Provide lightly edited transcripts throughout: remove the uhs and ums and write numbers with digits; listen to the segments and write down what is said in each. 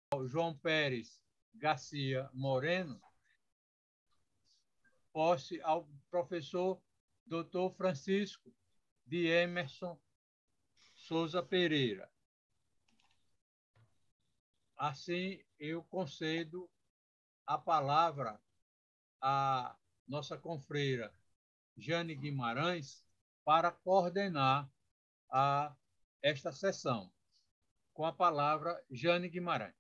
João Pérez Garcia Moreno, posse ao professor Dr. Francisco de Emerson Souza Pereira. Assim, eu concedo a palavra à nossa confreira Jane Guimarães para coordenar esta sessão. Com a palavra, Jane Guimarães.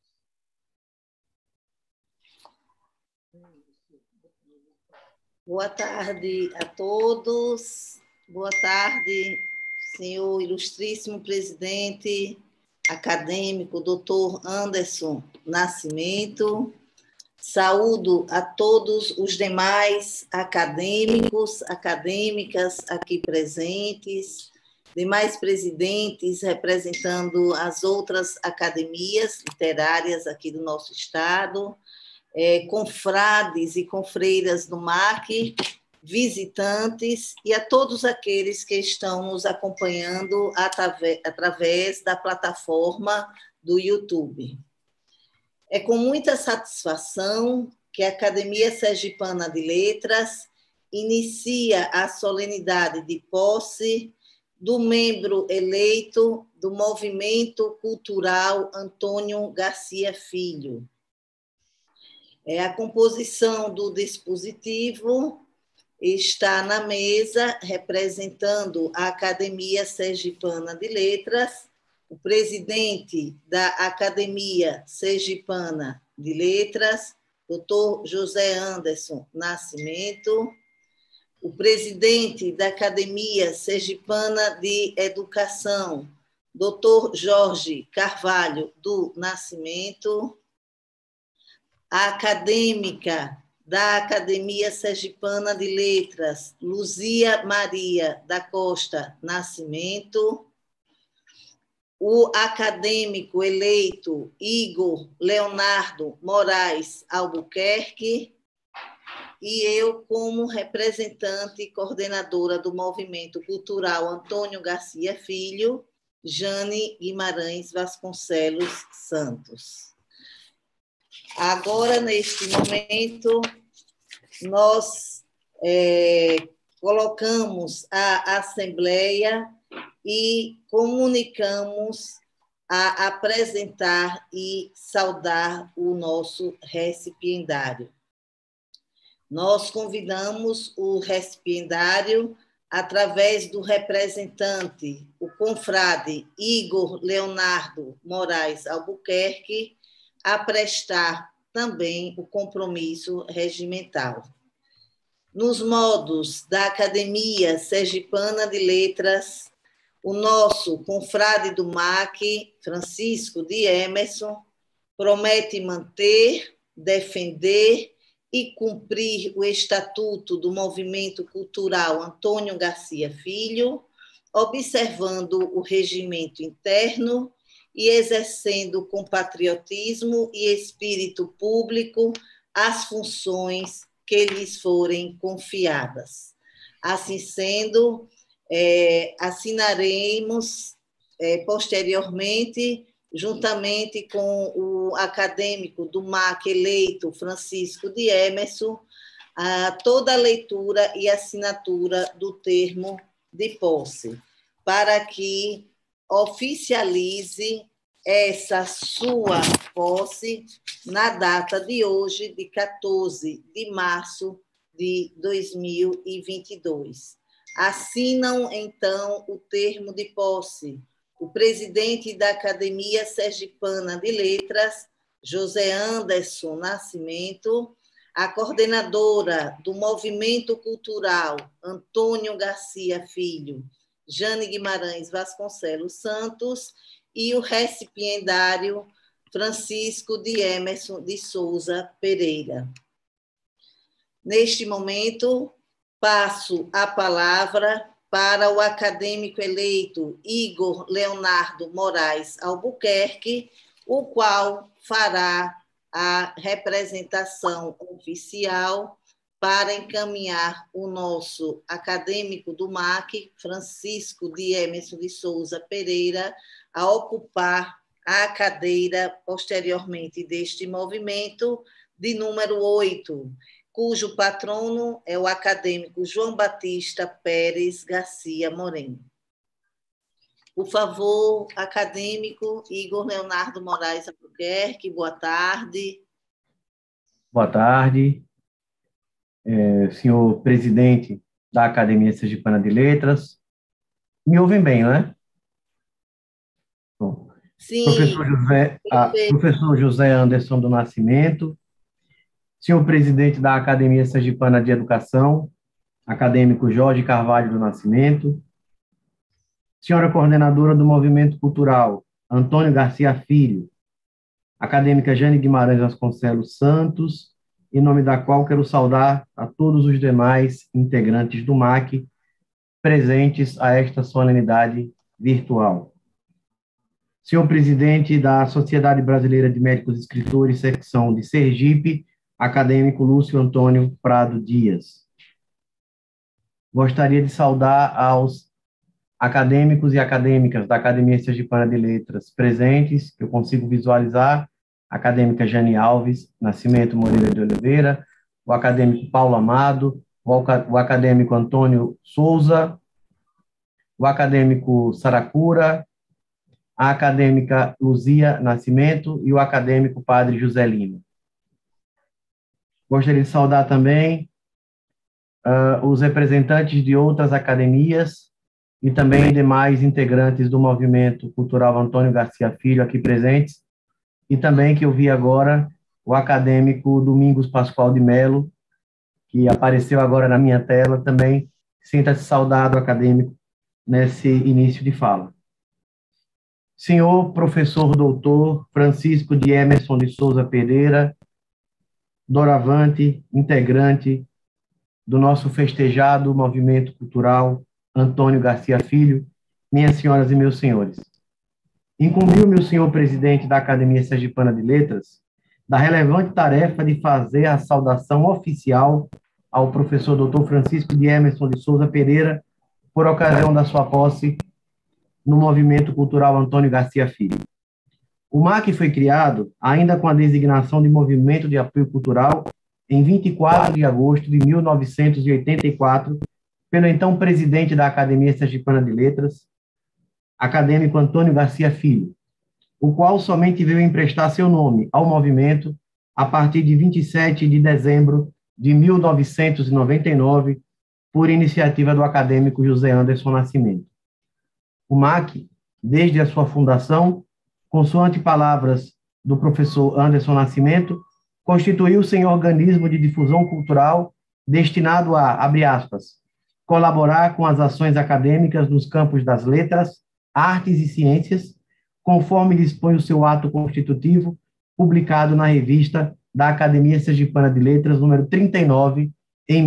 Boa tarde a todos. Boa tarde, senhor ilustríssimo presidente acadêmico, doutor Anderson Nascimento. Saúdo a todos os demais acadêmicos, acadêmicas aqui presentes, demais presidentes representando as outras academias literárias aqui do nosso estado, confrades e confreiras do MAC, visitantes e a todos aqueles que estão nos acompanhando através da plataforma do YouTube. É com muita satisfação que a Academia Sergipana de Letras inicia a solenidade de posse do membro eleito do Movimento Cultural Antônio Garcia Filho. A composição do dispositivo está na mesa, representando a Academia Sergipana de Letras, o presidente da Academia Sergipana de Letras, Dr. José Anderson Nascimento, o presidente da Academia Sergipana de Educação, Dr. Jorge Carvalho do Nascimento, a acadêmica da Academia Sergipana de Letras, Luzia Maria da Costa Nascimento, o acadêmico eleito Igor Leonardo Moraes Albuquerque e eu, como representante e coordenadora do Movimento Cultural Antônio Garcia Filho, Jane Guimarães Vasconcelos Santos. Agora, neste momento, nós colocamos a Assembleia e comunicamos a apresentar e saudar o nosso recipiendário. Nós convidamos o recipiendário, através do representante, o confrade Igor Leonardo Moraes Albuquerque, a prestar também o compromisso regimental. Nos modos da Academia Sergipana de Letras, o nosso confrade do MAC, Francisco de Emerson, promete manter, defender e cumprir o Estatuto do Movimento Cultural Antônio Garcia Filho, observando o regimento interno e exercendo com patriotismo e espírito público as funções que lhes forem confiadas. Assim sendo, assinaremos posteriormente, juntamente com o acadêmico do MAC eleito, Francisco de Emerson, toda a leitura e assinatura do termo de posse, para que oficialize essa sua posse na data de hoje, de 14 de março de 2022. Assinam, então, o termo de posse o presidente da Academia Sergipana de Letras, José Anderson Nascimento, a coordenadora do Movimento Cultural, Antônio Garcia Filho, Jane Guimarães Vasconcelos Santos, e o recipiendário Francisco de Emerson de Souza Pereira. Neste momento, passo a palavra para o acadêmico eleito Igor Leonardo Moraes Albuquerque, o qual fará a representação oficial para encaminhar o nosso acadêmico do MAC, Francisco de Emerson de Souza Pereira, a ocupar à cadeira, posteriormente, deste movimento, de número 8, cujo patrono é o acadêmico João Batista Pérez Garcia Moreno. Por favor, acadêmico Igor Leonardo Moraes Albuquerque, boa tarde. Boa tarde, senhor presidente da Academia Sergipana de Letras. Me ouvem bem, não é? Bom. Sim. Professor José Anderson do Nascimento, senhor presidente da Academia Sergipana de Educação, acadêmico Jorge Carvalho do Nascimento, senhora coordenadora do Movimento Cultural, Antônio Garcia Filho, acadêmica Jane Guimarães Vasconcelos Santos, em nome da qual quero saudar a todos os demais integrantes do MAC presentes a esta solenidade virtual. Senhor presidente da Sociedade Brasileira de Médicos Escritores, secção de Sergipe, acadêmico Lúcio Antônio Prado Dias. Gostaria de saudar aos acadêmicos e acadêmicas da Academia Sergipana de Letras presentes, que eu consigo visualizar, a acadêmica Jane Alves Nascimento Moreira de Oliveira, o acadêmico Paulo Amado, o acadêmico Antônio Souza, o acadêmico Saracura, a acadêmica Luzia Nascimento e o acadêmico Padre José Lima. Gostaria de saudar também os representantes de outras academias e também demais integrantes do Movimento Cultural Antônio Garcia Filho aqui presentes, e também que eu vi agora o acadêmico Domingos Pascoal de Melo, que apareceu agora na minha tela, também sinta-se saudado, acadêmico, nesse início de fala. Senhor professor doutor Francisco de Emerson de Souza Pereira, doravante, integrante do nosso festejado Movimento Cultural Antônio Garcia Filho, minhas senhoras e meus senhores. Incumbiu-me o senhor presidente da Academia Sergipana de Letras da relevante tarefa de fazer a saudação oficial ao professor doutor Francisco de Emerson de Souza Pereira por ocasião da sua posse no Movimento Cultural Antônio Garcia Filho. O MAC foi criado ainda com a designação de Movimento de Apoio Cultural em 24 de agosto de 1984, pelo então presidente da Academia Sergipana de Letras, acadêmico Antônio Garcia Filho, o qual somente veio emprestar seu nome ao movimento a partir de 27 de dezembro de 1999, por iniciativa do acadêmico José Anderson Nascimento. O MAC, desde a sua fundação, consoante palavras do professor Anderson Nascimento, constituiu-se em organismo de difusão cultural destinado a, abre aspas, colaborar com as ações acadêmicas nos campos das letras, artes e ciências, conforme dispõe o seu ato constitutivo, publicado na revista da Academia Sergipana de Letras, número 39, em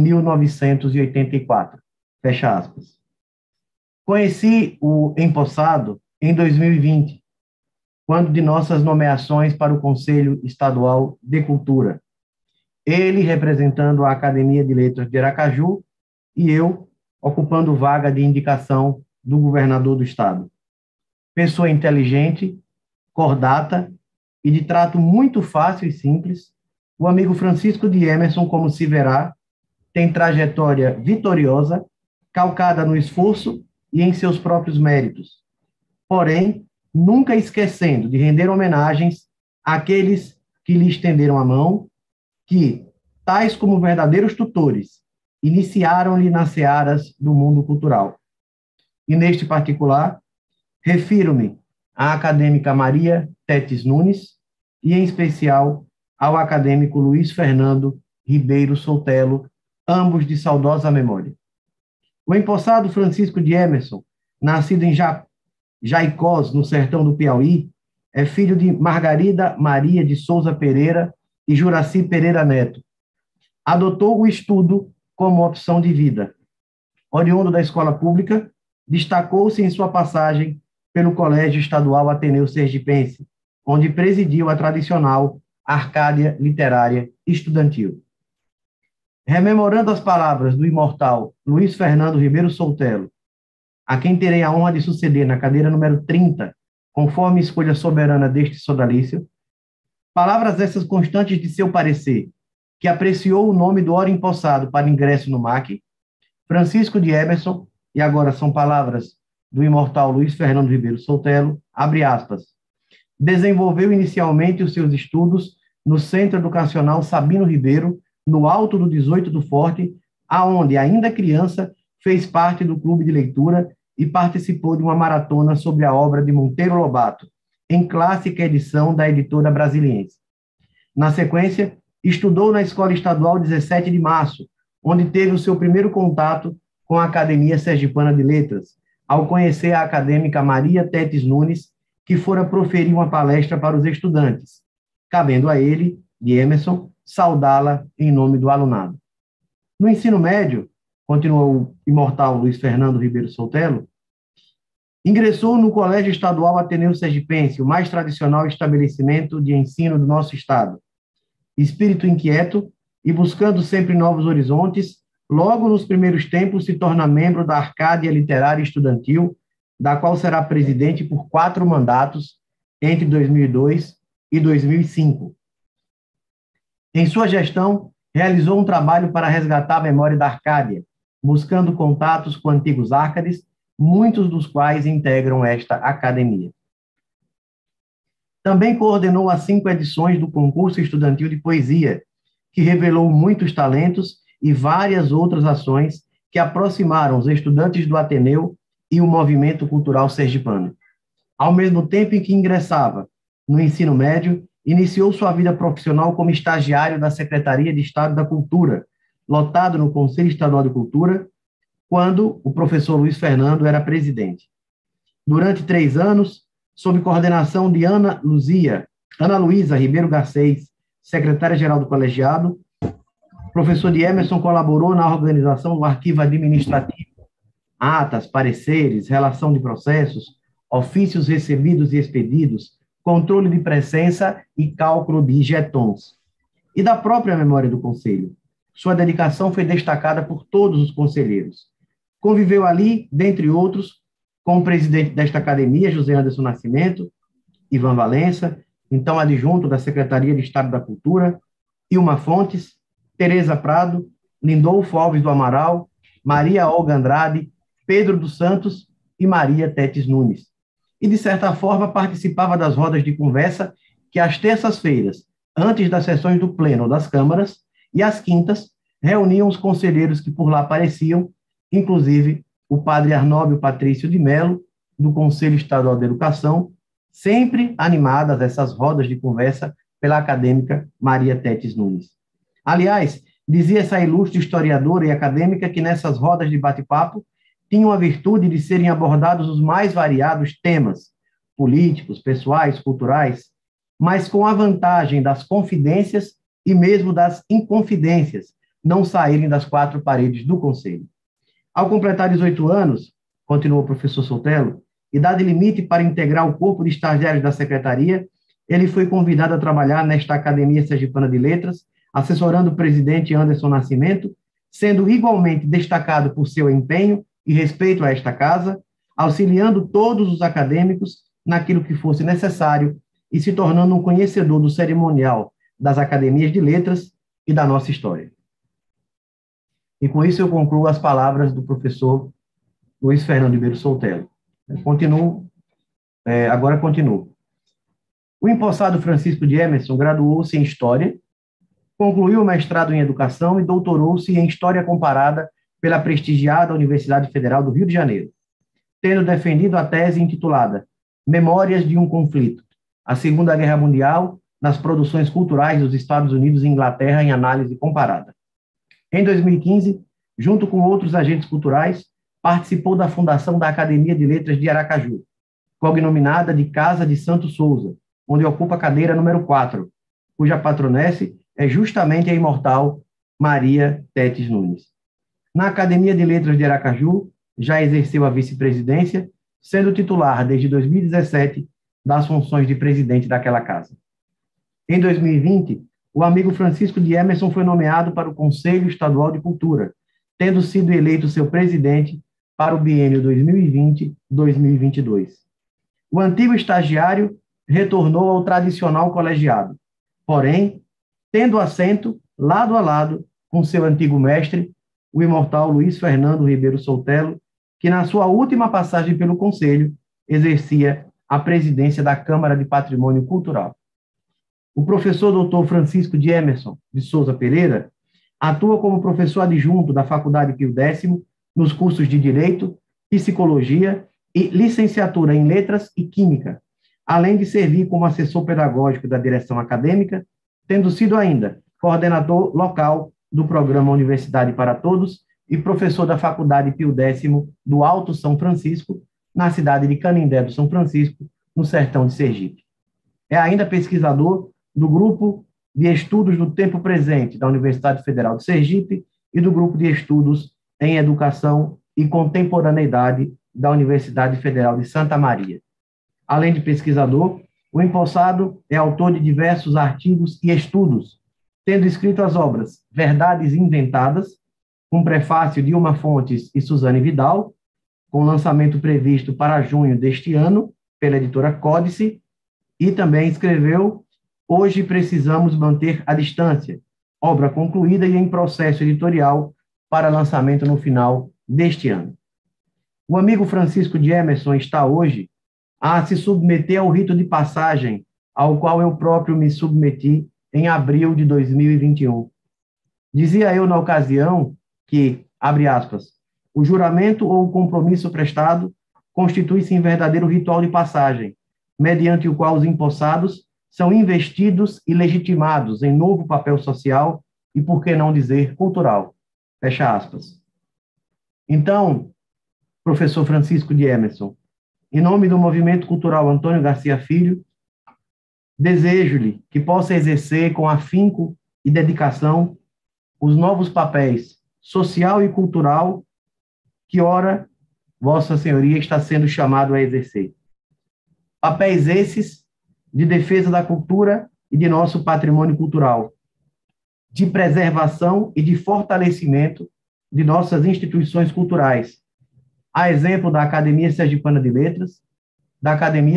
1984. Fecha aspas. Conheci o empossado em 2020, quando de nossas nomeações para o Conselho Estadual de Cultura. Ele representando a Academia de Letras de Aracaju e eu ocupando vaga de indicação do governador do estado. Pessoa inteligente, cordata e de trato muito fácil e simples, o amigo Francisco de Emerson, como se verá, tem trajetória vitoriosa, calcada no esforço e em seus próprios méritos. Porém, nunca esquecendo de render homenagens àqueles que lhe estenderam a mão, que, tais como verdadeiros tutores, iniciaram-lhe nas searas do mundo cultural. E, neste particular, refiro-me à acadêmica Maria Tetes Nunes e, em especial, ao acadêmico Luiz Fernando Ribeiro Soutelo, ambos de saudosa memória. O empossado Francisco de Emerson, nascido em Jaicós, no sertão do Piauí, é filho de Margarida Maria de Souza Pereira e Juraci Pereira Neto. Adotou o estudo como opção de vida. Oriundo da escola pública, destacou-se em sua passagem pelo Colégio Estadual Ateneu Sergipense, onde presidiu a tradicional Arcádia Literária Estudantil. Rememorando as palavras do imortal Luiz Fernando Ribeiro Soutelo, a quem terei a honra de suceder na cadeira número 30 conforme escolha soberana deste sodalício, palavras essas constantes de seu parecer, que apreciou o nome do ora empossado para ingresso no MAC, Francisco de Emerson, e agora são palavras do imortal Luiz Fernando Ribeiro Soutelo, abre aspas, desenvolveu inicialmente os seus estudos no Centro Educacional Sabino Ribeiro, no alto do 18 do Forte, aonde, ainda criança, fez parte do clube de leitura e participou de uma maratona sobre a obra de Monteiro Lobato, em clássica edição da editora Brasiliense. Na sequência, estudou na Escola Estadual 17 de Março, onde teve o seu primeiro contato com a Academia Sergipana de Letras, ao conhecer a acadêmica Maria Tetes Nunes, que fora proferir uma palestra para os estudantes, cabendo a ele, de Emerson, saudá-la em nome do alunado. No ensino médio, continuou o imortal Luiz Fernando Ribeiro Soutelo, ingressou no Colégio Estadual Ateneu Sergipense, o mais tradicional estabelecimento de ensino do nosso estado. Espírito inquieto e buscando sempre novos horizontes, logo nos primeiros tempos se torna membro da Arcádia Literária Estudantil, da qual será presidente por 4 mandatos entre 2002 e 2005. Em sua gestão, realizou um trabalho para resgatar a memória da Arcádia, buscando contatos com antigos árcades, muitos dos quais integram esta academia. Também coordenou as 5 edições do concurso estudantil de poesia, que revelou muitos talentos e várias outras ações que aproximaram os estudantes do Ateneu e o movimento cultural sergipano. Ao mesmo tempo em que ingressava no ensino médio, iniciou sua vida profissional como estagiário da Secretaria de Estado da Cultura, lotado no Conselho Estadual de Cultura, quando o professor Luiz Fernando era presidente. Durante 3 anos, sob coordenação de Ana Luísa Ribeiro Garcês, secretária-geral do colegiado, o professor de Emerson colaborou na organização do arquivo administrativo, atas, pareceres, relação de processos, ofícios recebidos e expedidos, controle de presença e cálculo de jetons. E da própria memória do Conselho. Sua dedicação foi destacada por todos os conselheiros. Conviveu ali, dentre outros, com o presidente desta academia, José Anderson Nascimento, Ivan Valença, então adjunto da Secretaria de Estado da Cultura, Ilma Fontes, Tereza Prado, Lindolfo Alves do Amaral, Maria Olga Andrade, Pedro dos Santos e Maria Tetes Nunes. E, de certa forma, participava das rodas de conversa que, às terças-feiras, antes das sessões do Pleno das Câmaras, e às quintas, reuniam os conselheiros que por lá apareciam, inclusive o padre Arnóbio Patrício de Melo, do Conselho Estadual de Educação, sempre animadas essas rodas de conversa pela acadêmica Maria Tetes Nunes. Aliás, dizia essa ilustre historiadora e acadêmica que nessas rodas de bate-papo tinham a virtude de serem abordados os mais variados temas, políticos, pessoais, culturais, mas com a vantagem das confidências e mesmo das inconfidências não saírem das 4 paredes do Conselho. Ao completar 18 anos, continuou o professor Soutelo, idade limite para integrar o corpo de estagiários da Secretaria, ele foi convidado a trabalhar nesta Academia Sergipana de Letras, assessorando o presidente Anderson Nascimento, sendo igualmente destacado por seu empenho e respeito a esta casa, auxiliando todos os acadêmicos naquilo que fosse necessário e se tornando um conhecedor do cerimonial das academias de letras e da nossa história. E com isso eu concluo as palavras do professor Luiz Fernando Ribeiro Soutelo. Agora continuo. O empossado Francisco de Emerson graduou-se em História, concluiu o mestrado em Educação e doutorou-se em História Comparada pela prestigiada Universidade Federal do Rio de Janeiro, tendo defendido a tese intitulada Memórias de um Conflito, a Segunda Guerra Mundial nas produções culturais dos Estados Unidos e Inglaterra em análise comparada. Em 2015, junto com outros agentes culturais, participou da fundação da Academia de Letras de Aracaju, cognominada de Casa de Santo Souza, onde ocupa a cadeira número 4, cuja patronesse é justamente a imortal Maria Tetes Nunes. Na Academia de Letras de Aracaju, já exerceu a vice-presidência, sendo titular desde 2017 das funções de presidente daquela casa. Em 2020, o amigo Francisco de Emerson foi nomeado para o Conselho Estadual de Cultura, tendo sido eleito seu presidente para o biênio 2020-2022. O antigo estagiário retornou ao tradicional colegiado, porém, tendo assento lado a lado com seu antigo mestre, o imortal Luiz Fernando Ribeiro Soutelo, que na sua última passagem pelo Conselho exercia a presidência da Câmara de Patrimônio Cultural. O professor Dr. Francisco de Emerson de Souza Pereira atua como professor adjunto da Faculdade Pio X nos cursos de Direito, Psicologia e Licenciatura em Letras e Química, além de servir como assessor pedagógico da direção acadêmica, tendo sido ainda coordenador local do programa Universidade para Todos e professor da Faculdade Pio X do Alto São Francisco, na cidade de Canindé do São Francisco, no sertão de Sergipe. É ainda pesquisador do Grupo de Estudos do Tempo Presente da Universidade Federal de Sergipe e do Grupo de Estudos em Educação e Contemporaneidade da Universidade Federal de Santa Maria. Além de pesquisador, o empossado é autor de diversos artigos e estudos, tendo escrito as obras Verdades Inventadas, com prefácio de Dilma Fontes e Suzane Vidal, com lançamento previsto para junho deste ano, pela editora Códice, e também escreveu Hoje Precisamos Manter a Distância, obra concluída e em processo editorial para lançamento no final deste ano. O amigo Francisco de Emerson está hoje a se submeter ao rito de passagem, ao qual eu próprio me submeti em abril de 2021. Dizia eu na ocasião que, abre aspas, o juramento ou o compromisso prestado constitui-se em verdadeiro ritual de passagem, mediante o qual os empossados são investidos e legitimados em novo papel social e, por que não dizer, cultural. Fecha aspas. Então, professor Francisco de Emerson, em nome do Movimento Cultural Antônio Garcia Filho, desejo-lhe que possa exercer com afinco e dedicação os novos papéis social e cultural que, ora, Vossa Senhoria está sendo chamado a exercer. Papéis esses de defesa da cultura e de nosso patrimônio cultural, de preservação e de fortalecimento de nossas instituições culturais, a exemplo da Academia Sergipana de Letras, da Academia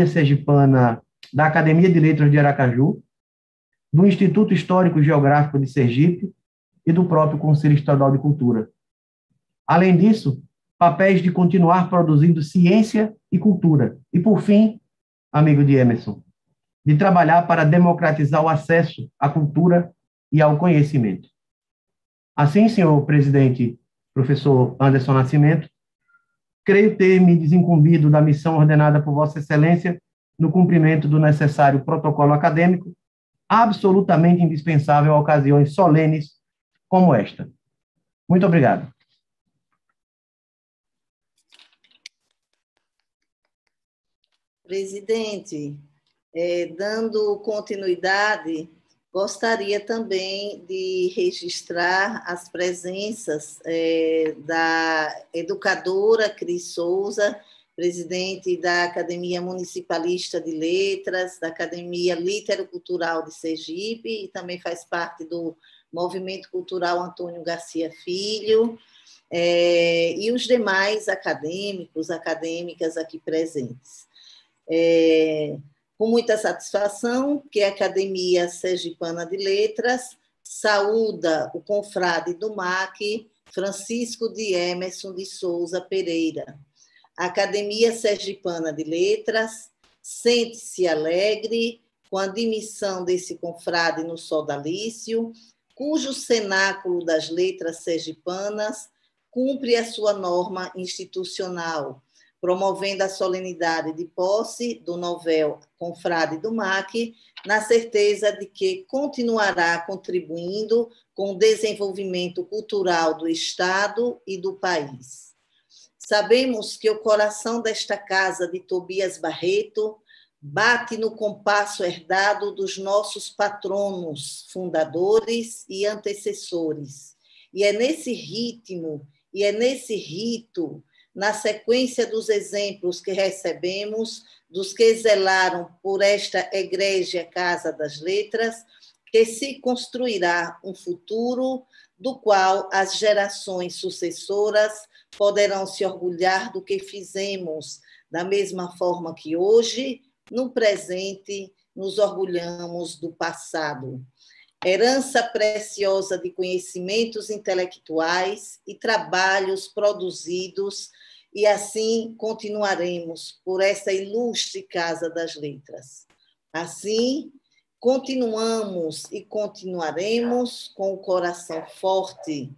de Letras de Aracaju, do Instituto Histórico e Geográfico de Sergipe e do próprio Conselho Estadual de Cultura. Além disso, papéis de continuar produzindo ciência e cultura. E, por fim, amigo de Emerson, de trabalhar para democratizar o acesso à cultura e ao conhecimento. Assim, senhor presidente, professor Anderson Nascimento, creio ter me desincumbido da missão ordenada por Vossa Excelência no cumprimento do necessário protocolo acadêmico, absolutamente indispensável a ocasiões solenes como esta. Muito obrigado. Presidente, dando continuidade, gostaria também de registrar as presenças da educadora Cris Souza, presidente da Academia Municipalista de Letras, da Academia Litero-Cultural de Sergipe, e também faz parte do Movimento Cultural Antônio Garcia Filho, e os demais acadêmicos, acadêmicas aqui presentes. Com muita satisfação que a Academia Sergipana de Letras saúda o confrade do MAC, Francisco de Emerson de Souza Pereira. A Academia Sergipana de Letras sente-se alegre com a admissão desse confrade no sodalício, cujo cenáculo das letras sergipanas cumpre a sua norma institucional, promovendo a solenidade de posse do novel confrade do MAC, na certeza de que continuará contribuindo com o desenvolvimento cultural do Estado e do país. Sabemos que o coração desta casa de Tobias Barreto bate no compasso herdado dos nossos patronos, fundadores e antecessores. E é nesse ritmo, e é nesse rito, na sequência dos exemplos que recebemos, dos que zelaram por esta egrégia Casa das Letras, que se construirá um futuro do qual as gerações sucessoras poderão se orgulhar do que fizemos Da mesma forma que hoje, no presente, nos orgulhamos do passado. Herança preciosa de conhecimentos intelectuais e trabalhos produzidos, e assim continuaremos por essa ilustre Casa das Letras. Assim, continuamos e continuaremos com o coração forte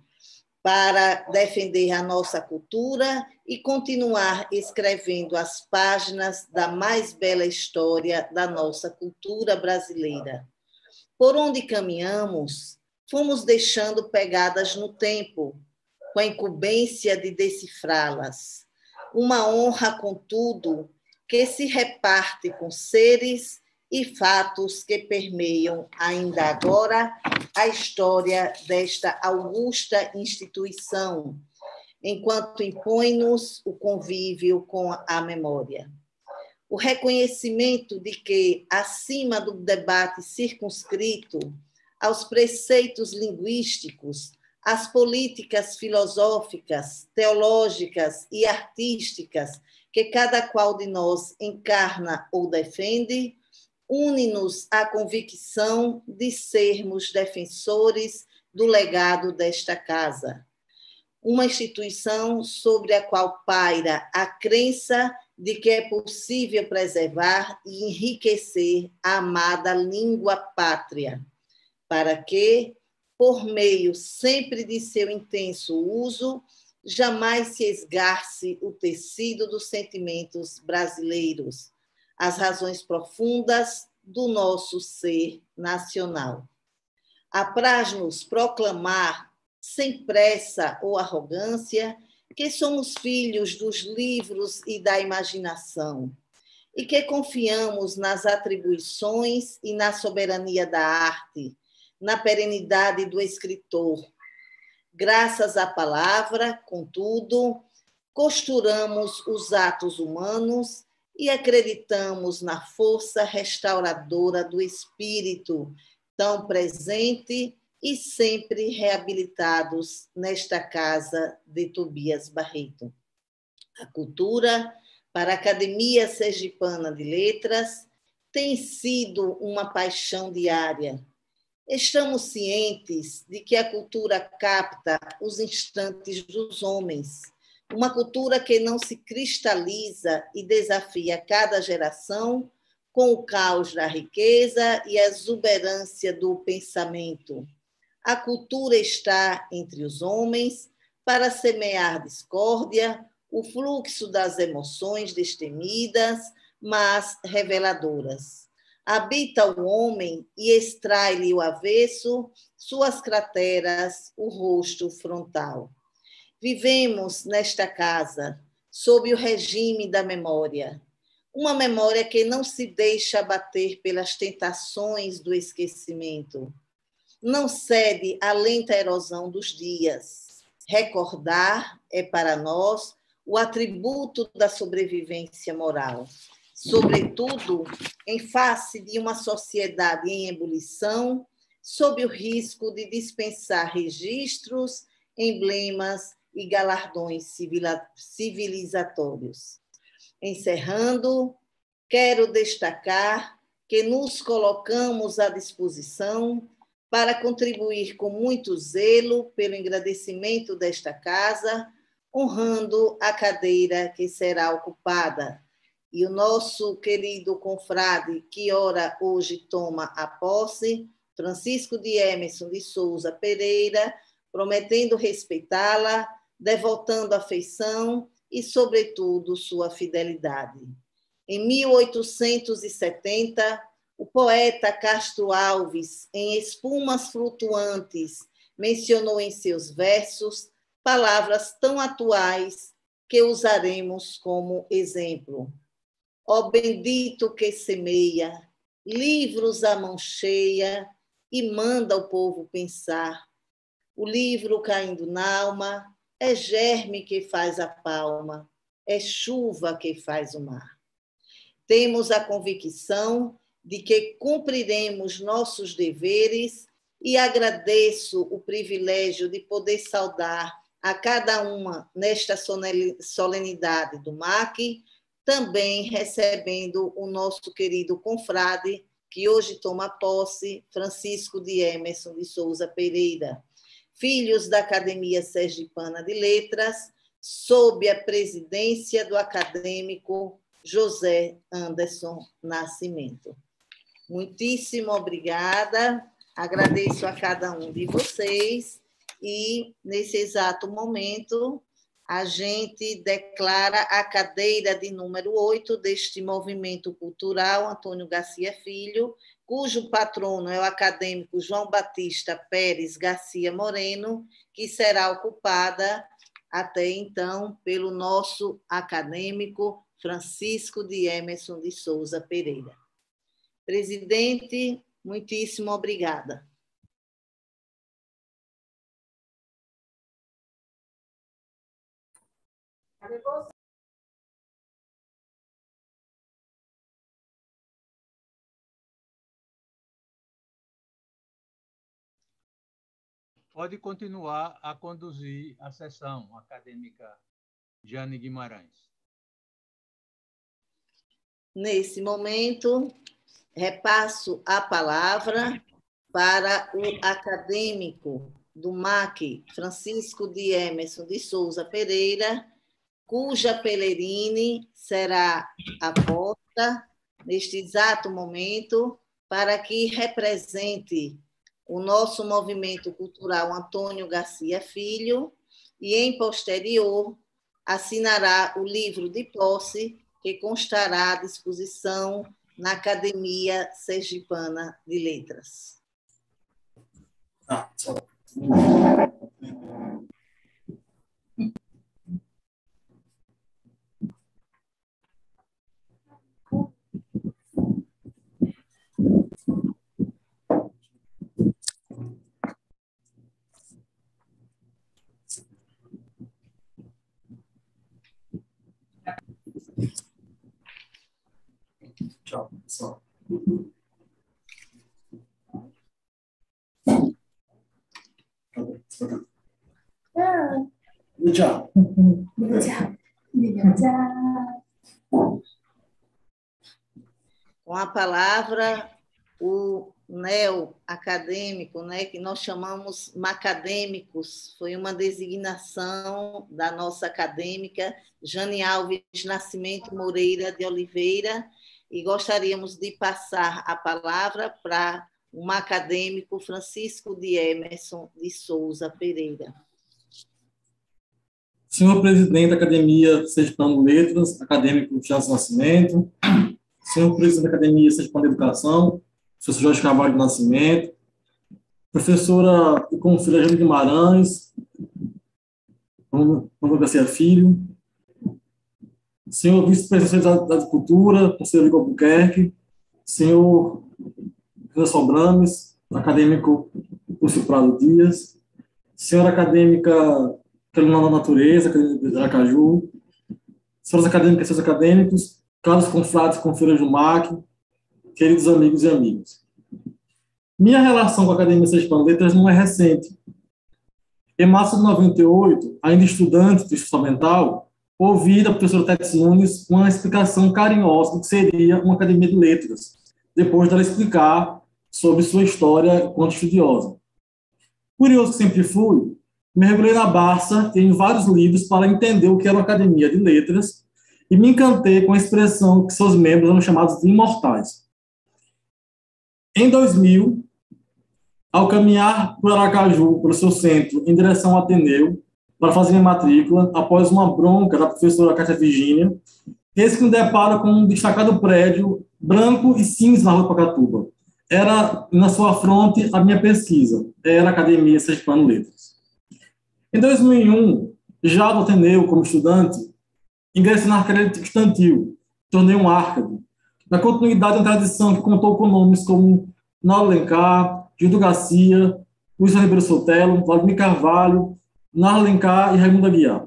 para defender a nossa cultura e continuar escrevendo as páginas da mais bela história da nossa cultura brasileira. Por onde caminhamos, fomos deixando pegadas no tempo, com a incumbência de decifrá-las. Uma honra, contudo, que se reparte com seres e fatos que permeiam ainda agora a história desta augusta instituição, enquanto impõe-nos o convívio com a memória. O reconhecimento de que, acima do debate circunscrito aos preceitos linguísticos, às políticas filosóficas, teológicas e artísticas que cada qual de nós encarna ou defende, une-nos à convicção de sermos defensores do legado desta casa. Uma instituição sobre a qual paira a crença de que é possível preservar e enriquecer a amada língua pátria, para que, por meio sempre de seu intenso uso, jamais se esgarce o tecido dos sentimentos brasileiros, as razões profundas do nosso ser nacional. Apraz-nos proclamar, sem pressa ou arrogância, que somos filhos dos livros e da imaginação, e que confiamos nas atribuições e na soberania da arte, na perenidade do escritor. Graças à palavra, contudo, costuramos os atos humanos e acreditamos na força restauradora do espírito, tão presente e sempre reabilitados nesta casa de Tobias Barreto. A cultura, para a Academia Sergipana de Letras, tem sido uma paixão diária. Estamos cientes de que a cultura capta os instantes dos homens, uma cultura que não se cristaliza e desafia cada geração com o caos da riqueza e a exuberância do pensamento. A cultura está entre os homens para semear discórdia, o fluxo das emoções destemidas, mas reveladoras. Habita o homem e extrai-lhe o avesso, suas crateras, o rosto frontal. Vivemos nesta casa, sob o regime da memória, uma memória que não se deixa abater pelas tentações do esquecimento. Não cede à lenta erosão dos dias. Recordar é para nós o atributo da sobrevivência moral, sobretudo em face de uma sociedade em ebulição, sob o risco de dispensar registros, emblemas e galardões civilizatórios. Encerrando, quero destacar que nos colocamos à disposição para contribuir com muito zelo pelo engrandecimento desta casa, honrando a cadeira que será ocupada. E o nosso querido confrade, que ora hoje toma a posse, Francisco de Emerson de Souza Pereira, prometendo respeitá-la, devotando afeição e, sobretudo, sua fidelidade. Em 1870, o poeta Castro Alves, em Espumas Flutuantes, mencionou em seus versos palavras tão atuais que usaremos como exemplo. Ó bendito que semeia livros à mão cheia e manda o povo pensar. O livro caindo na alma é germe que faz a palma, é chuva que faz o mar. Temos a convicção de que cumpriremos nossos deveres e agradeço o privilégio de poder saudar a cada uma nesta solenidade do MAC, também recebendo o nosso querido confrade, que hoje toma posse, Francisco de Emerson de Souza Pereira, filhos da Academia Sergipana de Letras, sob a presidência do acadêmico José Anderson Nascimento. Muitíssimo obrigada, agradeço a cada um de vocês e, nesse exato momento, a gente declara a cadeira de número 8 deste movimento cultural, Antônio Garcia Filho, cujo patrono é o acadêmico João Batista Pérez Garcia Moreno, que será ocupada até então pelo nosso acadêmico Francisco de Emerson de Souza Pereira. Presidente, muitíssimo obrigada. Pode continuar a conduzir a sessão acadêmica Jane Guimarães. Nesse momento, repasso a palavra para o acadêmico do MAC, Francisco de Emerson de Souza Pereira, cuja Pelerine será aposta neste exato momento para que represente o nosso movimento cultural Antônio Garcia Filho e, em posterior, assinará o livro de posse que constará à disposição na Academia Sergipana de Letras. Tchau, pessoal. Tchau. Com a palavra, o neo-acadêmico, né, que nós chamamos macadêmicos, foi uma designação da nossa acadêmica Jane Alves Nascimento Moreira de Oliveira, e gostaríamos de passar a palavra para um acadêmico Francisco de Emerson de Souza Pereira. Senhor presidente da Academia Sergipana de Letras, acadêmico José Nascimento, senhor presidente da Academia Sergipana de Educação, professor Jorge Carvalho de Nascimento, professora e conselheira Jane Guimarães, Antônio Garcia Filho, senhor vice-presidente da Agricultura, conselheiro Igor Albuquerque, senhor Renan Sobrames, acadêmico Lúcio Prado Dias, senhora acadêmica Carolina da Natureza, acadêmica de Aracaju, senhoras acadêmicas e seus acadêmicos, caros confrades e confreiras do MAC, queridos amigos e amigas. Minha relação com a Academia Sergipana de Letras não é recente. Em março de 98, ainda estudante de fundamental, ouvi da professora Tetes Nunes uma explicação carinhosa do que seria uma academia de letras, depois dela explicar sobre sua história enquanto estudiosa. Curioso que sempre fui, mergulhei na Barça em vários livros para entender o que era uma academia de letras e me encantei com a expressão que seus membros eram chamados de imortais. Em 2000, ao caminhar por Aracaju, pelo seu centro, em direção ao Ateneu, para fazer minha matrícula, após uma bronca da professora Cátia Virgínia, eis que me deparo com um destacado prédio branco e cinza na rua Pacatuba. Era, na sua fronte, a minha pesquisa. Era a Academia Sergipana de Letras. Em 2001, já no Ateneu, como estudante, ingressei na arquitetura estudantil, tornei um árcade, na continuidade de uma tradição que contou com nomes como Naldo Alencar, Gildo Garcia, Luiz Ribeiro Sotelo, Vladimir Carvalho, Naldo Alencar e Raimundo Aguiar.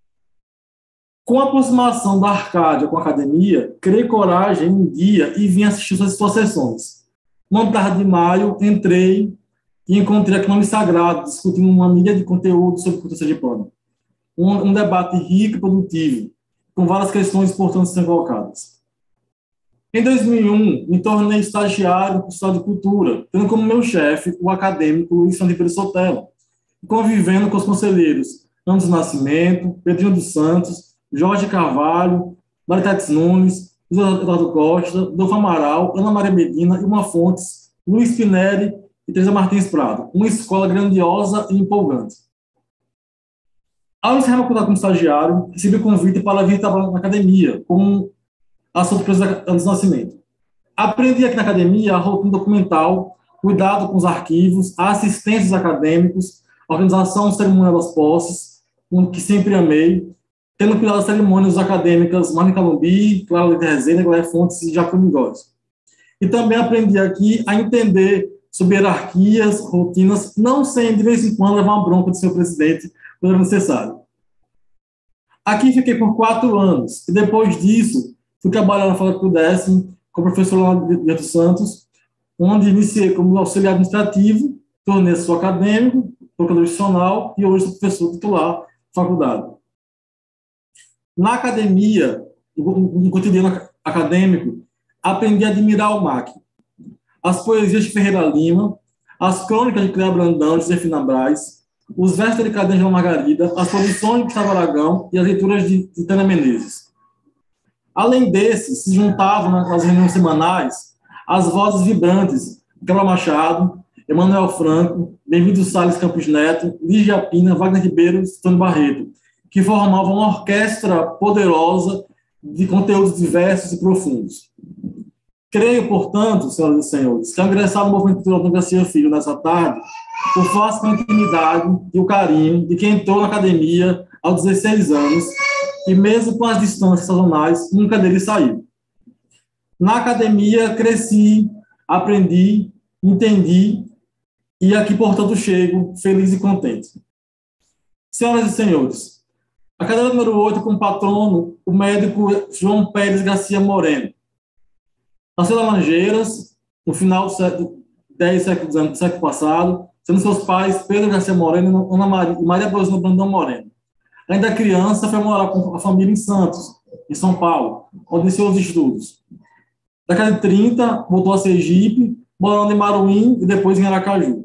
Com a aproximação da Arcádia com a academia, criei coragem um dia e vim assistir suas sessões. Uma tarde de maio, entrei e encontrei aqui um nome sagrado, discutindo uma mídia de conteúdo sobre cultura sergipana. Um debate rico e produtivo, com várias questões importantes sendo colocadas. Em 2001, me tornei estagiário no Estado de Cultura, tendo como meu chefe o acadêmico Luiz Felipe Sotelo, convivendo com os conselheiros Andes Nascimento, Pedrinho dos Santos, Jorge Carvalho, Maritetes Nunes, José Eduardo Costa, Dolfo Amaral, Ana Maria Medina, Ilma Fontes, Luiz Pinelli e Teresa Martins Prado. Uma escola grandiosa e empolgante. Ao encerrar meu contrato como estagiário, recebi o convite para vir trabalhar na academia, como assunto presidente Andes Nascimento. Aprendi aqui na academia a rotina documental, cuidado com os arquivos, a assistência dos acadêmicos, a organização cerimonial das posses, que sempre amei, tendo cuidado das cerimônias acadêmicas Marne Calumbi, Clara Leite Rezende, Glória Fontes e Jacob Mingóis. E também aprendi aqui a entender sobre hierarquias, rotinas, não sem, de vez em quando, levar uma bronca do seu presidente, quando era necessário. Aqui fiquei por 4 anos, e depois disso, fui trabalhar na Faculdade Décimo, como professor lá de Santos Santos, onde iniciei como auxiliar administrativo, tornei assessor acadêmico, procurador institucional, e hoje sou professor titular da faculdade. Na academia, no cotidiano acadêmico, aprendi a admirar o MAC, as poesias de Ferreira Lima, as crônicas de Cléa Brandão e Josefina Braz, os versos delicados de João Margarida, as produções de Gustavo Aragão e as leituras de Tânia Menezes. Além desses, se juntavam nas reuniões semanais as vozes vibrantes de Cláudio Machado, Emanuel Franco, Bem-vindo Salles Campos Neto, Lígia Pina, Wagner Ribeiro e Stano Barreto, que formavam uma orquestra poderosa de conteúdos diversos e profundos. Creio, portanto, senhoras e senhores, que ao ingressar no movimento cultural do Garcia Filho nessa tarde, eu faço com a intimidade e o carinho de quem entrou na academia aos 16 anos e, mesmo com as distâncias sazonais, nunca dele saiu. Na academia, cresci, aprendi, entendi e aqui, portanto, chego feliz e contente. Senhoras e senhores, a cadeira número 8, com patrono, o médico João Pérez Garcia Moreno. Nasceu em Laranjeiras, no final do século X, século passado, sendo seus pais Pedro Garcia Moreno e Maria Brosina Brandão Moreno. Ainda criança, foi morar com a família em Santos, em São Paulo, onde iniciou os estudos. Na década de 30, voltou a Sergipe, morando em Maruim e depois em Aracaju.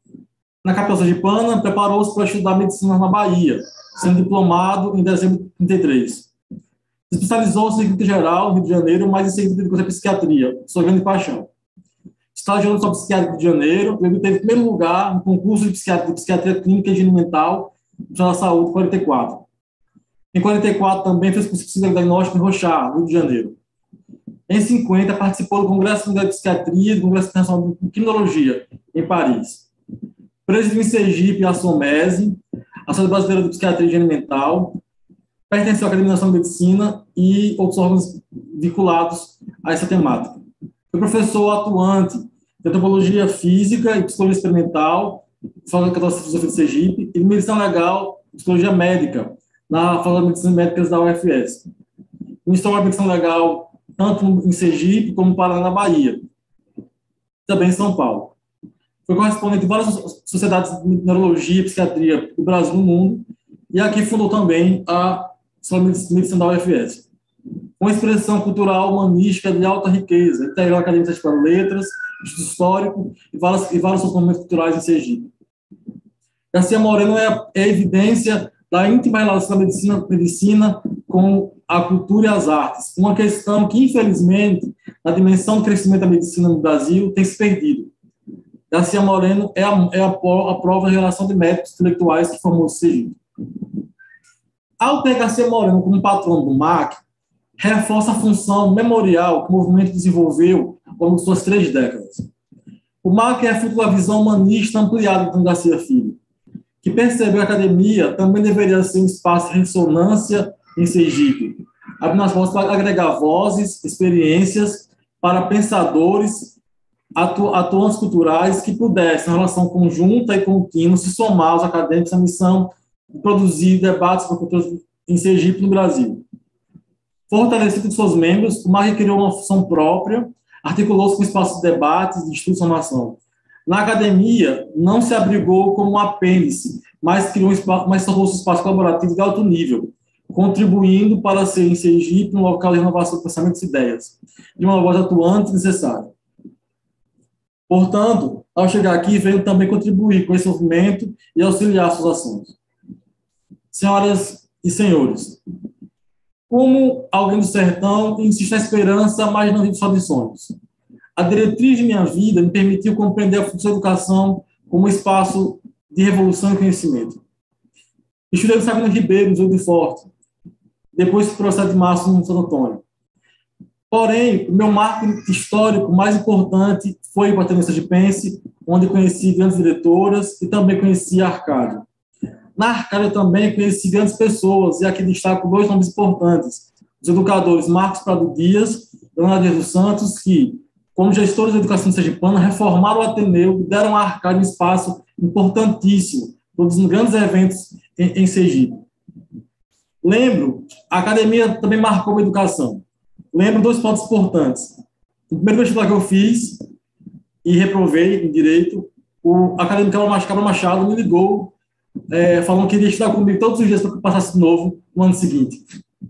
Na capital sergipana, preparou-se para estudar medicina na Bahia, sendo diplomado em dezembro de 33. Especializou-se em clínica geral no Rio de Janeiro, mas em seguida dedicou-se à psiquiatria, sua grande paixão. Estagiou na psiquiatria do Rio de Janeiro, ele obteve primeiro lugar no concurso de psiquiatria clínica e higiene mental da Saúde 44. Em 44 também fez curso de psicodiagnóstico em Rochard, no Rio de Janeiro. Em 50 participou do Congresso Mundial de Psiquiatria e do Congresso Internacional de Criminologia, em Paris. Presidiu em Sergipe a SOMESE, a Sociedade Brasileira de Psiquiatria e Higiene Mental, pertenceu à Academia Nacional de Medicina e outros órgãos vinculados a essa temática. Foi professor atuante de Antropologia Física e Psicologia Experimental, na Faculdade de Filosofia de Sergipe, e de Medicina Legal e Psicologia Médica, na Faculdade de Medicina Médicas da UFS. Ministrou a Medicina Legal tanto em Sergipe como na Bahia, também em São Paulo. Foi correspondente de várias sociedades de neurologia e psiquiatria do Brasil e do mundo, e aqui fundou também a Escola de Medicina da UFS. Uma expressão cultural humanística de alta riqueza, integrou a Academia de Letras, Instituto Histórico e vários movimentos culturais em Sergipe. Garcia Moreno é a evidência da íntima relação da medicina com a cultura e as artes, uma questão que, infelizmente, na dimensão do crescimento da medicina no Brasil, tem se perdido. Garcia Moreno é a prova da relação de médicos intelectuais que formou o Sergipe. Ao ter Garcia Moreno como patrono do MAC, reforça a função memorial que o movimento desenvolveu ao longo de suas 3 décadas. O MAC é fruto da visão humanista ampliada de Garcia Filho, que percebeu que a academia também deveria ser um espaço de ressonância em Sergipe, abrindo as portas para agregar vozes, experiências para pensadores, atuantes culturais que pudessem, em relação conjunta e contínua, se somar aos acadêmicos na missão de produzir debates sobre cultura em Sergipe e no Brasil. Fortalecido de seus membros, o MAC criou uma função própria, articulou-se com espaços de debates, de estudo e formação. Na academia, não se abrigou como um apêndice, mas tornou-se um espaço colaborativo de alto nível, contribuindo para ser em Sergipe um local de renovação de pensamentos e ideias, de uma voz atuante e necessária. Portanto, ao chegar aqui, venho também contribuir com esse movimento e auxiliar suas ações. Senhoras e senhores, como alguém do sertão, insisto na esperança, mas não vivo só de sonhos. A diretriz de minha vida me permitiu compreender a função da educação como espaço de revolução e conhecimento. Estudei no Sabino Ribeiro, no Zúlio de Forte, depois do processo de março no Santo Antônio. Porém, o meu marco histórico mais importante foi o Ateneu Sergipense, onde conheci grandes diretoras e também conheci a Arcádia. Na Arcádia também conheci grandes pessoas, e aqui destaco dois nomes importantes: os educadores Marcos Prado Dias e Ana Dias dos Santos, que, como gestores da educação sergipana, reformaram o Ateneu e deram à Arcádia um espaço importantíssimo, produzindo grandes eventos em Sergipe. Lembro, a academia também marcou a educação. Lembro dois pontos importantes. O primeiro vestibular que eu fiz e reprovei em Direito, o acadêmico Cabral Machado me ligou, falando que iria estudar comigo todos os dias para que eu passasse de novo no ano seguinte.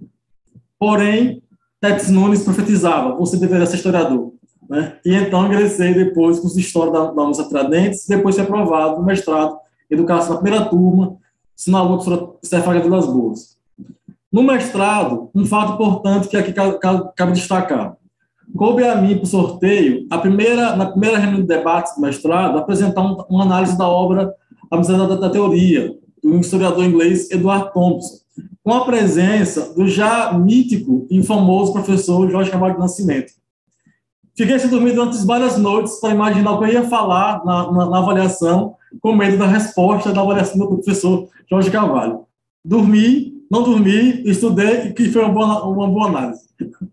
Porém, Tetes Nunes profetizava: você deveria ser historiador. Né? E então ingressei depois com curso de História da Universidade Tiradentes, depois fui aprovado no mestrado em Educação na primeira turma, assinalou a professora Stefania Vilas Boas. No mestrado, um fato importante que aqui cabe destacar. Coube a mim, por sorteio, na primeira reunião de debates do mestrado, apresentar uma análise da obra A Miséria da Teoria, do historiador inglês Edward Thompson, com a presença do já mítico e famoso professor Jorge Carvalho do Nascimento. Fiquei sem dormir durante várias noites para imaginar o que eu ia falar na avaliação, com medo da resposta da avaliação do professor Jorge Carvalho. Não dormi, estudei, e que foi uma boa análise.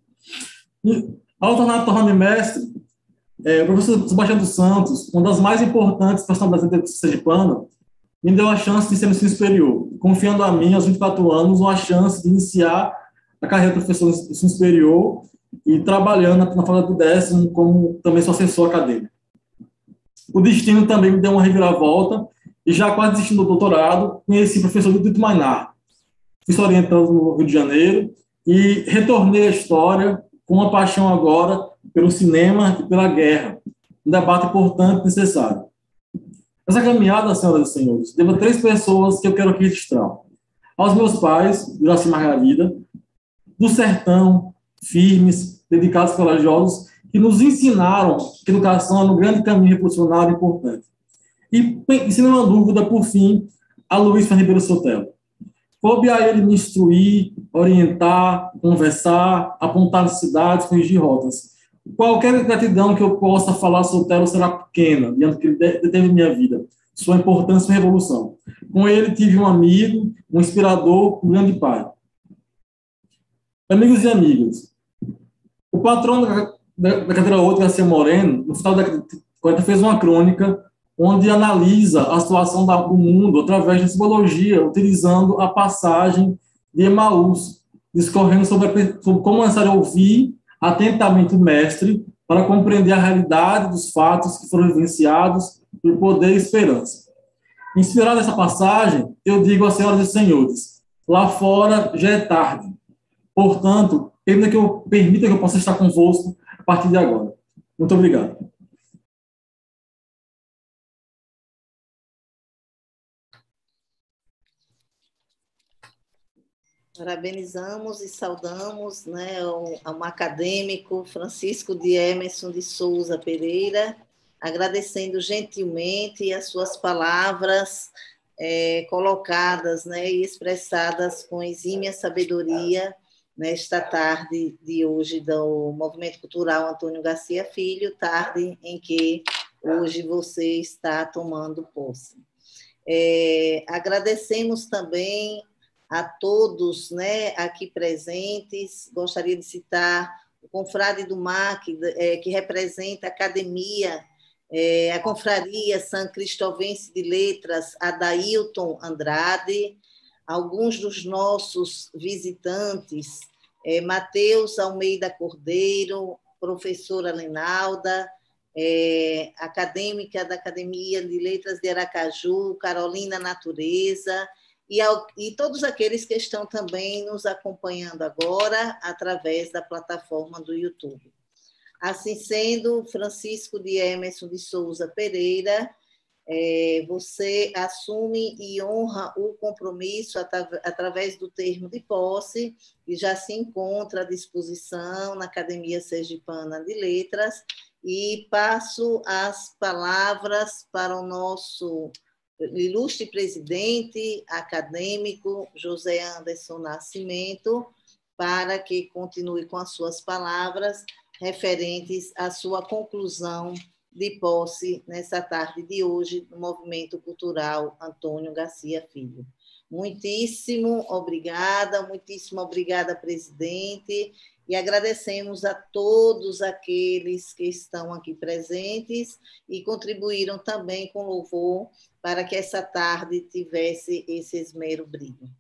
E, ao tornar-me mestre, o professor Sebastião dos Santos, uma das mais importantes personalidades da educação sergipana, me deu a chance de ser no ensino superior, confiando a mim, aos 24 anos, uma chance de iniciar a carreira de professor no ensino superior e trabalhando na faculdade do 10º como também sou assessor acadêmico. O destino também me deu uma reviravolta e já quase desistindo do doutorado, conheci o professor Dito Mainar. Fiz orientando no Rio de Janeiro e retornei à história com uma paixão agora pelo cinema e pela guerra, um debate importante e necessário. Essa caminhada, senhoras e senhores, devo a 3 pessoas que eu quero aqui registrar. Aos meus pais, Juraci e Margarida, do sertão, firmes, dedicados, corajosos, que nos ensinaram que a educação é um grande caminho revolucionário e importante. E, sem nenhuma dúvida, por fim, a Luiz Fernando Ribeiro Sotelo. Coube a ele me instruir, orientar, conversar, apontar necessidades, corrigir rotas. Qualquer gratidão que eu possa falar sobre Sotelo será pequena, diante do que ele teve em minha vida, sua importância e revolução. Com ele tive um amigo, um inspirador, um grande pai. Amigos e amigas, o patrono da cadeira 8, Garcia Moreno, no final da década de 40, fez uma crônica onde analisa a situação do mundo através da simbologia, utilizando a passagem de Emaús, discorrendo sobre como é necessário ouvir atentamente o mestre para compreender a realidade dos fatos que foram vivenciados por poder e esperança. Inspirado nessa passagem, eu digo às senhoras e senhores, lá fora já é tarde. Portanto, permita que eu possa estar convosco a partir de agora. Muito obrigado. Parabenizamos e saudamos, né, um acadêmico, Francisco de Emerson de Souza Pereira, agradecendo gentilmente as suas palavras colocadas, né, e expressadas com exímia sabedoria nesta tarde de hoje do Movimento Cultural Antônio Garcia Filho, tarde em que hoje você está tomando posse. Agradecemos também a todos, né, aqui presentes. Gostaria de citar o confrade do MAC, que representa a academia, a confraria São Cristovense de Letras, Adailton Andrade, alguns dos nossos visitantes, Matheus Almeida Cordeiro, professora Lenalda, acadêmica da Academia de Letras de Aracaju, Carolina Natureza, e todos aqueles que estão também nos acompanhando agora através da plataforma do YouTube. Assim sendo, Francisco de Emerson de Souza Pereira, você assume e honra o compromisso através do termo de posse, que já se encontra à disposição na Academia Sergipana de Letras, e passo as palavras para o nosso ilustre presidente acadêmico, José Anderson Nascimento, para que continue com as suas palavras referentes à sua conclusão de posse nessa tarde de hoje no Movimento Cultural Antônio Garcia Filho. Muitíssimo obrigada, presidente, e agradecemos a todos aqueles que estão aqui presentes e contribuíram também com louvor para que essa tarde tivesse esse esmero brilho.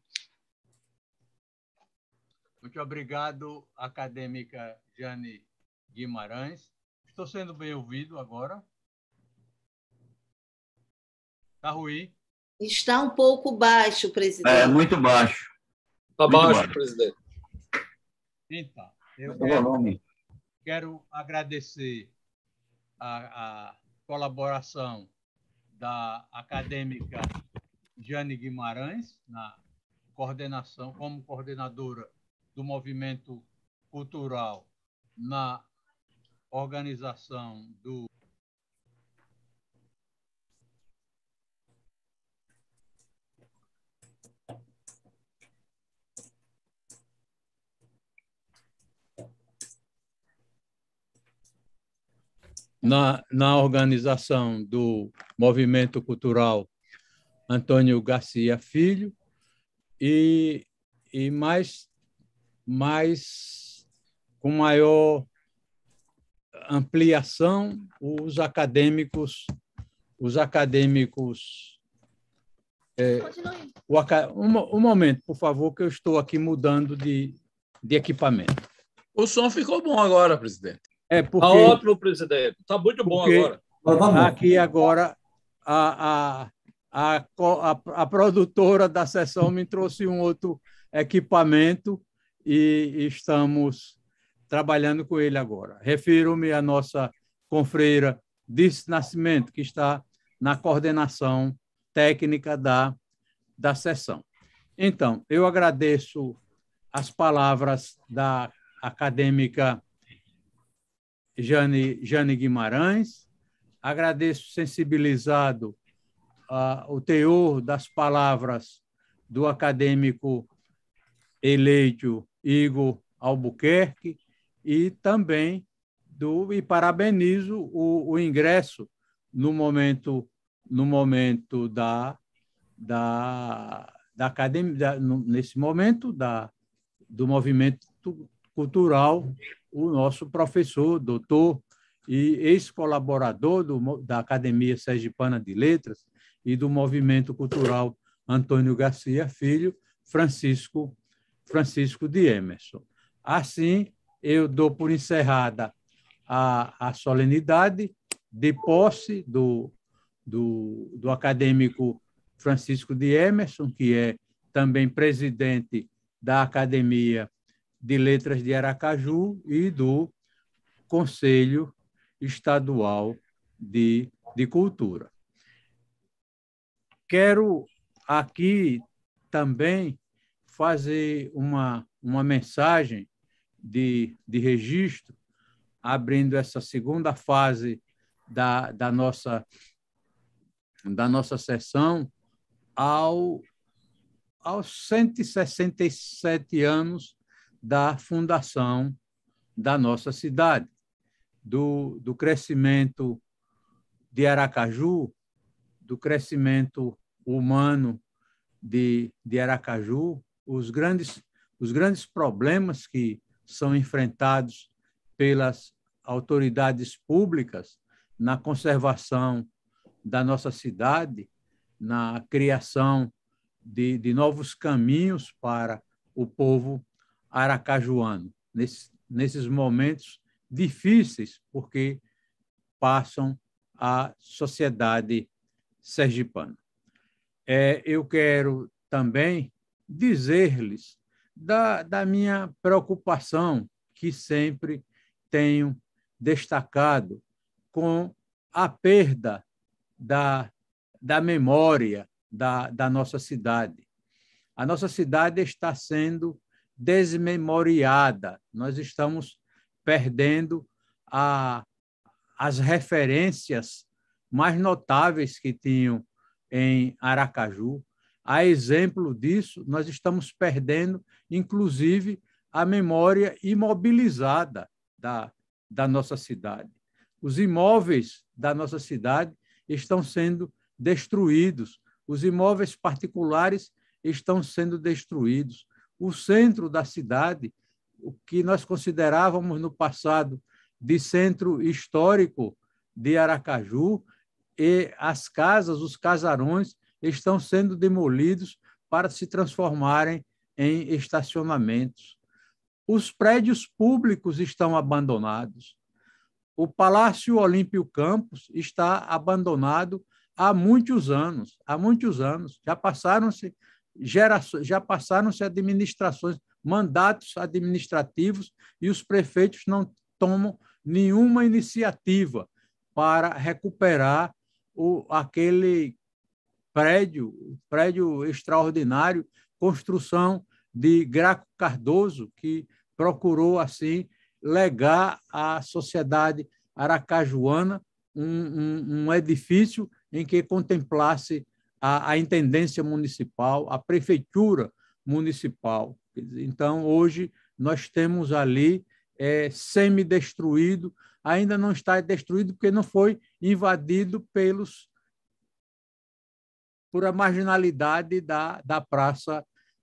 Muito obrigado, acadêmica Jane Guimarães. Estou sendo bem ouvido agora? Está ruim? Está um pouco baixo, presidente. Muito baixo. Está baixo, presidente. Então, eu quero agradecer a colaboração da acadêmica Jane Guimarães, na coordenação, como coordenadora do Movimento Cultural na organização do na organização do Movimento Cultural Antônio Garcia Filho e mais com maior ampliação um momento, por favor, que eu estou aqui mudando de equipamento. O som ficou bom agora, presidente. Porque está ótimo, presidente. Está muito bom agora. Aqui agora a produtora da sessão me trouxe um outro equipamento e estamos trabalhando com ele agora. Refiro-me à nossa confreira Dirce Nascimento, que está na coordenação técnica da sessão. Então, eu agradeço as palavras da acadêmica Jane Guimarães, agradeço sensibilizado o teor das palavras do acadêmico eleito Igor Albuquerque e também parabenizo o ingresso no momento da academia, nesse momento do movimento cultural, o nosso professor, doutor e ex-colaborador da Academia Sergipana de Letras e do Movimento Cultural Antônio Garcia Filho, Francisco de Emerson. Assim, eu dou por encerrada a solenidade de posse do acadêmico Francisco de Emerson, que é também presidente da Academia de Letras de Aracaju e do Conselho Estadual de Cultura. Quero aqui também fazer uma mensagem de registro, abrindo essa segunda fase da nossa sessão aos 167 anos da fundação da nossa cidade, do crescimento de Aracaju, do crescimento humano de Aracaju, os grandes problemas que são enfrentados pelas autoridades públicas na conservação da nossa cidade, na criação de novos caminhos para o povo aracajuano, nesses momentos difíceis, porque passam a sociedade sergipana. Eu quero também dizer-lhes da minha preocupação, que sempre tenho destacado, com a perda da memória da nossa cidade. A nossa cidade está sendo desmemoriada, nós estamos perdendo as referências mais notáveis que tinham em Aracaju. A exemplo disso, nós estamos perdendo, inclusive, a memória imobilizada da nossa cidade. Os imóveis da nossa cidade estão sendo destruídos, os imóveis particulares estão sendo destruídos. O centro da cidade, o que nós considerávamos no passado de centro histórico de Aracaju, e as casas, os casarões, estão sendo demolidos para se transformarem em estacionamentos. Os prédios públicos estão abandonados. O Palácio Olímpio Campos está abandonado há muitos anos. Já passaram-se administrações, mandatos administrativos, e os prefeitos não tomam nenhuma iniciativa para recuperar aquele prédio extraordinário, construção de Graco Cardoso, que procurou, assim, legar à sociedade aracajuana um edifício em que contemplasse a intendência municipal, a prefeitura municipal. Então, hoje, nós temos ali semi-destruído, ainda não está destruído porque não foi invadido por a marginalidade da praça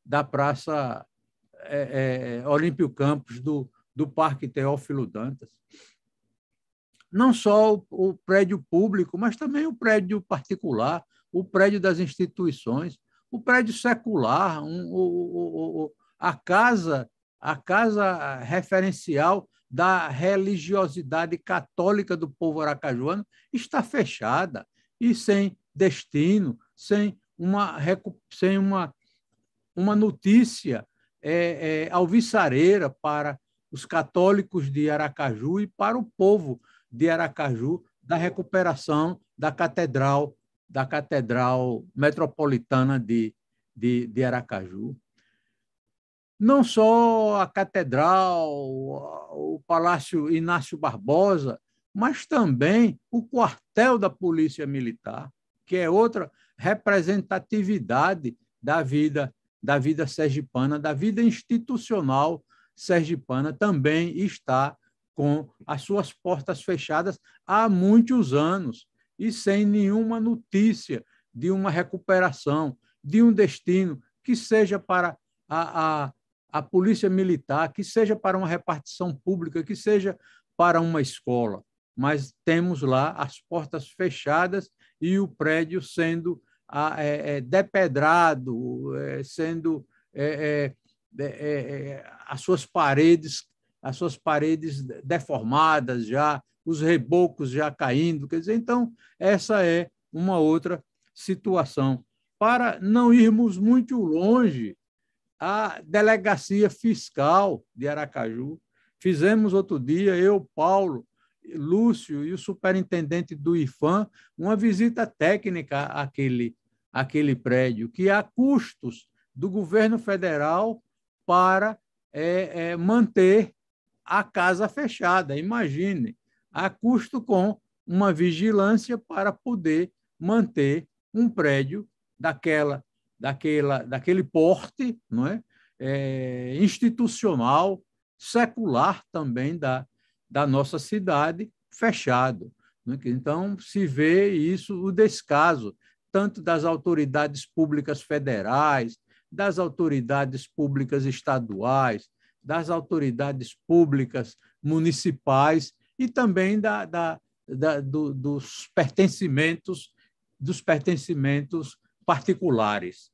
Olímpio Campos, do Parque Teófilo Dantas. Não só o prédio público, mas também o prédio particular, o prédio das instituições, o prédio secular, a casa referencial da religiosidade católica do povo aracajuano está fechada e sem destino, sem uma notícia alvissareira para os católicos de Aracaju e para o povo de Aracaju, da recuperação da Catedral Metropolitana de Aracaju. Não só a Catedral, o Palácio Inácio Barbosa, mas também o quartel da Polícia Militar, que é outra representatividade da vida sergipana, da vida institucional sergipana, também está com as suas portas fechadas há muitos anos e sem nenhuma notícia de uma recuperação, de um destino que seja para a Polícia Militar, que seja para uma repartição pública, que seja para uma escola. Mas temos lá as portas fechadas e o prédio sendo depedrado, sendo as suas paredes deformadas já, os rebocos já caindo. Quer dizer, então, essa é uma outra situação. Para não irmos muito longe, a Delegacia Fiscal de Aracaju, fizemos outro dia, eu, Paulo, Lúcio e o superintendente do IFAM, uma visita técnica àquele prédio, que há custos do governo federal para manter a casa fechada. Imagine, há custo com uma vigilância para poder manter um prédio daquele porte, não é? Institucional, secular também da nossa cidade, fechado. Então, se vê isso, o descaso, tanto das autoridades públicas federais, das autoridades públicas estaduais, das autoridades públicas municipais e também dos pertencimentos particulares.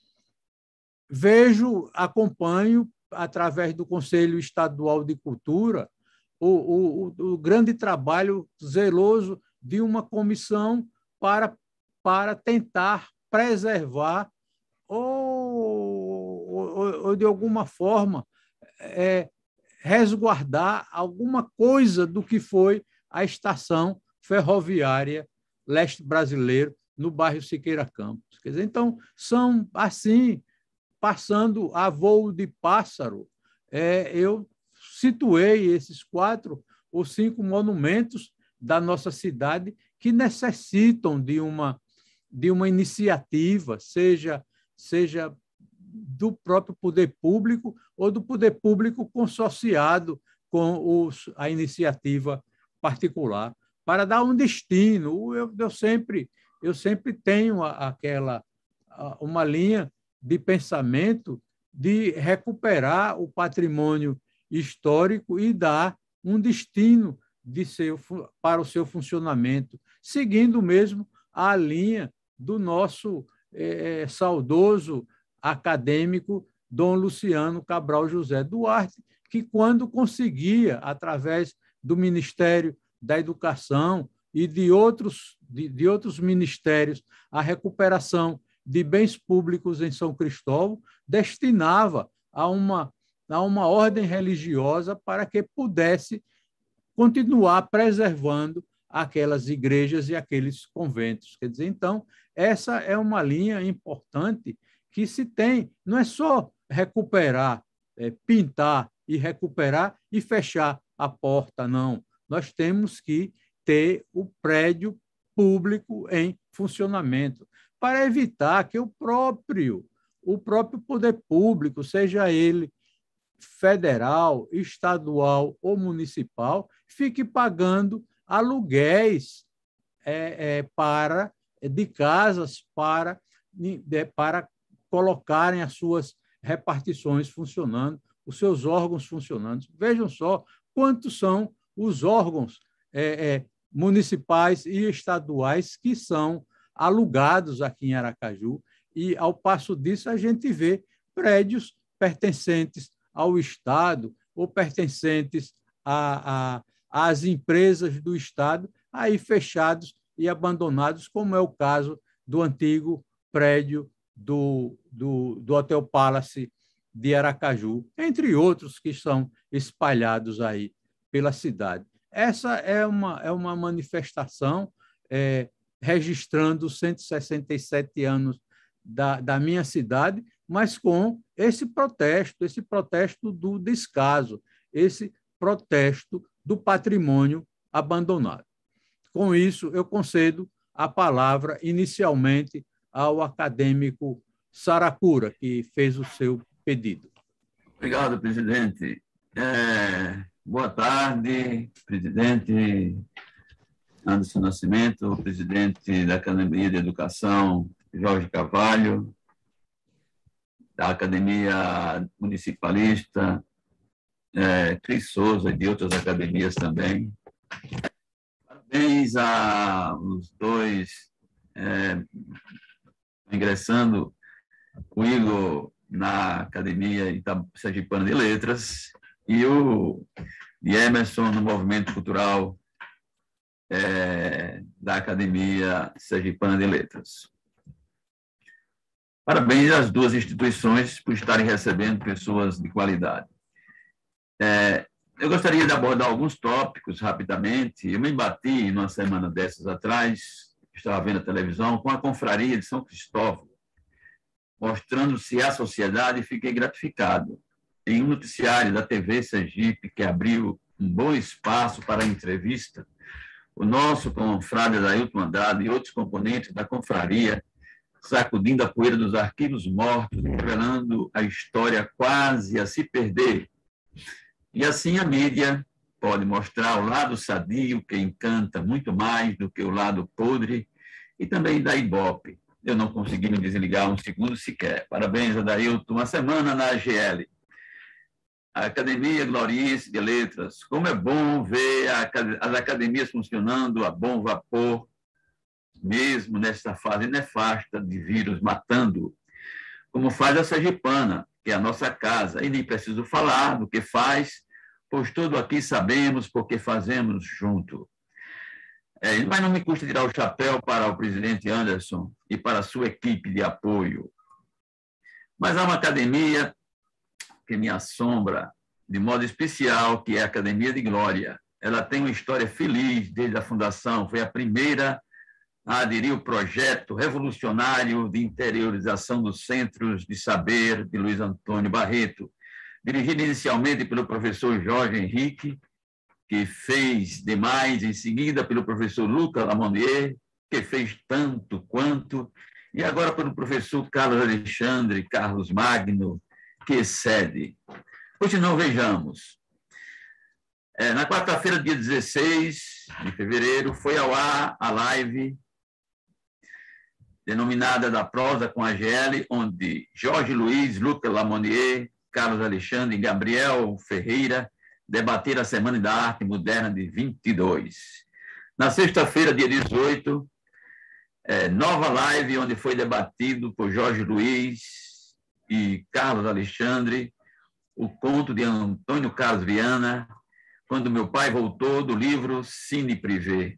Acompanho, através do Conselho Estadual de Cultura, o grande trabalho zeloso de uma comissão para tentar preservar ou ou de alguma forma, resguardar alguma coisa do que foi a estação ferroviária leste brasileiro no bairro Siqueira Campos. Quer dizer, então, são assim, passando a voo de pássaro, eu situei esses 4 ou 5 monumentos da nossa cidade que necessitam de uma iniciativa, seja do próprio poder público ou do poder público consorciado com a iniciativa particular, para dar um destino. Eu sempre tenho uma linha de pensamento de recuperar o patrimônio histórico e dar um destino para o seu funcionamento, seguindo mesmo a linha do nosso saudoso acadêmico Dom Luciano Cabral José Duarte, que, quando conseguia, através do Ministério da Educação e de outros ministérios, a recuperação de bens públicos em São Cristóvão, destinava a uma ordem religiosa para que pudesse continuar preservando aquelas igrejas e aqueles conventos. Quer dizer, então, essa é uma linha importante que se tem. Não é só recuperar, pintar e recuperar e fechar a porta, não. Nós temos que ter o prédio público em funcionamento, para evitar que o próprio poder público, seja ele federal, estadual ou municipal, fique pagando aluguéis de casas para colocarem as suas repartições funcionando, os seus órgãos funcionando. Vejam só quantos são os órgãos municipais e estaduais que são alugados aqui em Aracaju, e, ao passo disso, a gente vê prédios pertencentes ao Estado ou pertencentes às empresas do Estado aí fechados e abandonados, como é o caso do antigo prédio do Hotel Palace de Aracaju, entre outros que são espalhados aí pela cidade. Essa é uma manifestação registrando 167 anos da minha cidade, mas com esse protesto do descaso, esse protesto do patrimônio abandonado. Com isso, eu concedo a palavra inicialmente ao acadêmico Saracura, que fez o seu pedido. Obrigado, presidente. Boa tarde, presidente Anderson Nascimento, presidente da Academia de Educação, Jorge Carvalho, da Academia Municipalista, Cris Souza e de outras academias também. Parabéns aos dois ingressando comigo na Academia Sergipana de Letras e o de Emerson no Movimento Cultural da Academia Sergipana de Letras. Parabéns às duas instituições por estarem recebendo pessoas de qualidade. Eu gostaria de abordar alguns tópicos rapidamente. Eu me embati, numa semana dessas atrás, estava vendo a televisão, com a confraria de São Cristóvão, mostrando-se à sociedade, e fiquei gratificado. Em um noticiário da TV Sergipe, que abriu um bom espaço para a entrevista, o nosso confrade Adailton Andrade e outros componentes da confraria, sacudindo a poeira dos arquivos mortos, revelando a história quase a se perder. E assim a mídia pode mostrar o lado sadio, que encanta muito mais do que o lado podre, e também da Ibope. Eu não consegui me desligar um segundo sequer. Parabéns, Adailton. Uma semana na AGL. A Academia Gloriense de Letras. Como é bom ver as academias funcionando a bom vapor, mesmo nesta fase nefasta de vírus matando, como faz a Sergipana, que é a nossa casa. E nem preciso falar do que faz, pois todos aqui sabemos porque fazemos junto. Mas não me custa tirar o chapéu para o presidente Anderson e para a sua equipe de apoio. Mas há uma academia que me assombra de modo especial, que é a Academia de Glória. Ela tem uma história feliz desde a fundação, foi a primeira a aderir ao projeto revolucionário de interiorização dos centros de saber de Luiz Antônio Barreto, dirigido inicialmente pelo professor Jorge Henrique, que fez demais, em seguida pelo professor Lucas Lamonnier, que fez tanto quanto, e agora pelo professor Carlos Alexandre, Carlos Magno, que excede. Hoje não vejamos. Na quarta-feira, dia 16 de fevereiro, foi ao ar a live denominada Da Prosa com a GL, onde Jorge Luiz, Lucas Lamonnier, Carlos Alexandre e Gabriel Ferreira debateram a Semana da Arte Moderna de 22. Na sexta-feira, dia 18, nova live, onde foi debatido por Jorge Luiz e Carlos Alexandre o conto de Antônio Carlos Viana, Quando Meu Pai Voltou, do livro Cine Privé.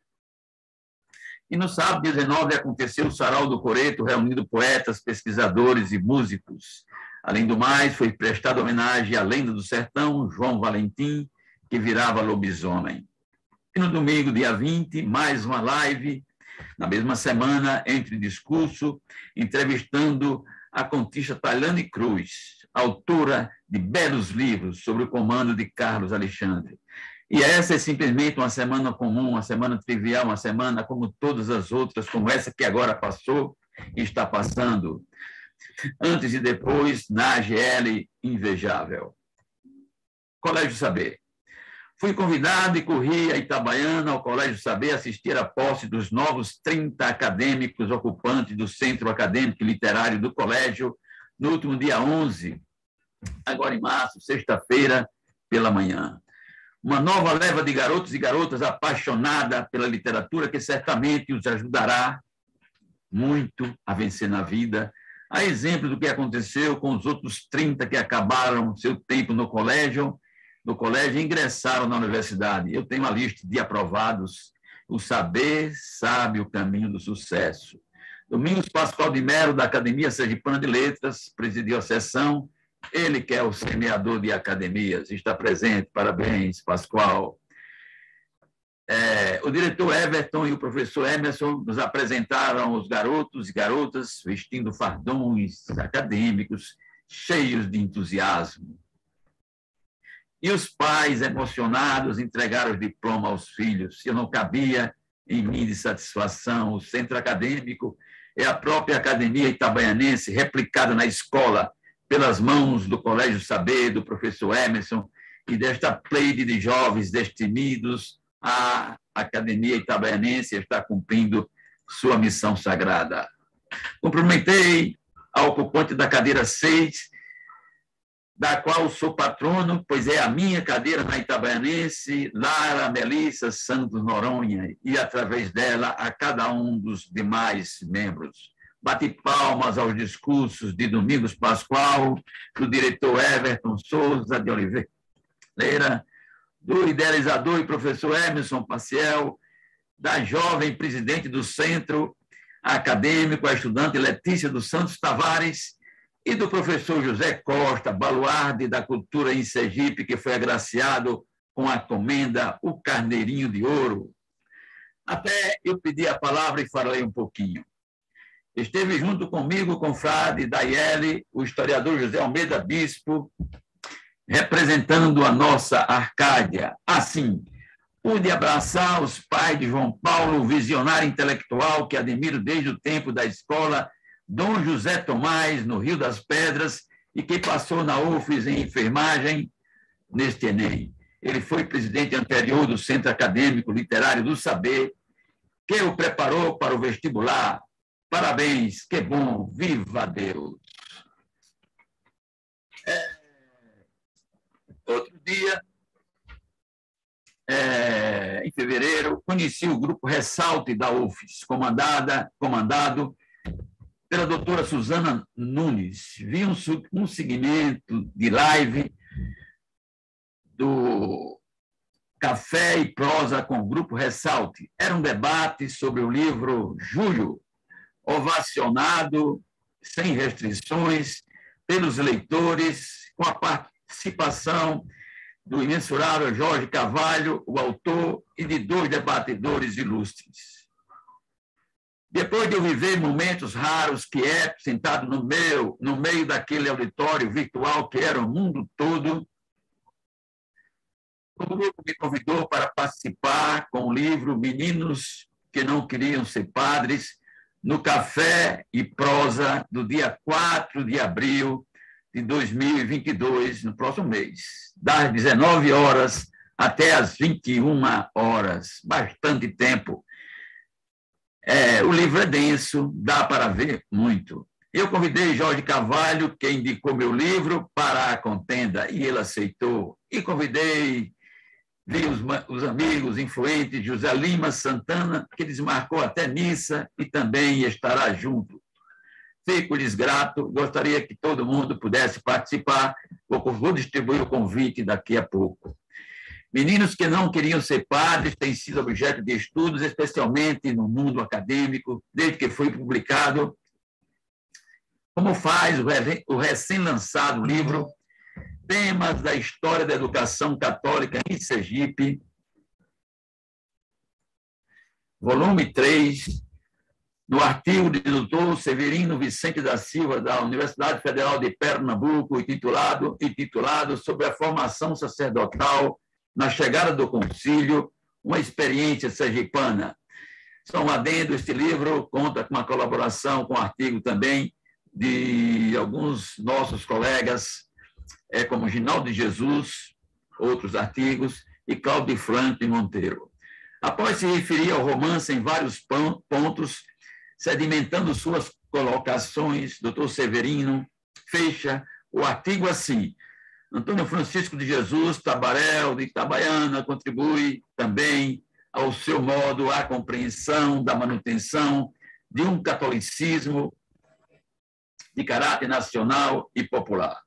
E no sábado 19 aconteceu o Sarau do Coreto, reunindo poetas, pesquisadores e músicos. Além do mais, foi prestada homenagem à lenda do sertão, João Valentim, que virava lobisomem. E no domingo, dia 20, mais uma live, na mesma semana, entre discurso, entrevistando a contista Tailane Cruz, autora de belos livros sobre o comando de Carlos Alexandre. E essa é simplesmente uma semana comum, uma semana trivial, uma semana como todas as outras, como essa que agora passou e está passando. Antes e depois, na AGL invejável. Colégio Saber. Fui convidado e corri a Itabaiana, ao Colégio Saber, assistir à posse dos novos 30 acadêmicos ocupantes do Centro Acadêmico e Literário do Colégio, no último dia 11, agora em março, sexta-feira, pela manhã. Uma nova leva de garotos e garotas apaixonadas pela literatura que certamente os ajudará muito a vencer na vida, a exemplo do que aconteceu com os outros 30 que acabaram seu tempo no colégio e ingressaram na universidade. Eu tenho a lista de aprovados. O saber sabe o caminho do sucesso. Domingos Pascoal de Melo, da Academia Sergipana de Letras, presidiu a sessão. Ele que é o semeador de academias, está presente. Parabéns, Pascoal. O diretor Everton e o professor Emerson nos apresentaram os garotos e garotas vestindo fardões acadêmicos, cheios de entusiasmo. E os pais, emocionados, entregaram o diploma aos filhos. Eu não cabia em mim de satisfação. O centro acadêmico é a própria Academia Itabaianense, replicada na escola, pelas mãos do Colégio Saber, do professor Emerson e desta pleide de jovens destinados à Academia Itabaianense está cumprindo sua missão sagrada. Cumprimentei a ocupante da cadeira 6, da qual sou patrono, pois é a minha cadeira na Itabaianense, Lara Melissa Santos Noronha, e através dela a cada um dos demais membros. Bati palmas aos discursos de Domingos Pascoal, do diretor Everton Souza de Oliveira, do idealizador e professor Emerson Paciel, da jovem presidente do Centro Acadêmico, a estudante Letícia dos Santos Tavares, e do professor José Costa, baluarde da cultura em Sergipe, que foi agraciado com a comenda O Carneirinho de Ouro. Até eu pedi a palavra e falei um pouquinho. Esteve junto comigo, confrade Daiele, o historiador José Almeida Bispo, representando a nossa Arcádia. Assim, pude abraçar os pais de João Paulo, o visionário intelectual que admiro desde o tempo da escola, Dom José Tomás, no Rio das Pedras, e que passou na UFES em enfermagem neste Enem. Ele foi presidente anterior do Centro Acadêmico Literário do Saber, que o preparou para o vestibular. Parabéns, que bom, viva Deus! Outro dia, em fevereiro, conheci o grupo Ressalte da UFES, comandado pela doutora Suzana Nunes. Vi um segmento de live do Café e Prosa com o grupo Ressalte. Era um debate sobre o livro Júlio, ovacionado sem restrições, pelos leitores, com a participação do imensurável Jorge Carvalho, o autor, e de 2 debatedores ilustres. Depois de eu viver momentos raros, quieto, sentado no meio daquele auditório virtual que era o mundo todo, o grupo me convidou para participar com o livro Meninos que Não Queriam Ser Padres, no Café e Prosa do dia 4 de abril de 2022, no próximo mês, das 19 horas até as 21 horas, bastante tempo. O livro é denso, dá para ver muito. Eu convidei Jorge Carvalho, que indicou meu livro, para a contenda, e ele aceitou. E convidei os amigos influentes José Lima Santana, que desmarcou até missa e também estará junto. Fico-lhes grato, gostaria que todo mundo pudesse participar, vou distribuir o convite daqui a pouco. Meninos que não queriam ser padres têm sido objeto de estudos, especialmente no mundo acadêmico, desde que foi publicado, como faz o recém-lançado livro Temas da História da Educação Católica em Sergipe, volume 3, no artigo do doutor Severino Vicente da Silva, da Universidade Federal de Pernambuco, intitulado Sobre a Formação Sacerdotal na Chegada do Concílio, uma experiência sergipana. Só um adendo, este livro conta com uma colaboração, com um artigo também de alguns nossos colegas, como Ginaldo de Jesus, outros artigos, e Cláudio Franklin Monteiro. Após se referir ao romance em vários pontos, sedimentando suas colocações, doutor Severino fecha o artigo assim: Antônio Francisco de Jesus, Tabarel de Itabaiana, contribui também, ao seu modo, à compreensão da manutenção de um catolicismo de caráter nacional e popular.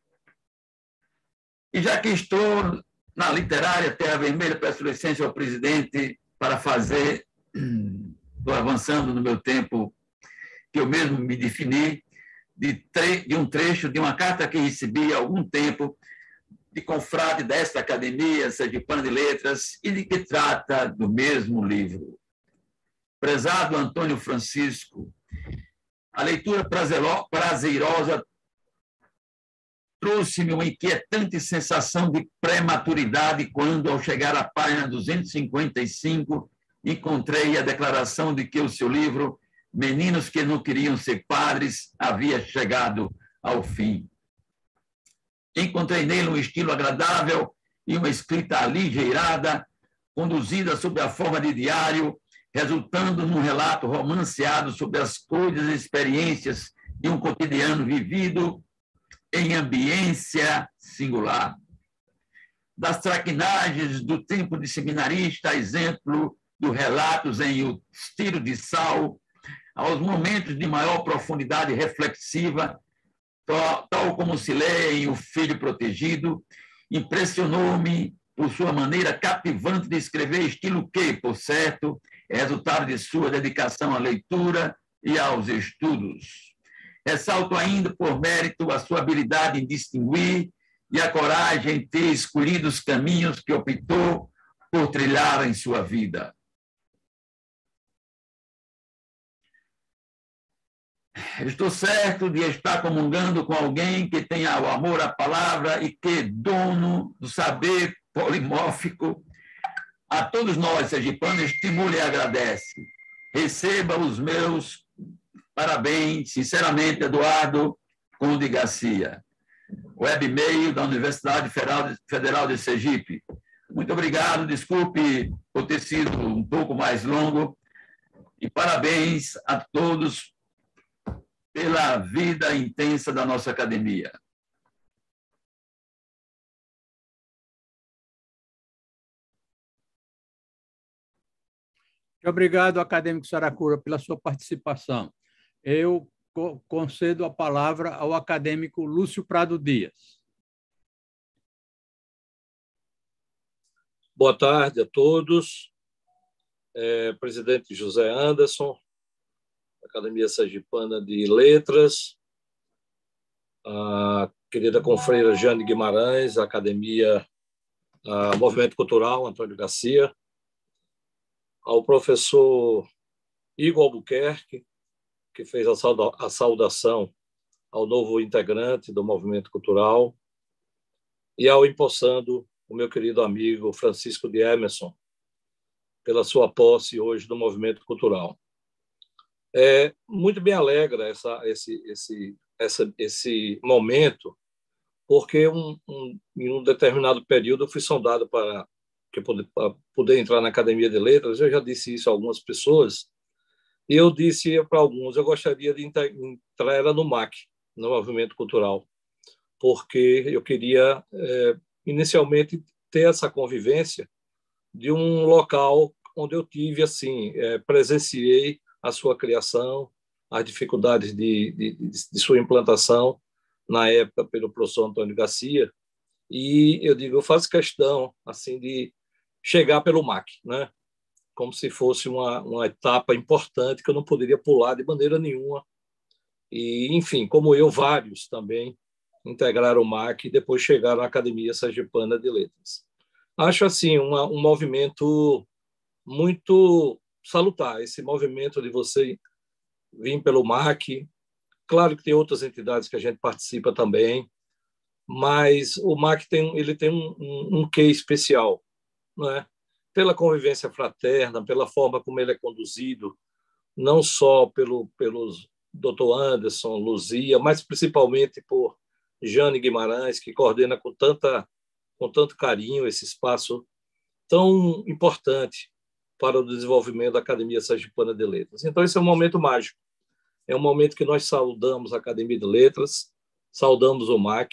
E já que estou na literária Terra Vermelha, peço licença ao presidente para fazer, estou avançando no meu tempo, que eu mesmo me defini, de um trecho de uma carta que recebi há algum tempo de confrade desta Academia Sergipana de Letras e de que trata do mesmo livro. Prezado Antônio Francisco, a leitura prazerosa trouxe-me uma inquietante sensação de prematuridade quando, ao chegar à página 255, encontrei a declaração de que o seu livro Meninos que Não Queriam Ser Padres havia chegado ao fim. Encontrei nele um estilo agradável e uma escrita aligeirada, conduzida sob a forma de diário, resultando num relato romanceado sobre as coisas e experiências de um cotidiano vivido em ambiência singular. Das traquinagens do tempo de seminarista, a exemplo dos relatos em O Estilo de Sal, aos momentos de maior profundidade reflexiva, tal como se lê em O Filho Protegido, impressionou-me por sua maneira cativante de escrever, estilo que, por certo, é resultado de sua dedicação à leitura e aos estudos. Ressalto ainda, por mérito, a sua habilidade em distinguir e a coragem em ter escolhido os caminhos que optou por trilhar em sua vida. Estou certo de estar comungando com alguém que tenha o amor à palavra e que, dono do saber polimórfico, a todos nós, sergipanos, estimula e agradece. Receba os meus parabéns, sinceramente, Eduardo Conde Garcia, webmail da Universidade Federal de Sergipe. Muito obrigado, desculpe por ter sido um pouco mais longo, e parabéns a todos pela vida intensa da nossa academia. Muito obrigado, acadêmico Saracura, pela sua participação. Eu concedo a palavra ao acadêmico Lúcio Prado Dias. Boa tarde a todos. Presidente José Anderson, Academia Sergipana de Letras, a querida confreira Jane Guimarães, a Academia Movimento Cultural, Antônio Garcia, ao professor Igor Albuquerque, que fez a saudação ao novo integrante do Movimento Cultural, e ao empossando o meu querido amigo Francisco de Emerson, pela sua posse hoje do Movimento Cultural. Muito me alegra esse momento, porque em um determinado período eu fui sondado para poder entrar na Academia de Letras. Eu já disse isso a algumas pessoas, e eu disse para alguns, eu gostaria de entrar no MAC, no Movimento Cultural, porque eu queria, inicialmente, ter essa convivência de um local onde eu tive, assim, presenciei a sua criação, as dificuldades de sua implantação, na época, pelo professor Antônio Garcia, e eu digo, eu faço questão, assim, de chegar pelo MAC, né? Como se fosse uma etapa importante que eu não poderia pular de maneira nenhuma. E, enfim, como eu, vários também integraram o MAC e depois chegaram à Academia Sergipana de Letras. Acho, assim, um movimento muito salutar, esse movimento de você vir pelo MAC. Claro que tem outras entidades que a gente participa também, mas o MAC tem um quê especial, não é? Pela convivência fraterna, pela forma como ele é conduzido, não só pelos Dr. Anderson, Luzia, mas principalmente por Jane Guimarães, que coordena com tanto carinho esse espaço tão importante para o desenvolvimento da Academia Sergipana de Letras. Então, esse é um momento mágico. É um momento que nós saudamos a Academia de Letras, saudamos o MAC,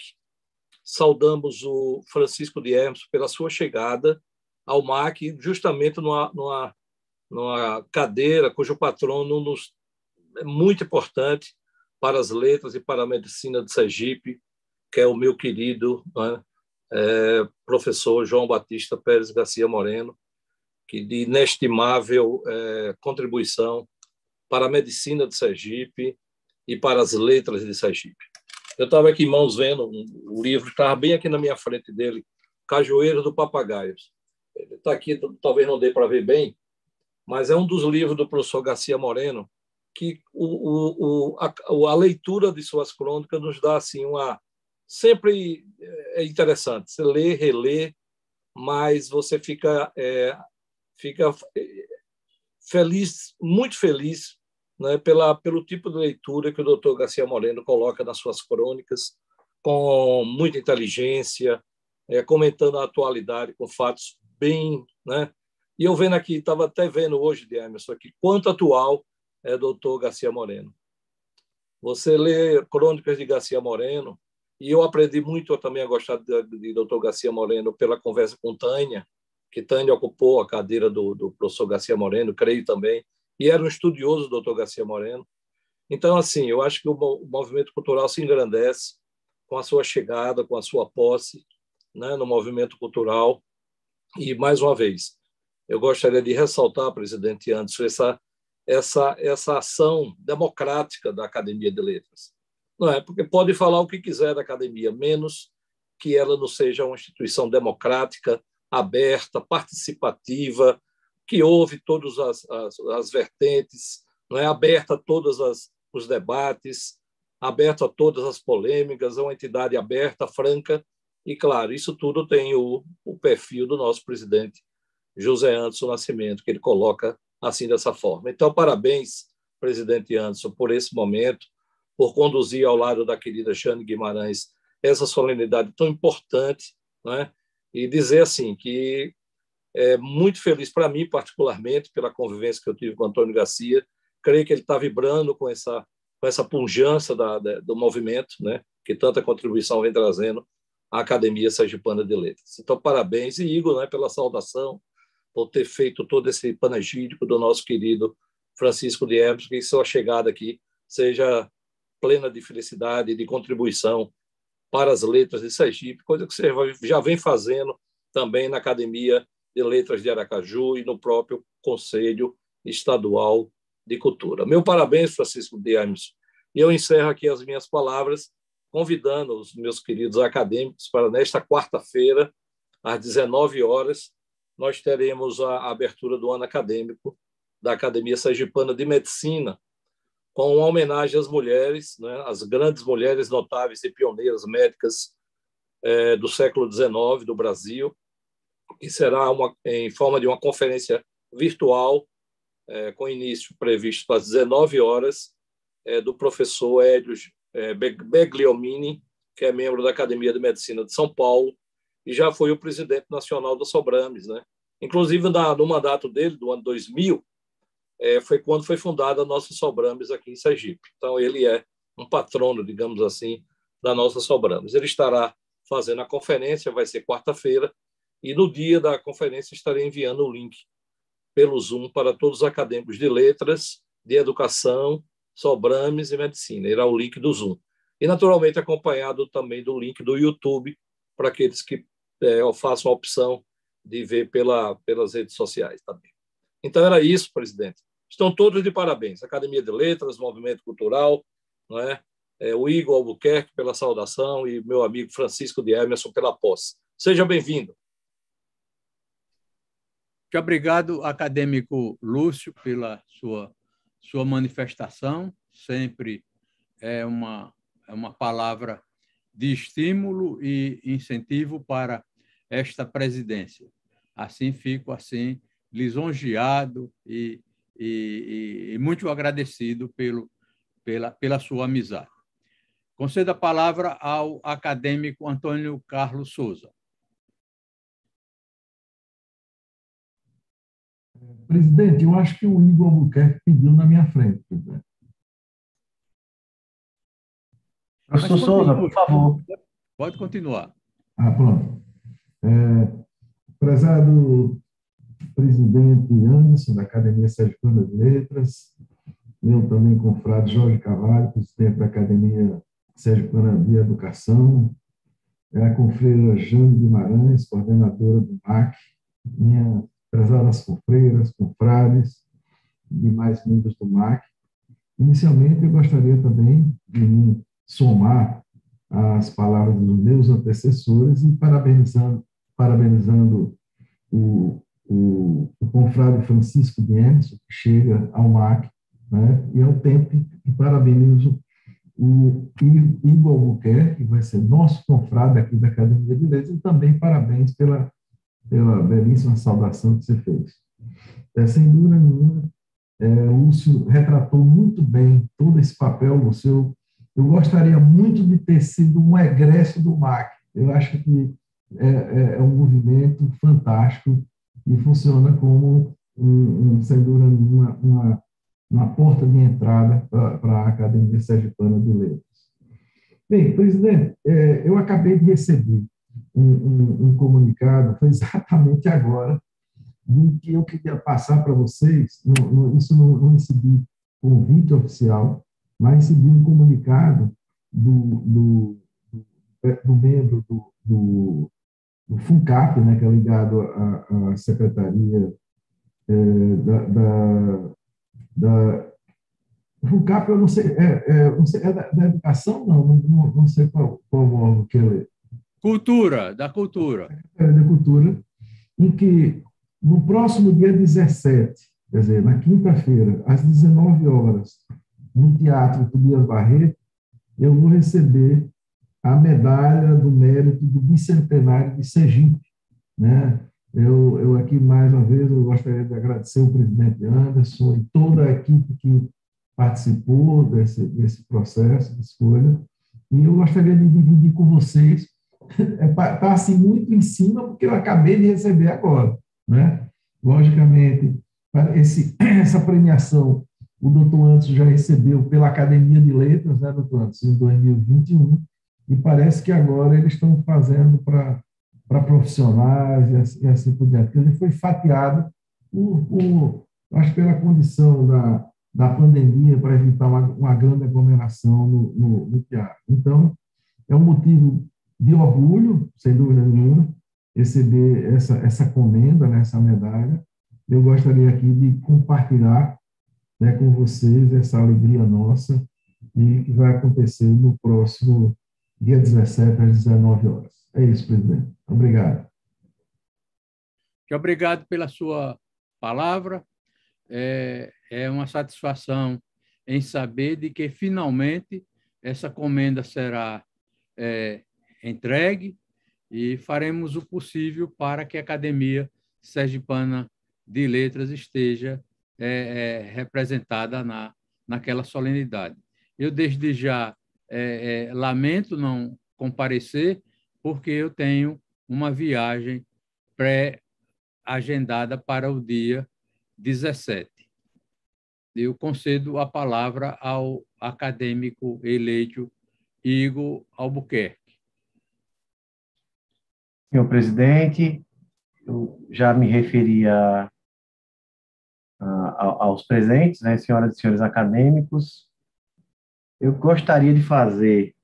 saudamos o Francisco de Emerson pela sua chegada ao MAC, justamente numa cadeira cujo patrono é muito importante para as letras e para a medicina de Sergipe, que é o meu querido, né, professor João Batista Pérez Garcia Moreno, que de inestimável contribuição para a medicina de Sergipe e para as letras de Sergipe. Eu estava aqui em mãos vendo o livro, estava bem aqui na minha frente dele, Cajueiro do Papagaio. Ele está aqui, talvez não dê para ver bem, mas é um dos livros do professor Garcia Moreno, que a leitura de suas crônicas nos dá assim sempre é interessante. Você lê, relê, mas você fica feliz, muito feliz, né, pelo tipo de leitura que o doutor Garcia Moreno coloca nas suas crônicas, com muita inteligência, comentando a atualidade com fatos bem, né? E eu vendo aqui, estava até vendo hoje, de Emerson, aqui, quanto atual é doutor Garcia Moreno. Você lê crônicas de Garcia Moreno, e eu aprendi muito também a gostar de doutor Garcia Moreno pela conversa com Tânia, que Tânia ocupou a cadeira do professor Garcia Moreno, creio também, e era um estudioso do doutor Garcia Moreno. Então, assim, eu acho que o movimento cultural se engrandece com a sua chegada, com a sua posse, né, no movimento cultural. E, mais uma vez, eu gostaria de ressaltar, presidente Anderson, essa ação democrática da Academia de Letras. Não é? Porque pode falar o que quiser da academia, menos que ela não seja uma instituição democrática, aberta, participativa, que ouve todas as vertentes, não é? Aberta a todos os debates, aberta a todas as polêmicas, é uma entidade aberta, franca. E, claro, isso tudo tem o perfil do nosso presidente José Anderson Nascimento, que ele coloca assim dessa forma. Então, parabéns, presidente Anderson, por esse momento, por conduzir ao lado da querida Jane Guimarães essa solenidade tão importante, né? E dizer assim que é muito feliz para mim, particularmente, pela convivência que eu tive com o Antônio Garcia. Creio que ele está vibrando com essa pujança do movimento, né? Que tanta contribuição vem trazendo à Academia Sergipana de Letras. Então, parabéns, e Igor, né, pela saudação, por ter feito todo esse panegírico do nosso querido Francisco de Emerson, que sua chegada aqui seja plena de felicidade e de contribuição para as letras de Sergipe, coisa que você já vem fazendo também na Academia de Letras de Aracaju e no próprio Conselho Estadual de Cultura. Meu parabéns, Francisco de Hermes. E eu encerro aqui as minhas palavras, convidando os meus queridos acadêmicos para, nesta quarta-feira, às 19 horas, nós teremos a abertura do ano acadêmico da Academia Sergipana de Medicina, com uma homenagem às mulheres, né, às grandes mulheres notáveis e pioneiras médicas do século XIX do Brasil, que será em forma de uma conferência virtual, com início previsto para as 19 horas, do professor Hélio Begliomini, que é membro da Academia de Medicina de São Paulo, e já foi o presidente nacional da Sobrames, né? Inclusive, no mandato dele, do ano 2000, foi quando foi fundada a nossa Sobrames aqui em Sergipe. Então, ele é um patrono, digamos assim, da nossa Sobrames. Ele estará fazendo a conferência, vai ser quarta-feira, e no dia da conferência estarei enviando o link pelo Zoom para todos os acadêmicos de letras, de educação, Sobrames e medicina. Irá o link do Zoom. E, naturalmente, acompanhado também do link do YouTube, para aqueles que façam a opção de ver pelas redes sociais também. Então, era isso, presidente. Estão todos de parabéns. Academia de Letras, Movimento Cultural, não é? O Igor Albuquerque pela saudação e meu amigo Francisco de Emerson pela posse. Seja bem-vindo. Muito obrigado, acadêmico Lúcio, pela sua manifestação. Sempre é uma palavra de estímulo e incentivo para esta presidência. Assim, fico lisonjeado e muito agradecido pela sua amizade. Concedo a palavra ao acadêmico Antônio Carlos Souza. Presidente, eu acho que o Igor Albuquerque pediu na minha frente, presidente. Professor Souza, por favor. Pode continuar. Pronto. Prezado presidente Anderson, da Academia Sergipana de Letras, meu também confrade Jorge Carvalho, presidente da Academia Sergipana de Educação, a confreira Jane Guimarães, coordenadora do MAC, minhas prezadas confreiras, confrades, demais membros do MAC. Inicialmente, eu gostaria também de me somar às palavras dos meus antecessores e parabenizando o confrade Francisco de Emerson, que chega ao MAC, né? E ao tempo que parabenizo o Igor Albuquerque, que vai ser nosso confrade aqui da Academia de Letras, e também parabéns pela belíssima saudação que você fez. Sem dúvida nenhuma, Lúcio retratou muito bem todo esse papel, Lúcio. Eu gostaria muito de ter sido um egresso do MAC. Eu acho que é um movimento fantástico e funciona como, sem dúvida nenhuma, uma porta de entrada para a Academia Sergipana de Letras. Bem, presidente, eu acabei de receber um comunicado, foi exatamente agora, de que eu queria passar para vocês. Isso não recebi convite oficial, mas recebi um comunicado do membro do FUNCAP, né, que é ligado à Secretaria da FUNCAP, eu não sei, da Educação? Não sei qual órgão que ele é. Da Cultura. Da Cultura, em que no próximo dia 17, quer dizer, na quinta-feira, às 19 horas, no Teatro Tobias Barreto, eu vou receber a medalha do mérito do bicentenário de Sergipe, né? Eu aqui, mais uma vez, eu gostaria de agradecer o presidente Anderson e toda a equipe que participou desse processo de escolha, e eu gostaria de dividir com vocês. Está assim muito em cima, porque eu acabei de receber agora, né? Logicamente, essa premiação, o doutor Anderson já recebeu pela Academia de Letras, né, doutor Anderson, em 2021, e parece que agora eles estão fazendo para profissionais e assim por diante. Ele foi fatiado, acho, pela condição da pandemia, para evitar uma grande aglomeração no teatro. Então, é um motivo de orgulho, sem dúvida nenhuma, receber essa comenda, né, essa medalha. Eu gostaria aqui de compartilhar né, com vocês, essa alegria nossa, e que vai acontecer no próximo dia 17, às 19 horas. É isso, presidente. Obrigado. Obrigado pela sua palavra. É uma satisfação em saber de que, finalmente, essa comenda será entregue e faremos o possível para que a Academia Sergipana de Letras esteja representada naquela solenidade. Eu, desde já, lamento não comparecer, porque eu tenho uma viagem pré-agendada para o dia 17. Eu concedo a palavra ao acadêmico eleito Igor Albuquerque. Senhor presidente, eu já me referi aos presentes, né, senhoras e senhores acadêmicos. Eu gostaria de fazer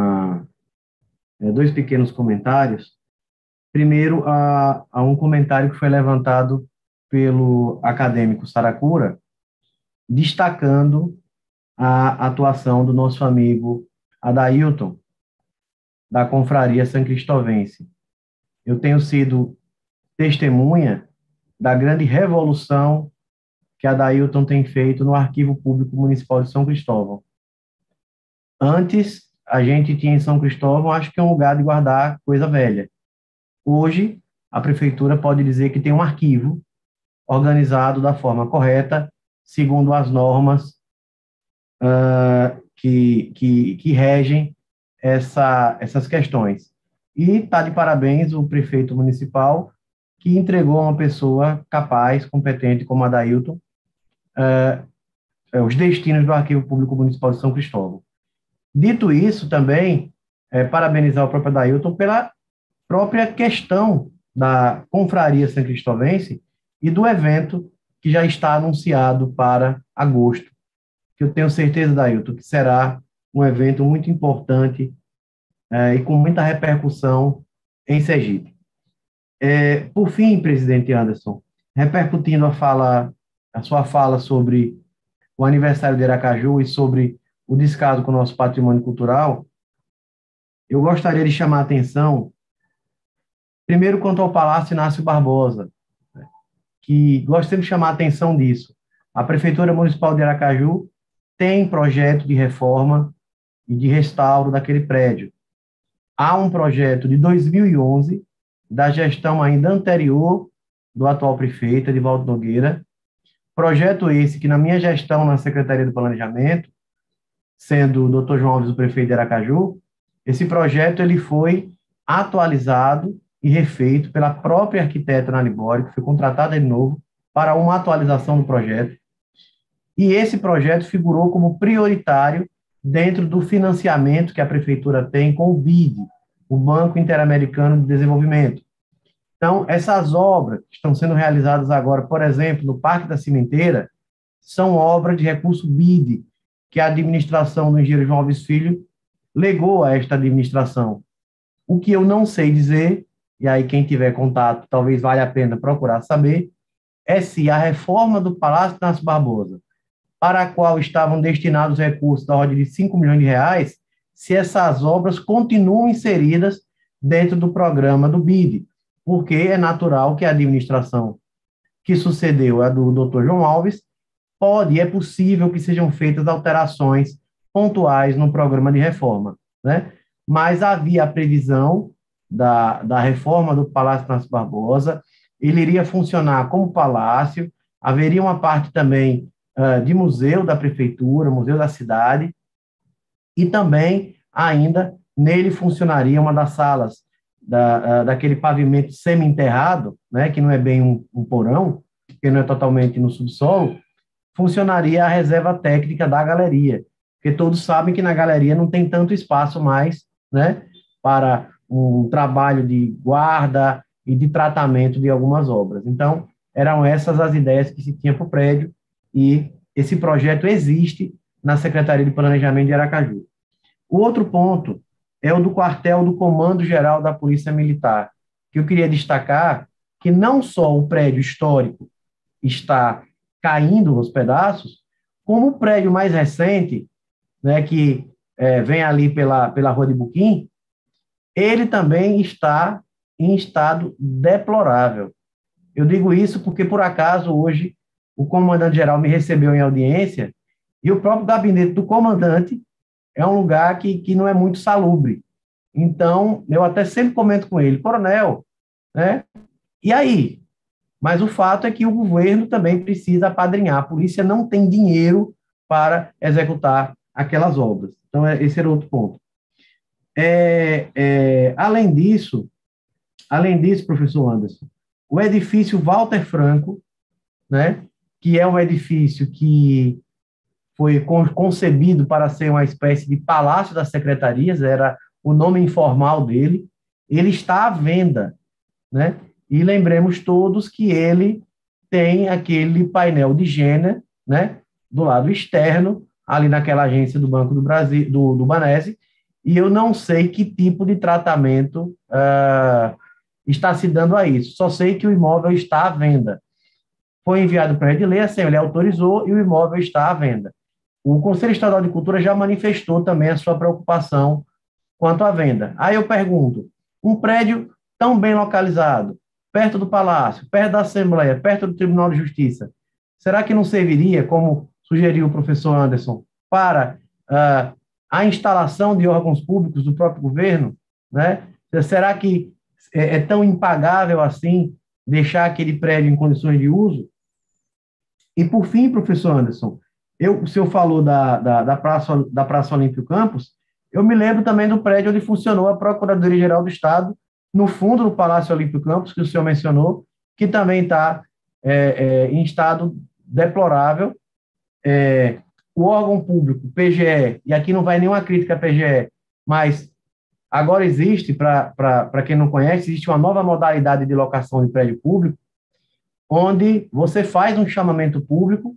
dois pequenos comentários. Primeiro, a um comentário que foi levantado pelo acadêmico Saracura, destacando a atuação do nosso amigo Adailton, da Confraria São Cristovense. Eu tenho sido testemunha da grande revolução que Adailton tem feito no Arquivo Público Municipal de São Cristóvão. Antes, a gente tinha em São Cristóvão, acho que é um lugar de guardar coisa velha. Hoje, a prefeitura pode dizer que tem um arquivo organizado da forma correta, segundo as normas que regem essas questões. E está de parabéns o prefeito municipal, que entregou a uma pessoa capaz, competente, como Adailton, os destinos do Arquivo Público Municipal de São Cristóvão. Dito isso, também, parabenizar o próprio Adailton pela própria questão da Confraria São Cristovense e do evento que já está anunciado para agosto, que eu tenho certeza, Adailton, que será um evento muito importante e com muita repercussão em Sergipe. Por fim, presidente Anderson, repercutindo a sua fala sobre o aniversário de Aracaju e sobre o descaso com o nosso patrimônio cultural, eu gostaria de chamar a atenção, primeiro, quanto ao Palácio Inácio Barbosa, que gostaria de chamar a atenção disso. A Prefeitura Municipal de Aracaju tem projeto de reforma e de restauro daquele prédio. Há um projeto de 2011, da gestão ainda anterior do atual prefeito, Edivaldo Nogueira, projeto esse que, na minha gestão na Secretaria do Planejamento, sendo o Dr. João Alves o prefeito de Aracaju, esse projeto ele foi atualizado e refeito pela própria arquiteta Ana Libório, que foi contratada de novo para uma atualização do projeto. E esse projeto figurou como prioritário dentro do financiamento que a prefeitura tem com o BID, o Banco Interamericano de Desenvolvimento. Então, essas obras que estão sendo realizadas agora, por exemplo, no Parque da Cimenteira, são obras de recurso BID, que a administração do engenheiro João Alves Filho legou a esta administração. O que eu não sei dizer, e aí quem tiver contato, talvez valha a pena procurar saber, é se a reforma do Palácio Inácio Barbosa, para a qual estavam destinados recursos da ordem de 5 milhões de reais, se essas obras continuam inseridas dentro do programa do BID, porque é natural que a administração que sucedeu a do Dr. João Alves pode e é possível que sejam feitas alterações pontuais no programa de reforma, né? Mas havia a previsão da reforma do Palácio Inácio Barbosa, ele iria funcionar como palácio, haveria uma parte também de museu da prefeitura, museu da cidade, e também, ainda, nele funcionaria uma das salas daquele pavimento semi-enterrado, né, que não é bem um porão, que não é totalmente no subsolo, funcionaria a reserva técnica da galeria, porque todos sabem que na galeria não tem tanto espaço mais, né, para um trabalho de guarda e de tratamento de algumas obras. Então, eram essas as ideias que se tinha para o prédio, e esse projeto existe na Secretaria de Planejamento de Aracaju. O outro ponto é o do quartel do Comando Geral da Polícia Militar, que eu queria destacar que não só o prédio histórico está caindo aos pedaços, como o prédio mais recente, né, que vem ali pela Rua de Buquim, ele também está em estado deplorável. Eu digo isso porque, por acaso, hoje, o comandante-geral me recebeu em audiência e o próprio gabinete do comandante é um lugar que não é muito salubre. Então, eu até sempre comento com ele, coronel, né? E aí? Mas o fato é que o governo também precisa apadrinhar. A polícia não tem dinheiro para executar aquelas obras. Então, esse era outro ponto. Além disso, professor Anderson, o edifício Walter Franco, né, que é um edifício que foi concebido para ser uma espécie de palácio das secretarias, era o nome informal dele, ele está à venda, né? E lembremos todos que ele tem aquele painel de Jena, né, do lado externo, ali naquela agência do Banco do Brasil, do Banese, e eu não sei que tipo de tratamento está se dando a isso. Só sei que o imóvel está à venda. Foi enviado para a Rede Lei, a Assembleia autorizou e o imóvel está à venda. O Conselho Estadual de Cultura já manifestou também a sua preocupação quanto à venda. Aí eu pergunto, um prédio tão bem localizado, perto do Palácio, perto da Assembleia, perto do Tribunal de Justiça, será que não serviria, como sugeriu o professor Anderson, para a instalação de órgãos públicos do próprio governo? Né? Será que é tão impagável assim deixar aquele prédio em condições de uso? E, por fim, professor Anderson, o senhor falou da Praça Olímpio Campos, eu me lembro também do prédio onde funcionou a Procuradoria-Geral do Estado, no fundo do Palácio Olímpio Campos, que o senhor mencionou, que também está em estado deplorável. O órgão público, PGE, e aqui não vai nenhuma crítica à PGE, mas agora existe, para quem não conhece, existe uma nova modalidade de locação de prédio público, onde você faz um chamamento público,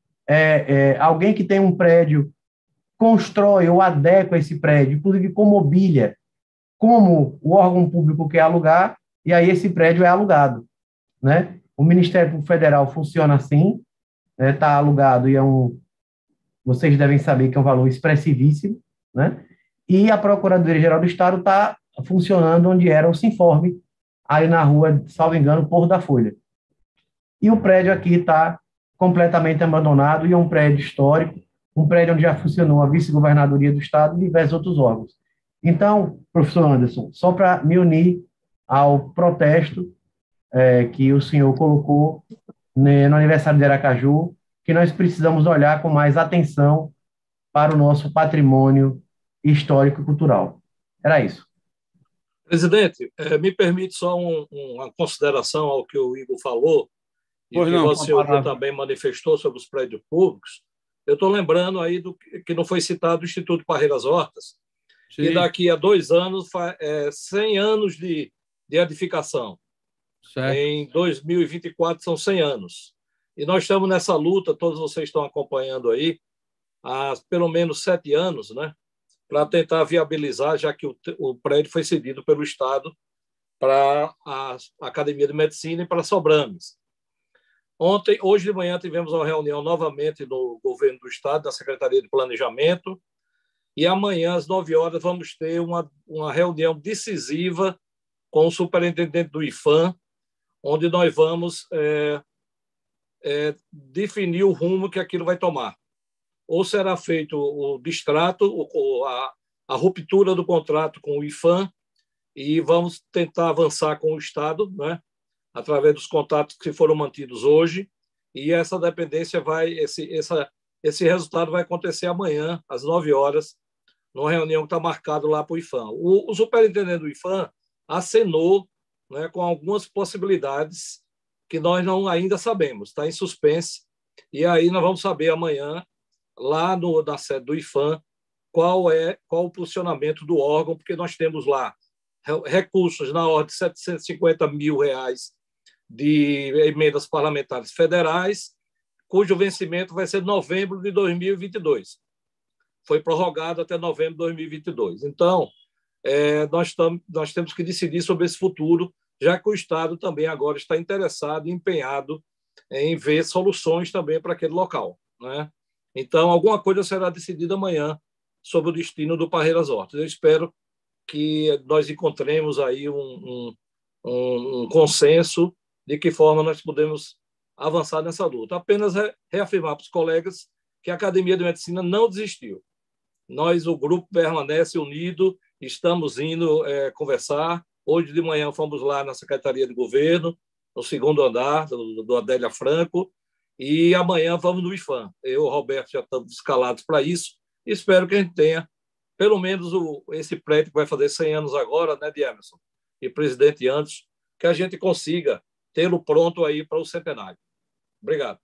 alguém que tem um prédio constrói ou adequa esse prédio, inclusive com mobília, como o órgão público quer alugar, e aí esse prédio é alugado, né? O Ministério Federal funciona assim, está alugado e vocês devem saber que é um valor expressivíssimo, né? E a Procuradoria-Geral do Estado está funcionando onde era o Sinforme, ali na rua, salvo engano, Porto da Folha. E o prédio aqui está completamente abandonado e é um prédio histórico, um prédio onde já funcionou a Vice-Governadoria do Estado e diversos outros órgãos. Então, professor Anderson, só para me unir ao protesto que o senhor colocou no aniversário de Aracaju, que nós precisamos olhar com mais atenção para o nosso patrimônio histórico e cultural. Era isso. Presidente, me permite só uma consideração ao que o Igor falou, e que o senhor também manifestou sobre os prédios públicos. Eu estou lembrando aí do que não foi citado o Instituto Parreiras Hortas, Sim. E daqui a 2 anos, 100 anos de edificação. Certo. Em 2024 são 100 anos. E nós estamos nessa luta, todos vocês estão acompanhando aí, há pelo menos 7 anos, né, para tentar viabilizar, já que o prédio foi cedido pelo Estado para a Academia de Medicina e para a Sobrames. Hoje de manhã, tivemos uma reunião novamente no governo do Estado, da Secretaria de Planejamento, e amanhã, às 9 horas, vamos ter uma reunião decisiva com o superintendente do IPHAN, onde nós vamos definir o rumo que aquilo vai tomar. Ou será feito o distrato, a ruptura do contrato com o IPHAN, e vamos tentar avançar com o Estado, né, através dos contatos que foram mantidos hoje, e essa dependência esse resultado vai acontecer amanhã, às 9 horas, numa reunião que está marcada lá para o IPHAN. O superintendente do IPHAN acenou, né, com algumas possibilidades que nós não ainda sabemos, está em suspense, e aí nós vamos saber amanhã, lá na sede do IPHAN, qual o posicionamento do órgão, porque nós temos lá recursos na ordem de R$750 mil de emendas parlamentares federais, cujo vencimento vai ser novembro de 2022. Foi prorrogado até novembro de 2022. Então, nós temos que decidir sobre esse futuro, já que o Estado também agora está interessado e empenhado em ver soluções também para aquele local, né? Então, alguma coisa será decidida amanhã sobre o destino do Parreiras Hortas. Eu espero que nós encontremos aí um consenso de que forma nós podemos avançar nessa luta. Apenas reafirmar para os colegas que a Academia de Medicina não desistiu. Nós, o grupo, permanece unido, estamos indo conversar. Hoje de manhã fomos lá na Secretaria de Governo, no segundo andar do Adélia Franco, e amanhã vamos no IFAM. Eu e o Roberto já estamos escalados para isso. Espero que a gente tenha, pelo menos, esse prédio que vai fazer 100 anos agora, né, de Emerson? E presidente antes, que a gente consiga tê-lo pronto aí para o centenário. Obrigado.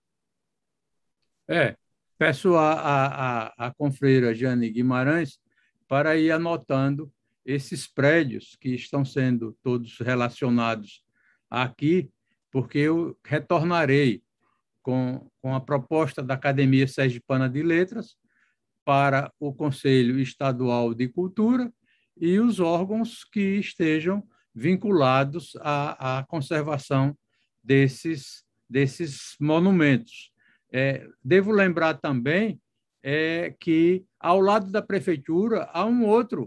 Peço à confreira Jane Guimarães para ir anotando esses prédios que estão sendo todos relacionados aqui, porque eu retornarei com a proposta da Academia Sergipana de Letras para o Conselho Estadual de Cultura e os órgãos que estejam vinculados à conservação desses monumentos. Devo lembrar também que, ao lado da prefeitura, há um outro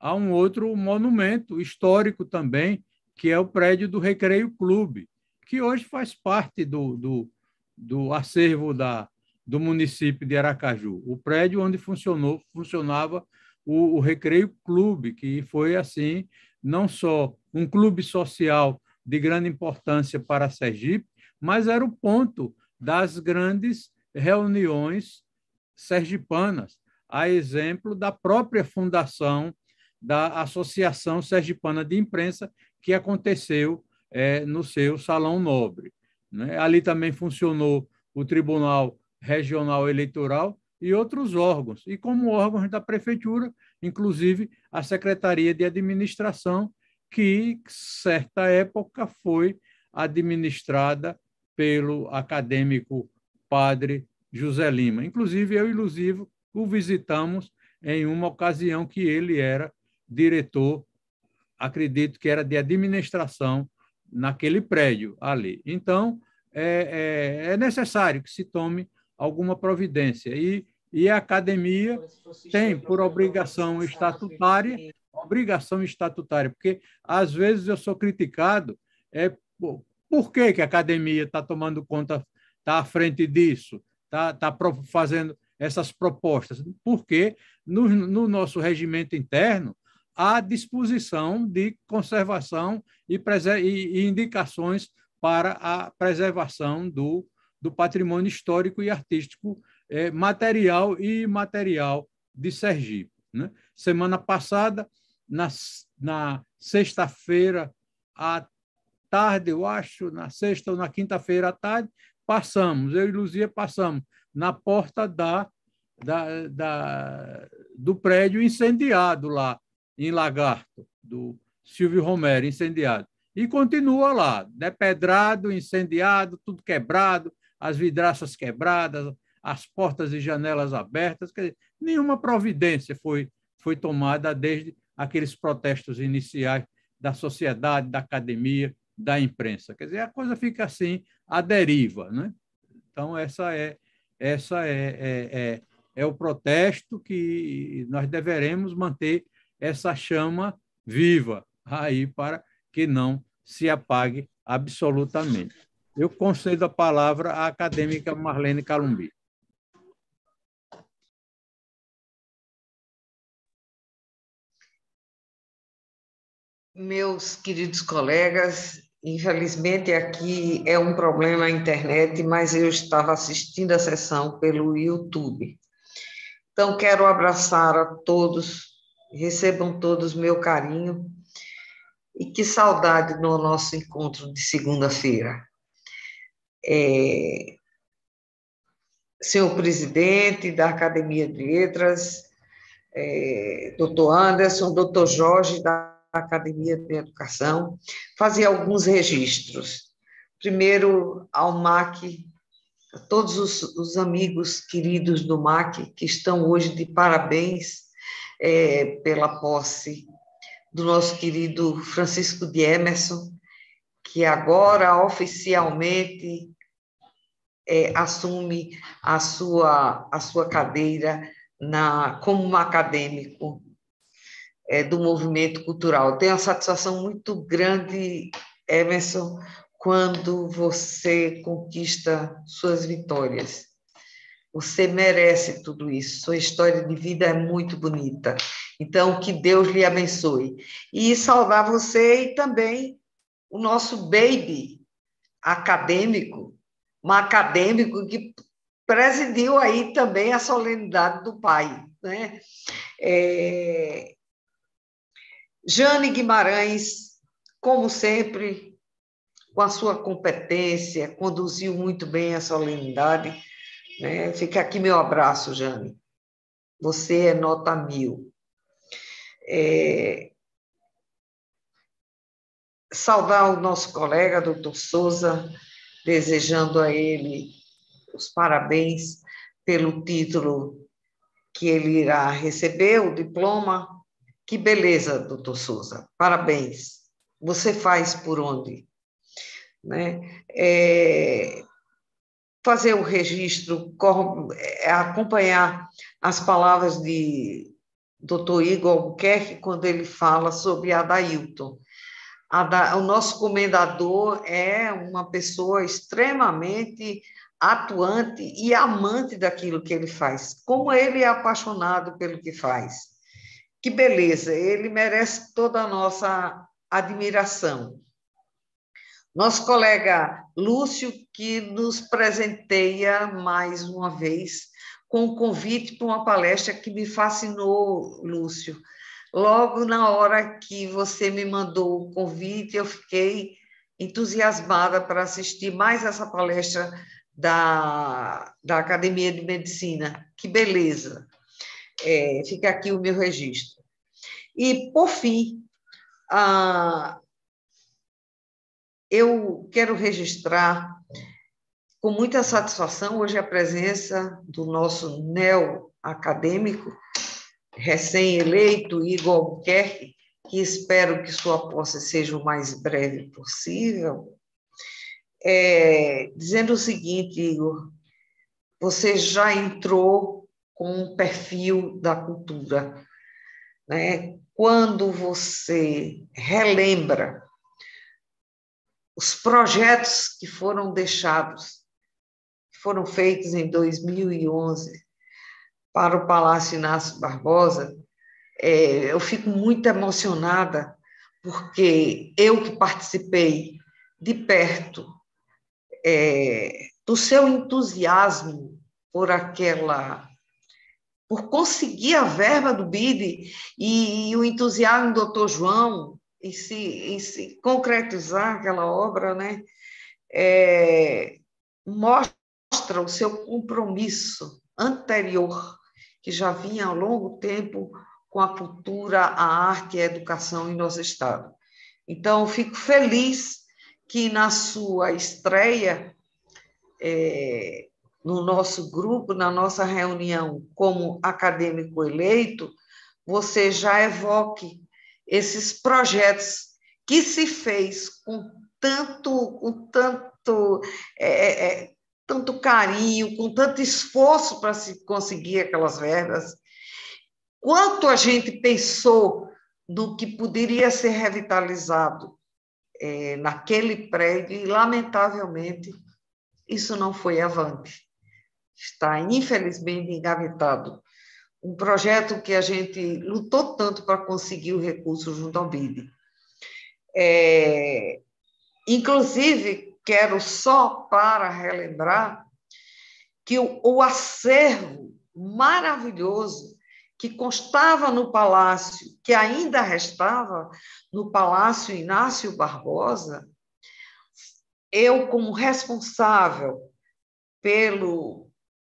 monumento histórico também, que é o prédio do Recreio Clube, que hoje faz parte do acervo do município de Aracaju, o prédio onde funcionava o Recreio Clube, que foi, assim, não só um clube social de grande importância para Sergipe, mas era o ponto das grandes reuniões sergipanas, a exemplo da própria fundação da Associação Sergipana de Imprensa, que aconteceu no seu Salão Nobre, né? Ali também funcionou o Tribunal Regional Eleitoral e outros órgãos, e como órgãos da prefeitura, inclusive a Secretaria de Administração, que, certa época, foi administrada pelo acadêmico padre José Lima. Inclusive, eu e Luzivo o visitamos em uma ocasião que ele era diretor, acredito que era de administração, naquele prédio ali. Então, é necessário que se tome alguma providência. E a academia tem, por obrigação estatutária, porque, às vezes, eu sou criticado por que a academia está tomando conta, está à frente disso, está fazendo essas propostas? Porque no nosso regimento interno há disposição de conservação e indicações para a preservação do patrimônio histórico e artístico, material e imaterial de Sergipe, né? Semana passada, na sexta-feira à tarde, eu acho, na sexta ou na quinta-feira à tarde, eu e Luzia passamos na porta do prédio incendiado lá em Lagarto, do Silvio Romero, incendiado. E continua lá, depedrado, incendiado, tudo quebrado, as vidraças quebradas, as portas e janelas abertas. Quer dizer, nenhuma providência foi tomada desde aqueles protestos iniciais da sociedade, da academia, da imprensa. Quer dizer, a coisa fica assim, à deriva, né? Então, essa é o protesto que nós deveremos manter essa chama viva aí para que não se apague absolutamente. Eu concedo a palavra à acadêmica Marlene Calumbi. Meus queridos colegas, infelizmente aqui é um problema a internet, mas eu estava assistindo a sessão pelo YouTube. Então, quero abraçar a todos, recebam todos meu carinho, e que saudade no nosso encontro de segunda-feira. Senhor presidente da Academia de Letras, doutor Anderson, doutor Jorge, da Academia de Educação, fazer alguns registros. Primeiro, ao MAC, a todos os amigos queridos do MAC, que estão hoje de parabéns pela posse do nosso querido Francisco de Emerson, que agora oficialmente assume a sua cadeira como um acadêmico do movimento cultural. Tenho uma satisfação muito grande, Emerson, quando você conquista suas vitórias. Você merece tudo isso. Sua história de vida é muito bonita. Então, que Deus lhe abençoe. E saudar você e também o nosso baby acadêmico, um acadêmico que presidiu aí também a solenidade do pai, né? Jane Guimarães, como sempre, com a sua competência, conduziu muito bem a solenidade, né? Fica aqui meu abraço, Jane. Você é nota 1000. Saudar o nosso colega, doutor Souza, desejando a ele os parabéns pelo título que ele irá receber, o diploma. Que beleza, doutor Souza, parabéns. Você faz por onde? Né? Fazer o registro, acompanhar as palavras de doutor Igor Albuquerque, quando ele fala sobre Adailton. O nosso comendador é uma pessoa extremamente atuante e amante daquilo que ele faz. Como ele é apaixonado pelo que faz. Que beleza, ele merece toda a nossa admiração. Nosso colega Lúcio, que nos presenteia mais uma vez com um convite para uma palestra que me fascinou, Lúcio. Logo na hora que você me mandou o convite, eu fiquei entusiasmada para assistir mais essa palestra da Academia de Medicina. Que beleza! Fica aqui o meu registro. E, por fim, eu quero registrar com muita satisfação hoje a presença do nosso neo-acadêmico, recém-eleito, Igor Albuquerque, que espero que sua posse seja o mais breve possível, dizendo o seguinte, Igor, você já entrou com um perfil da cultura, né? Quando você relembra os projetos que foram deixados, que foram feitos em 2011 para o Palácio Inácio Barbosa, eu fico muito emocionada, porque eu que participei de perto do seu entusiasmo por conseguir a verba do BID e o entusiasmo do doutor João em se concretizar aquela obra, né? Mostra o seu compromisso anterior, que já vinha há longo tempo com a cultura, a arte e a educação em nosso Estado. Então, fico feliz que na sua estreia, no nosso grupo, na nossa reunião como acadêmico eleito, você já evoque esses projetos que se fez com tanto carinho, com tanto esforço para se conseguir aquelas verbas. Quanto a gente pensou no que poderia ser revitalizado naquele prédio, e, lamentavelmente, isso não foi avante. Está, infelizmente, engavetado. Um projeto que a gente lutou tanto para conseguir o recurso junto ao BID. Inclusive, quero só para relembrar que o acervo maravilhoso que constava no Palácio, que ainda restava no Palácio Inácio Barbosa, eu, como responsável pelo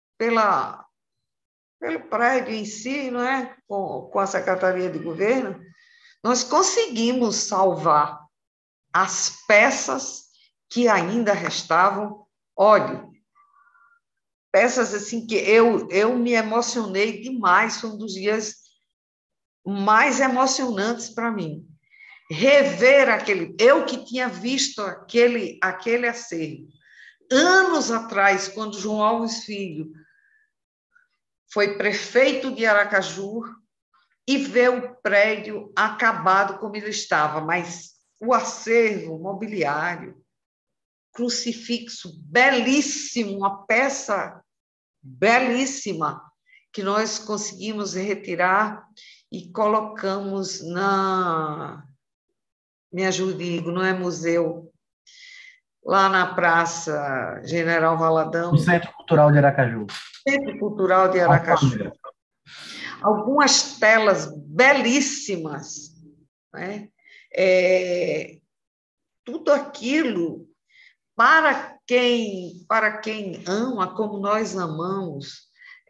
prédio em si, não é? Com a Secretaria de Governo, nós conseguimos salvar as peças que ainda restavam. Olha, peças assim que eu me emocionei demais, foi um dos dias mais emocionantes para mim. Rever eu que tinha visto aquele acervo, anos atrás, quando João Alves Filho foi prefeito de Aracaju e vê o prédio acabado como ele estava, mas o acervo mobiliário, crucifixo belíssimo, uma peça belíssima, que nós conseguimos retirar e colocamos me ajude, Igor, não é museu, lá na Praça General Valadão. No Centro Cultural de Aracaju. Centro Cultural de Aracaju. Algumas telas belíssimas, né? Tudo aquilo, para quem ama, como nós amamos,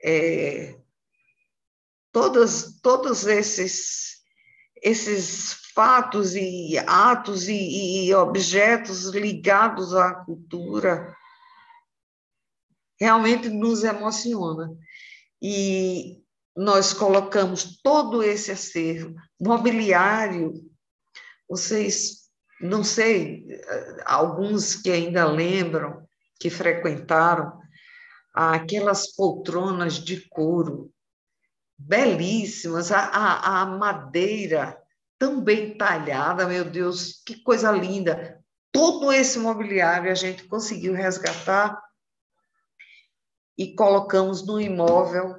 todos esses fatos e atos e objetos ligados à cultura realmente nos emociona. E nós colocamos todo esse acervo mobiliário, vocês, não sei, alguns que ainda lembram, que frequentaram, aquelas poltronas de couro, belíssimas, a madeira tão bem talhada, meu Deus, que coisa linda. Todo esse mobiliário a gente conseguiu resgatar e colocamos no imóvel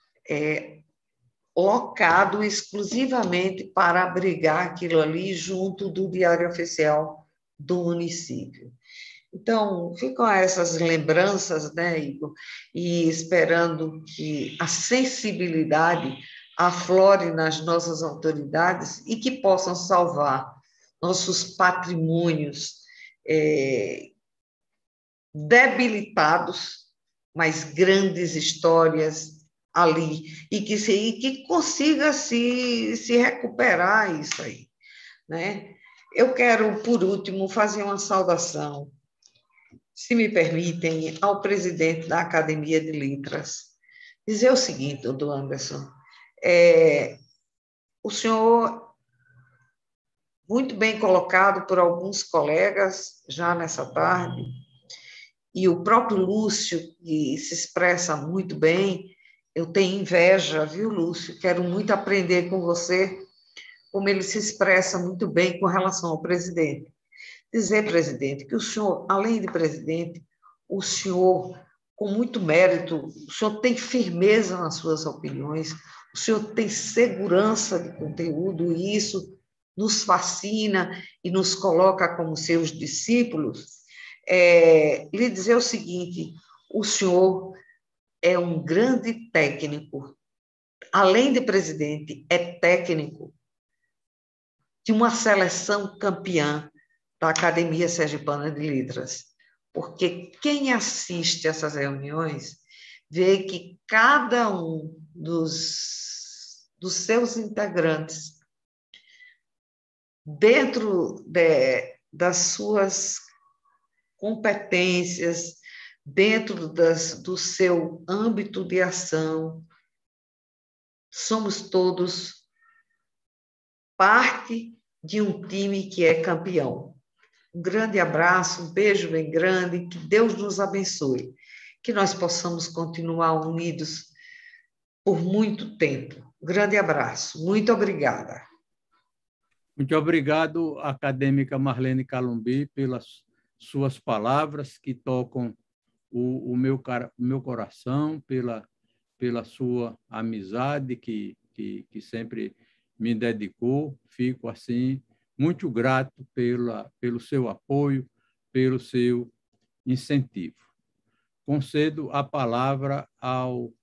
locado exclusivamente para abrigar aquilo ali junto do Diário Oficial do município. Então, ficam essas lembranças, né, Igor? E esperando que a sensibilidade aflore nas nossas autoridades e que possam salvar nossos patrimônios debilitados, mas grandes histórias ali, e que consiga se recuperar isso aí, né? Eu quero, por último, fazer uma saudação, se me permitem, ao presidente da Academia de Letras, dizer o seguinte, doutor Anderson, o senhor, muito bem colocado por alguns colegas já nessa tarde, e o próprio Lúcio, que se expressa muito bem, eu tenho inveja, viu, Lúcio? Quero muito aprender com você, como ele se expressa muito bem com relação ao presidente. Dizer, presidente, que o senhor, além de presidente, o senhor, com muito mérito, o senhor tem firmeza nas suas opiniões, o senhor tem segurança de conteúdo, e isso nos fascina e nos coloca como seus discípulos. Lhe dizer o seguinte, o senhor é um grande técnico, além de presidente, é técnico de uma seleção campeã da Academia Sergipana de Letras, porque quem assiste essas reuniões vê que cada um dos seus integrantes, dentro das suas competências, dentro do seu âmbito de ação, somos todos parte de um time que é campeão. Um grande abraço, um beijo bem grande, que Deus nos abençoe, que nós possamos continuar unidos por muito tempo. Um grande abraço, muito obrigada. Muito obrigado, acadêmica Marlene Calumbi, pelas suas palavras que tocam o meu coração, pela sua amizade que sempre me dedicou. Fico, assim, muito grato pelo seu apoio, pelo seu incentivo. Concedo a palavra ao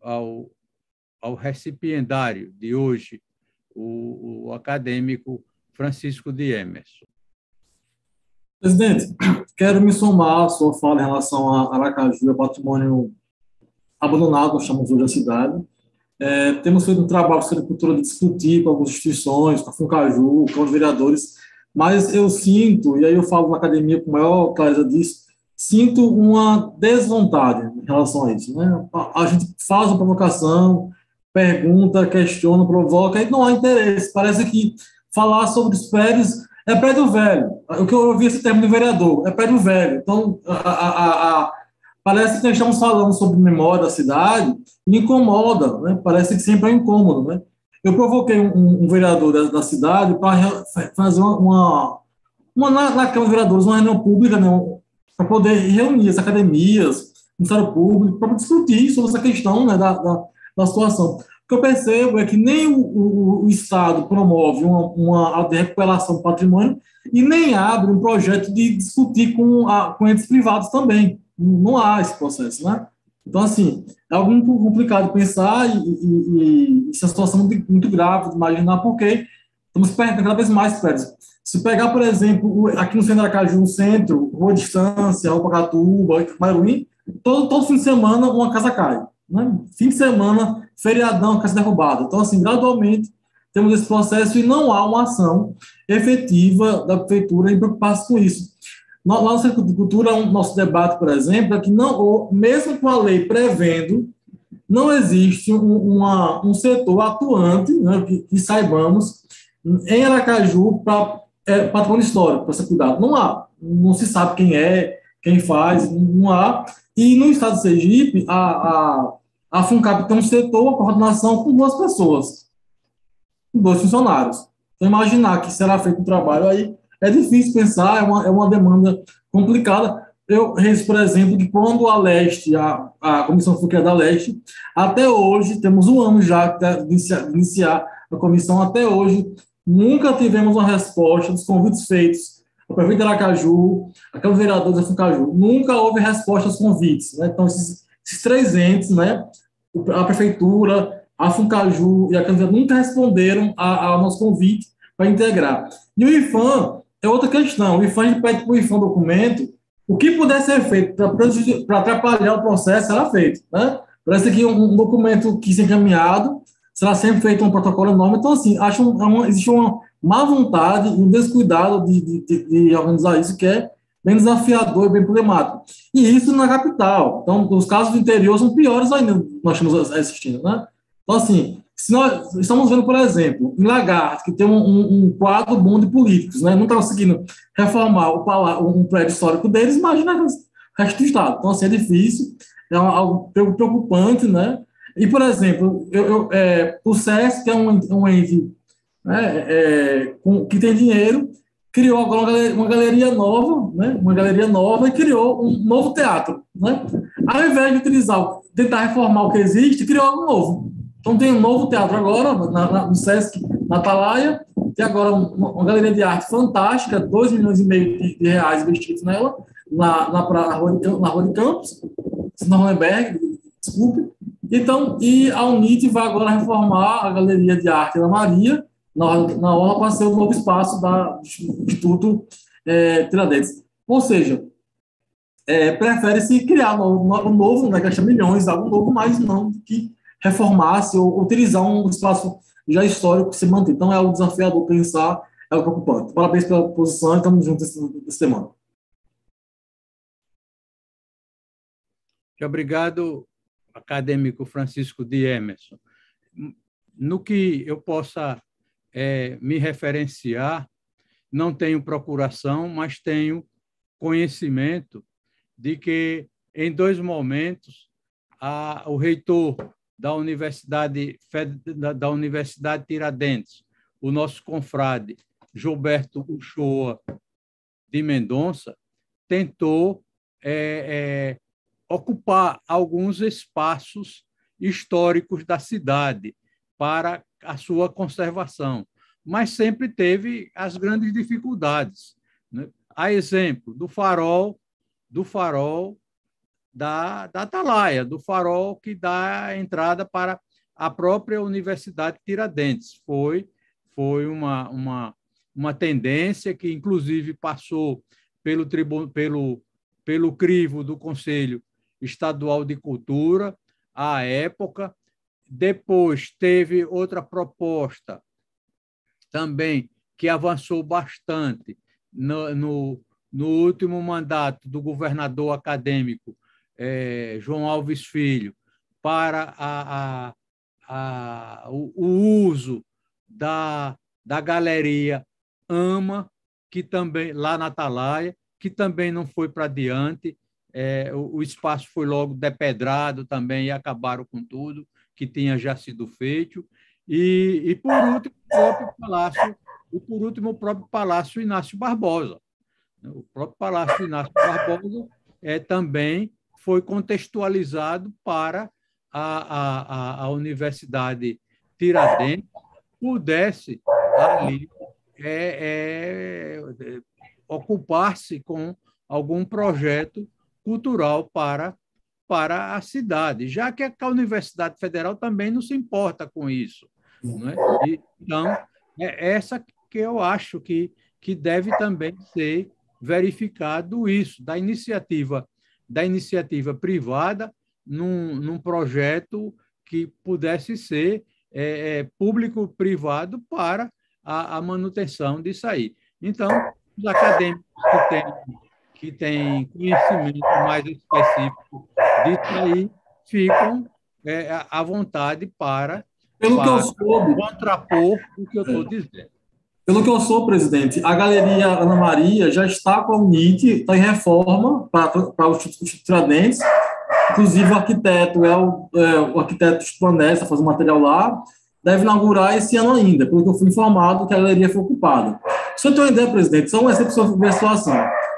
recipiendário de hoje, o acadêmico Francisco de Emerson. Presidente, quero me somar à sua fala em relação a Aracaju, ao patrimônio abandonado, nós chamamos hoje a cidade. Temos feito um trabalho sobre cultura de discutir com algumas instituições, com a Funcaju, com os vereadores, mas eu sinto, e aí eu falo na academia com maior clareza disso, sinto uma desvontade em relação a isso, né? A gente faz uma provocação, pergunta, questiona, provoca, e não há interesse. Parece que falar sobre os prédios é prédio velho. O que eu ouvi esse termo do vereador, é prédio velho. Então, parece que nós estamos falando sobre memória da cidade e incomoda, né? Parece que sempre é incômodo, né? Eu provoquei um vereador da cidade para fazer na Câmara de Vereadores, uma reunião pública, né, para poder reunir as academias, o Ministério Público, para discutir sobre essa questão, né, da situação. O que eu percebo é que nem o Estado promove uma recuperação do patrimônio e nem abre um projeto de discutir com entes privados também. Não há esse processo, né? Então, assim, é algo muito complicado pensar e essa situação muito, muito grave de imaginar, porque estamos perdendo cada vez mais prédios. Se pegar, por exemplo, aqui no centro de Aracaju, no centro, Rua Distância, Rua Pacatuba, Maruim, todo fim de semana uma casa cai. Né? Fim de semana, feriadão, casa derrubada. Então, assim, gradualmente temos esse processo e não há uma ação efetiva da prefeitura em preocupar-se com isso. Lá no Centro de Cultura, nosso debate, por exemplo, é que não, mesmo com a lei prevendo, não existe um setor atuante, né, que saibamos, em Aracaju para patrimônio histórico, para ser cuidado. Não há. Não se sabe quem é, quem faz, não há. E no estado de Sergipe, a FUNCAP tem um setor, a coordenação com 2 pessoas, com 2 funcionários. Então, imaginar que será feito um trabalho aí é difícil pensar, é uma demanda complicada. Eu registro, por exemplo, que quando a Leste, a Comissão foi criada da Leste, até hoje, temos um ano já de iniciar a comissão, até hoje, nunca tivemos uma resposta dos convites feitos ao prefeito de Aracaju, aqueles vereadores da FUNCAJU. Nunca houve resposta aos convites. Né? Então, esses 3 entes, né, a prefeitura, a FUNCAJU e a Câmara nunca responderam ao nosso convite para integrar. E o IFAM é outra questão. O IFAM, a gente pede para o IFAM documento, o que puder ser feito para atrapalhar o processo será feito. Né? Parece que um documento que seja encaminhado será sempre feito um protocolo enorme. Então, assim, existe uma má vontade e um descuidado de organizar isso, que é bem desafiador e bem problemático. E isso na capital. Então, os casos do interior são piores ainda, nós estamos assistindo. Né? Então, assim, se nós estamos vendo, por exemplo, em Lagarto, que tem um quadro bom de políticos, né? Não está conseguindo reformar um prédio histórico deles, imagina o resto do Estado. Então, assim, é difícil, é algo preocupante, né? E, por exemplo, o SESC, que é um ente, né, que tem dinheiro, criou agora uma galeria nova, né? Uma galeria nova e criou um novo teatro. Né? Ao invés de tentar reformar o que existe, criou algo novo. Então, tem um novo teatro agora, no SESC, na Atalaia, tem agora uma galeria de arte fantástica, 2,5 milhões de reais investidos nela, na Rua de Campos, na Rosenberg, desculpe. Então, e a UNIT vai agora reformar a Galeria de Arte da Maria, na orla, para ser o novo espaço do Instituto Tiradentes. Ou seja, prefere-se criar algo novo, né, que gasta milhões, algo novo, mas não que reformar-se ou utilizar um espaço já histórico que se mantém. Então, é algo desafiador pensar, é algo preocupante. Parabéns pela posição e estamos juntos essa semana. Muito obrigado, acadêmico Francisco de Emerson. No que eu possa me referenciar, não tenho procuração, mas tenho conhecimento de que, em 2 momentos, o reitor da Universidade Tiradentes, o nosso confrade Gilberto Uchoa de Mendonça, tentou ocupar alguns espaços históricos da cidade para a sua conservação, mas sempre teve as grandes dificuldades. Né? A exemplo do farol da Atalaia, do farol que dá a entrada para a própria Universidade Tiradentes. Foi uma tendência que, inclusive, passou pelo crivo do Conselho Estadual de Cultura, à época. Depois teve outra proposta também que avançou bastante no último mandato do governador acadêmico João Alves Filho, para o uso da galeria AMA, que também, lá na Atalaia, que também não foi para adiante. O espaço foi logo depedrado também e acabaram com tudo que tinha já sido feito. E por último, o próprio Palácio Inácio Barbosa. O próprio Palácio Inácio Barbosa também foi contextualizado para a Universidade Tiradentes pudesse ali ocupar-se com algum projeto cultural para a cidade, já que a Universidade Federal também não se importa com isso. Não é? Então, é essa que eu acho que deve também ser verificado isso, da iniciativa privada num projeto que pudesse ser público-privado para a manutenção disso aí. Então, os acadêmicos que têm conhecimento mais específico disso aí ficam à vontade para contrapor o que eu estou dizendo. Pelo que eu sou, presidente, a Galeria Ana Maria já está com a UNIT, está em reforma para o Instituto Tiradentes. Inclusive, o arquiteto o arquiteto Vanessa, está fazendo material lá, deve inaugurar esse ano ainda, pelo que eu fui informado que a galeria foi ocupada. Se eu tenho uma ideia, presidente, só uma excepção da situação.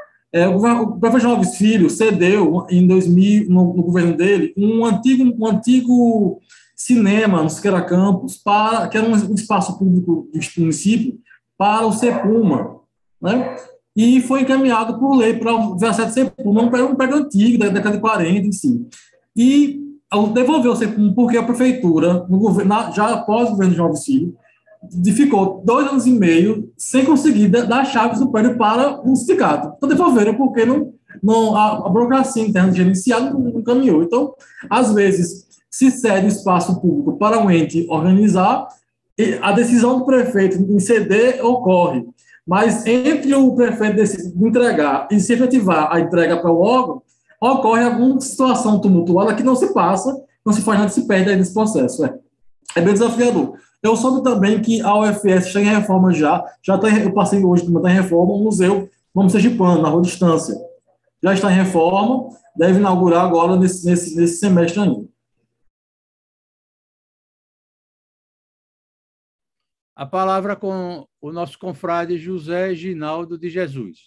O prefeito Alves Filho cedeu, em 2000, no governo dele, um antigo cinema no Siqueira Campos, que era um espaço público do município, para o CEPUMA, né? E foi encaminhado por lei para o 17 CEPUMA, um prédio antigo, da década de 40, em si. E devolveu o CEPUMA porque a prefeitura, já após o governo de Alves Filho, ficou 2 anos e meio sem conseguir dar chaves do prédio para o sindicato. Então, devolveram porque a burocracia interna gerenciada não caminhou. Então, às vezes, se cede espaço público para um ente organizar, e a decisão do prefeito em ceder ocorre. Mas entre o prefeito decidir entregar e se efetivar a entrega para o órgão, ocorre alguma situação tumultuada que não se passa, não se faz nada, se perde aí nesse processo. É bem desafiador. Eu soube também que a UFS está em reforma eu passei hoje está em reforma, o Museu Nome Sergipano, na Rua Distância. Já está em reforma, deve inaugurar agora nesse semestre ainda. A palavra com o nosso confrade José Ginaldo de Jesus.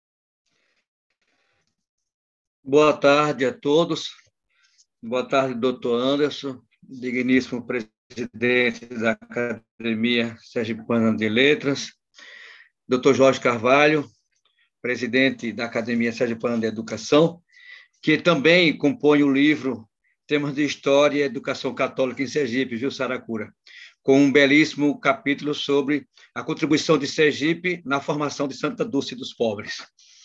Boa tarde a todos. Boa tarde, doutor Anderson, digníssimo presidente da Academia Sergipana de Letras, doutor Jorge Carvalho, presidente da Academia Sergipana de Educação, que também compõe o livro Temas de História e Educação Católica em Sergipe, viu, Saracura? Com um belíssimo capítulo sobre a contribuição de Sergipe na formação de Santa Dulce dos Pobres.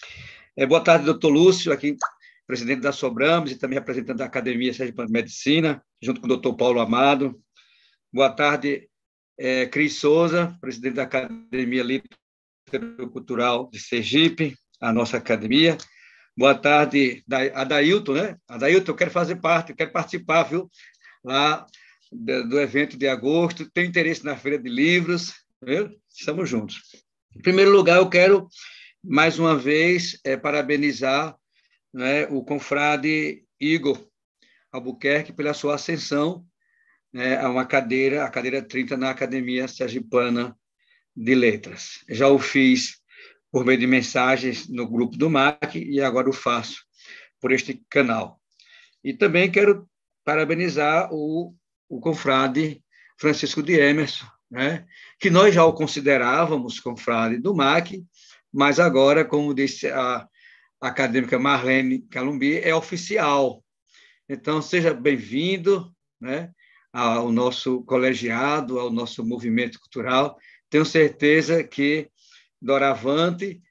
Boa tarde, doutor Lúcio, aqui, presidente da Sobramos e também representante da Academia Sergipana de Medicina, junto com o doutor Paulo Amado. Boa tarde, Cris Souza, presidente da Academia Litero-Cultural de Sergipe, a nossa academia. Boa tarde, Adailton, né? Adailton, eu quero fazer parte, quero participar, viu? Lá do evento de agosto, tenho interesse na Feira de Livros, viu? Estamos juntos. Em primeiro lugar, eu quero, mais uma vez, parabenizar, né, o confrade Igor Albuquerque pela sua ascensão, né, a uma cadeira, a cadeira 30 na Academia Sergipana de Letras. Já o fiz por meio de mensagens no grupo do MAC e agora o faço por este canal. E também quero parabenizar o confrade Francisco de Emerson, né, que nós já o considerávamos confrade do MAC, mas agora, como disse a acadêmica Marlene Calumbi, é oficial. Então, seja bem-vindo, né, ao nosso colegiado, ao nosso movimento cultural. Tenho certeza que, doravante,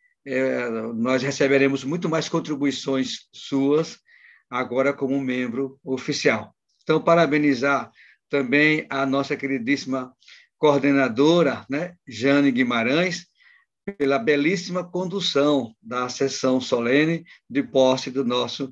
nós receberemos muito mais contribuições suas, agora como membro oficial. Então, parabenizar também a nossa queridíssima coordenadora, né, Jane Guimarães, pela belíssima condução da sessão solene de posse do nosso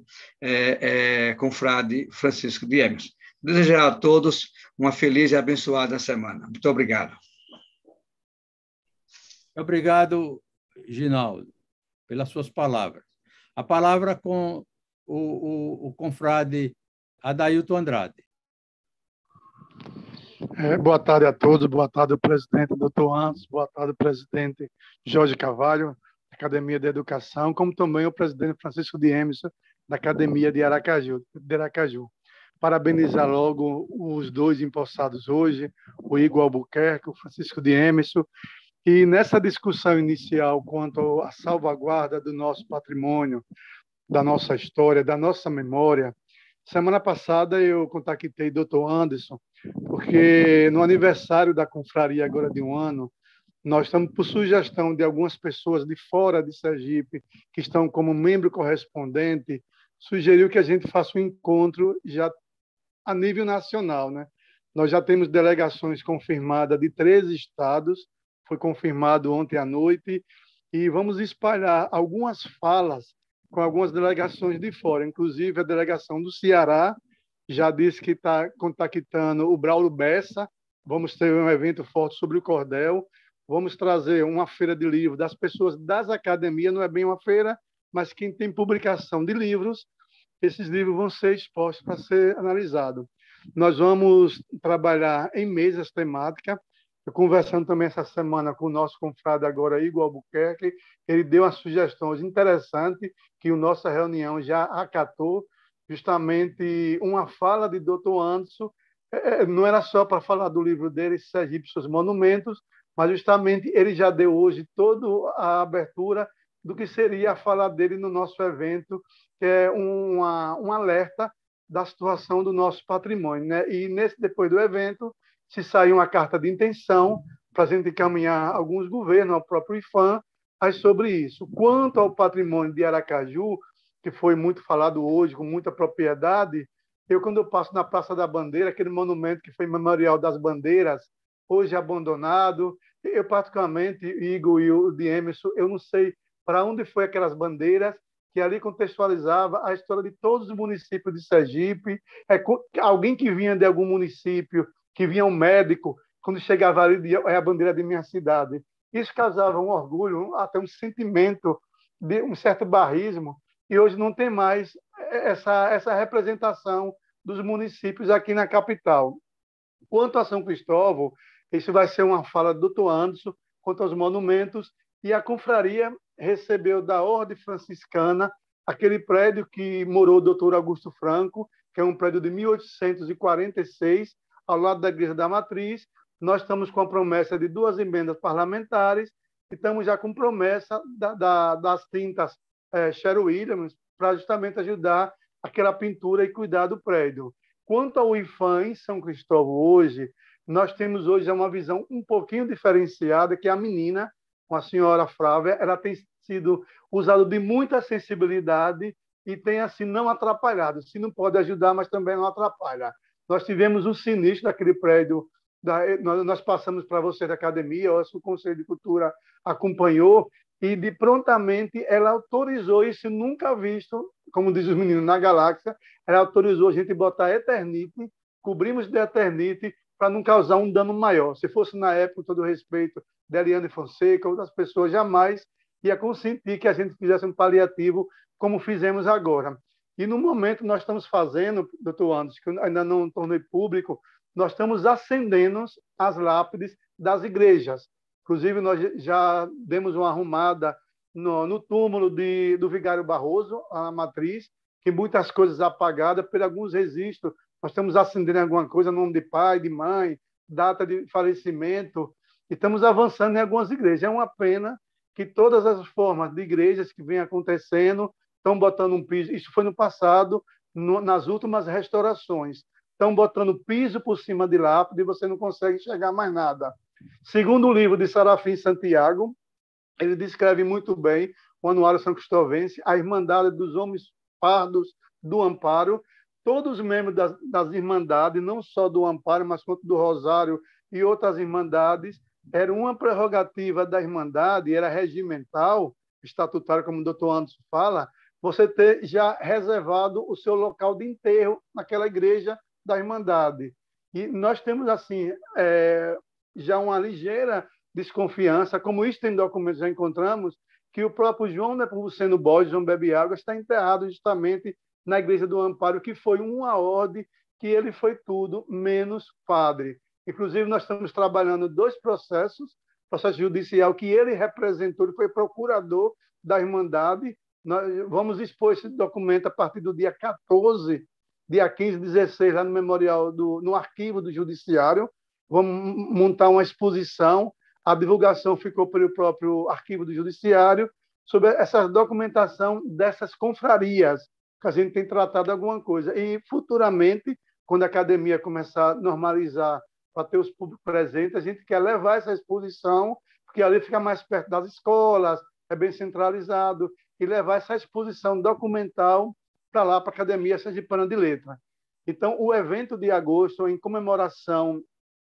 confrade Francisco de Emerson. Desejar a todos uma feliz e abençoada semana. Muito obrigado. Obrigado, Ginaldo, pelas suas palavras. A palavra com o confrade Adailton Andrade. Boa tarde a todos, boa tarde ao presidente Dr. Anderson, boa tarde ao presidente Jorge Carvalho, da Academia de Educação, como também ao presidente Francisco de Emerson, da Academia de Aracaju. Parabenizar logo os dois empossados hoje, o Igor Albuquerque, o Francisco de Emerson, e nessa discussão inicial quanto à salvaguarda do nosso patrimônio, da nossa história, da nossa memória, semana passada eu contactei o Dr. Anderson, porque no aniversário da confraria agora de um ano, nós estamos por sugestão de algumas pessoas de fora de Sergipe, que estão como membro correspondente, sugeriu que a gente faça um encontro já a nível nacional, né? Nós já temos delegações confirmadas de 13 estados, foi confirmado ontem à noite, e vamos espalhar algumas falas com algumas delegações de fora, inclusive a delegação do Ceará já disse que está contactando o Braulio Bessa, vamos ter um evento forte sobre o cordel, vamos trazer uma feira de livros das pessoas das academias, não é bem uma feira, mas quem tem publicação de livros, esses livros vão ser expostos para ser analisado. Nós vamos trabalhar em mesas temáticas. Eu conversando também essa semana com o nosso confrade agora, Igor Albuquerque, ele deu uma sugestão interessante que a nossa reunião já acatou, justamente uma fala de Dr. Anderson, não era só para falar do livro dele, Sergipe, seus monumentos, mas justamente ele já deu hoje toda a abertura do que seria a fala dele no nosso evento, que é um alerta da situação do nosso patrimônio, né? E depois do evento, se sair uma carta de intenção para a gente encaminhar alguns governos, ao próprio IFAM, sobre isso. Quanto ao patrimônio de Aracaju, que foi muito falado hoje, com muita propriedade, quando eu passo na Praça da Bandeira, aquele monumento que foi Memorial das Bandeiras, hoje abandonado, eu particularmente, Igor e o de Emerson, eu não sei para onde foi aquelas bandeiras, que ali contextualizava a história de todos os municípios de Sergipe, alguém que vinha de algum município, que vinha um médico, quando chegava ali, é a bandeira de minha cidade. Isso causava um orgulho, até um sentimento de um certo barrismo, e hoje não tem mais essa representação dos municípios aqui na capital. Quanto a São Cristóvão, isso vai ser uma fala do Dr. Anderson, quanto aos monumentos, e a confraria recebeu da Ordem Franciscana aquele prédio que morou o Dr. Augusto Franco, que é um prédio de 1846, ao lado da Igreja da Matriz. Nós estamos com a promessa de 2 emendas parlamentares e estamos já com promessa das tintas Sherwin Williams para justamente ajudar aquela pintura e cuidar do prédio. Quanto ao IFAM em São Cristóvão hoje, nós temos hoje uma visão um pouquinho diferenciada, que a menina, a senhora Flávia, ela tem sido usada de muita sensibilidade e tem assim não atrapalhado. Se não pode ajudar, mas também não atrapalha. Nós tivemos um sinistro daquele prédio, nós passamos para você da academia, o Conselho de Cultura acompanhou, e de prontamente ela autorizou, isso nunca visto, como diz os meninos, na galáxia, ela autorizou a gente botar Eternite, cobrimos de Eternite para não causar um dano maior. Se fosse na época, com todo respeito, de Eliane Fonseca, outras pessoas jamais ia consentir que a gente fizesse um paliativo como fizemos agora. E no momento nós estamos fazendo, doutor Anderson, que eu ainda não tornei público, nós estamos acendendo as lápides das igrejas. Inclusive, nós já demos uma arrumada no túmulo do Vigário Barroso, a Matriz, que muitas coisas apagadas por alguns registros. Nós estamos acendendo alguma coisa, nome de pai, de mãe, data de falecimento, e estamos avançando em algumas igrejas. É uma pena que todas as formas de igrejas que vêm acontecendo estão botando um piso. Isso foi no passado, nas últimas restaurações. Estão botando piso por cima de lápide e você não consegue enxergar mais nada. Segundo o livro de Serafim Santiago, ele descreve muito bem o Anuário São Cristóvense, a Irmandade dos Homens Pardos do Amparo. Todos os membros das Irmandades, não só do Amparo, mas quanto do Rosário e outras Irmandades, era uma prerrogativa da Irmandade, era regimental, estatutário, como o doutor Anderson fala, você ter já reservado o seu local de enterro naquela igreja da Irmandade. E nós temos, assim, já uma ligeira desconfiança, como isso tem documentos, já encontramos, que o próprio João Nepomuceno Borges, João Bebe Água, está enterrado justamente na Igreja do Amparo, que foi uma ordem que ele foi tudo menos padre. Inclusive, nós estamos trabalhando 2 processos, processo judicial que ele representou, ele foi procurador da Irmandade. Nós vamos expor esse documento a partir do dia 14, dia 15, 16, lá no memorial, no arquivo do Judiciário. Vamos montar uma exposição. A divulgação ficou pelo próprio arquivo do Judiciário sobre essa documentação dessas confrarias, que a gente tem tratado alguma coisa. E, futuramente, quando a academia começar a normalizar para ter os públicos presentes, a gente quer levar essa exposição, porque ali fica mais perto das escolas, é bem centralizado, e levar essa exposição documental para lá, para a Academia Sergipana de Letras. Então, o evento de agosto, em comemoração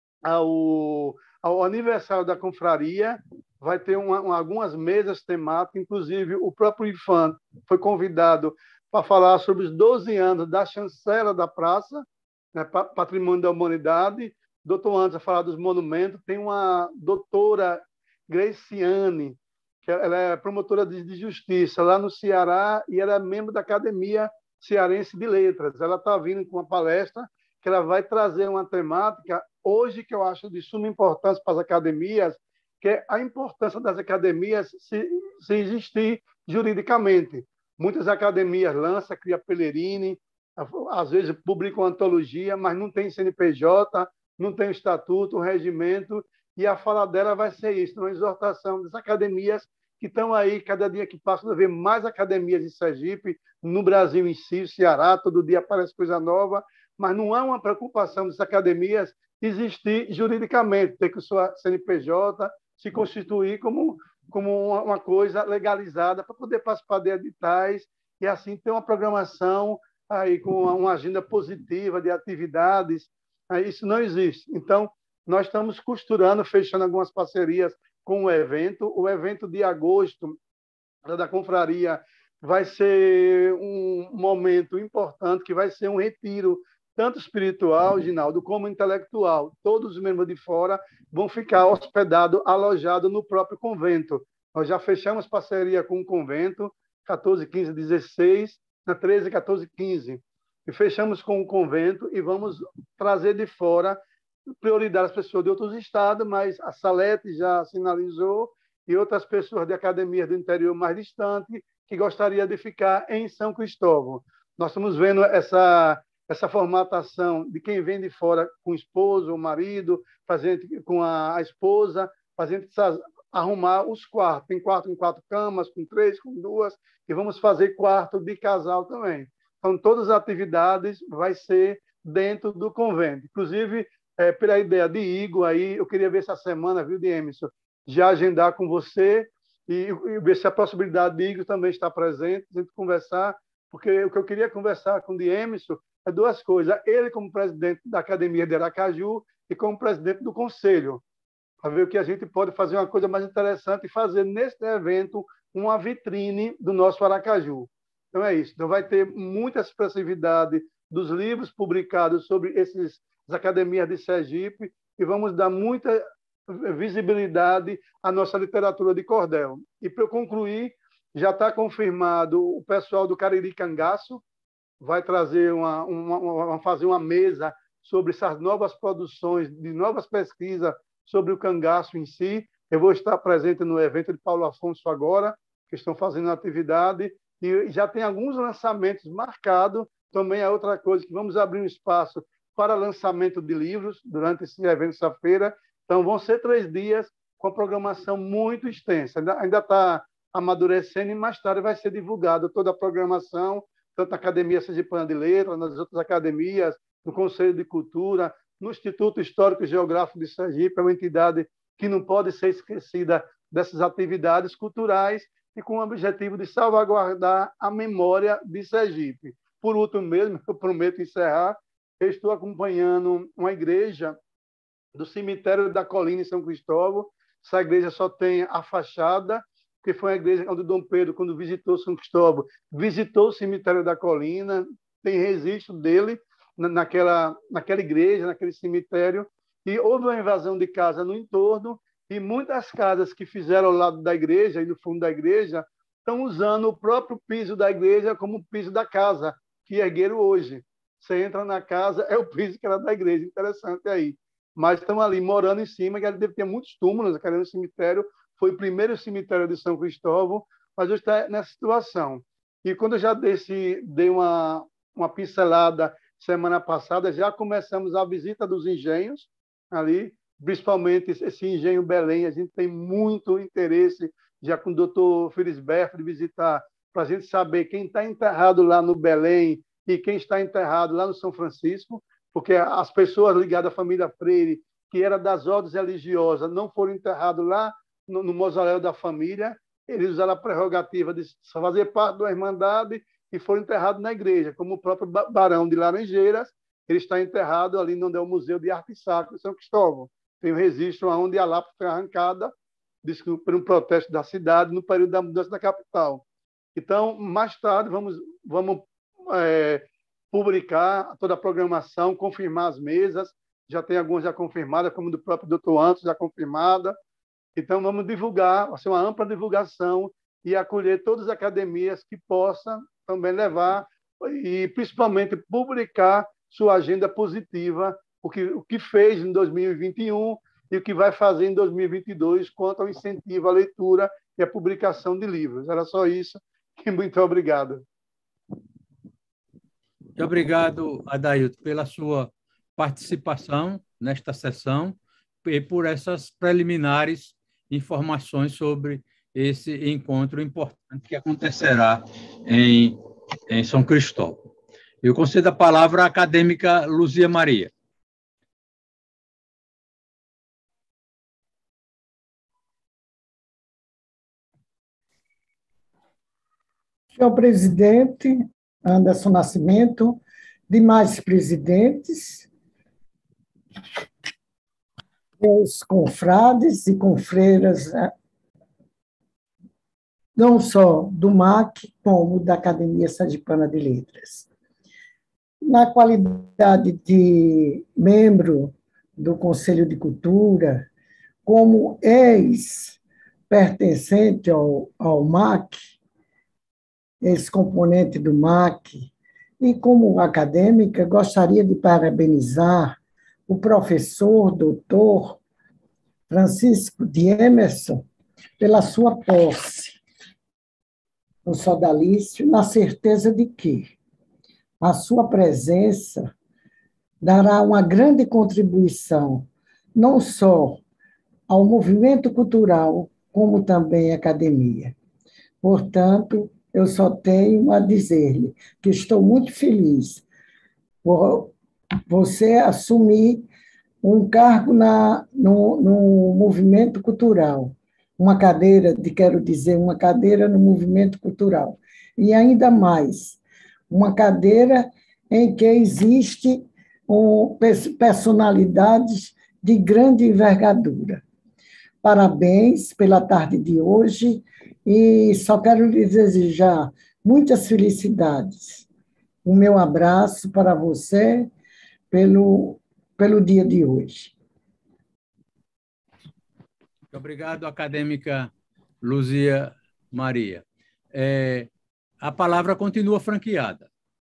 ao aniversário da confraria, vai ter algumas mesas temáticas, inclusive o próprio IFAM foi convidado para falar sobre os 12 anos da chancela da praça, né, Patrimônio da Humanidade. Doutor Anderson vai falar dos monumentos. Tem uma doutora Graciane, que ela é promotora de justiça lá no Ceará e ela é membro da Academia Cearense de Letras. Ela está vindo com uma palestra que ela vai trazer uma temática hoje que eu acho de suma importância para as academias, que é a importância das academias se existir juridicamente. Muitas academias lançam, cria Pellegrini, às vezes publicam antologia, mas não tem CNPJ, não tem estatuto, regimento, e a fala dela vai ser isso, uma exortação das academias que estão aí, cada dia que passa, a ver mais academias em Sergipe, no Brasil em si, Ceará, todo dia aparece coisa nova, mas não há uma preocupação das academias existir juridicamente, ter que o seu CNPJ se constituir como uma coisa legalizada para poder participar de editais e assim ter uma programação aí com uma agenda positiva de atividades. Isso não existe. Então, nós estamos costurando, fechando algumas parcerias com o evento. O evento de agosto da confraria vai ser um momento importante, que vai ser um retiro tanto espiritual, Ginaldo, como intelectual. Todos os membros de fora vão ficar hospedados, alojados no próprio convento. Nós já fechamos parceria com o convento, 14, 15, 16, na 13, 14, 15. E fechamos com o convento e vamos trazer de fora prioridade às pessoas de outros estados, mas a Salete já sinalizou e outras pessoas de academias do interior mais distante que gostaria de ficar em São Cristóvão. Nós estamos vendo essa formatação de quem vem de fora com o esposo, o marido, fazendo com a esposa, fazendo arrumar os quartos. Tem quarto em 4 camas, com 3, com 2, e vamos fazer quarto de casal também. Então, todas as atividades vai ser dentro do convento. Inclusive, pela ideia de Igor, aí, eu queria ver essa semana, viu, de Emerson, já agendar com você e ver se a possibilidade de Igor também estar presente, a gente conversar, porque o que eu queria conversar com o de Emerson é 2 coisas. Ele como presidente da Academia de Aracaju e como presidente do Conselho, para ver o que a gente pode fazer uma coisa mais interessante e fazer neste evento uma vitrine do nosso Aracaju. Então é isso. Então vai ter muita expressividade dos livros publicados sobre as academias de Sergipe e vamos dar muita visibilidade à nossa literatura de cordel. E para eu concluir, já está confirmado o pessoal do Cariri Cangaço vai trazer fazer uma mesa sobre essas novas produções, de novas pesquisas sobre o cangaço em si. Eu vou estar presente no evento de Paulo Afonso agora, que estão fazendo atividade, e já tem alguns lançamentos marcados. Também é outra coisa, que vamos abrir um espaço para lançamento de livros durante esse evento essa feira. Então, vão ser 3 dias com a programação muito extensa. Ainda está amadurecendo e mais tarde vai ser divulgada toda a programação, tanto na Academia Sergipana de Letras, nas outras academias, no Conselho de Cultura, no Instituto Histórico e Geográfico de Sergipe, é uma entidade que não pode ser esquecida dessas atividades culturais e com o objetivo de salvaguardar a memória de Sergipe. Por último mesmo, eu prometo encerrar, eu estou acompanhando uma igreja do Cemitério da Colina, em São Cristóvão. Essa igreja só tem a fachada, que foi a igreja onde Dom Pedro, quando visitou São Cristóvão, visitou o Cemitério da Colina, tem registro dele naquela igreja, naquele cemitério, e houve uma invasão de casa no entorno, E muitas casas que fizeram ao lado da igreja e no fundo da igreja estão usando o próprio piso da igreja como piso da casa, que ergueram hoje. Você entra na casa, é o piso que era da igreja. Interessante aí. Mas estão ali morando em cima, que deve ter muitos túmulos, aquele no cemitério. Foi o primeiro cemitério de São Cristóvão, mas hoje está nessa situação. E quando eu já dei uma pincelada semana passada, já começamos a visita dos engenhos ali, principalmente esse engenho Belém. A gente tem muito interesse, já com o doutor Felisberto, de visitar, para a gente saber quem está enterrado lá no Belém e quem está enterrado lá no São Francisco, porque as pessoas ligadas à família Freire, que era das ordens religiosas, não foram enterrados lá no mausoléu da família. Eles usaram a prerrogativa de fazer parte da Irmandade e foram enterrados na igreja, como o próprio Barão de Laranjeiras. Ele está enterrado ali onde é o Museu de Arte Sacra de São Cristóvão. Tem um registro onde a lápide foi arrancada, por um protesto da cidade, no período da mudança da capital. Então, mais tarde, vamos publicar toda a programação, confirmar as mesas. Já tem algumas já confirmadas, como do próprio doutor Antos, já confirmada. Então, vamos divulgar, vai ser uma ampla divulgação e acolher todas as academias que possam também levar e, principalmente, publicar sua agenda positiva, o que fez em 2021 e o que vai fazer em 2022 quanto ao incentivo à leitura e à publicação de livros. Era só isso. Muito obrigado. Muito obrigado, Adailton, pela sua participação nesta sessão e por essas preliminares informações sobre esse encontro importante que acontecerá em São Cristóvão. Eu concedo a palavra à acadêmica Luzia Maria. Senhor presidente Anderson Nascimento, demais presidentes, meus confrades e confreiras, não só do MAC, como da Academia Sergipana de Letras. Na qualidade de membro do Conselho de Cultura, como ex-pertencente ao MAC, ex-componente do MAC, e como acadêmica, gostaria de parabenizar o professor doutor Francisco de Emerson pela sua posse no sodalício, na certeza de que a sua presença dará uma grande contribuição, não só ao movimento cultural, como também à academia. Portanto, eu só tenho a dizer-lhe que estou muito feliz por você assumir um cargo no movimento cultural, uma cadeira no movimento cultural. E ainda mais, uma cadeira em que existe personalidades de grande envergadura. Parabéns pela tarde de hoje e só quero lhe desejar muitas felicidades. O meu abraço para você pelo dia de hoje. Muito obrigado, acadêmica Luzia Maria. A palavra continua franqueada.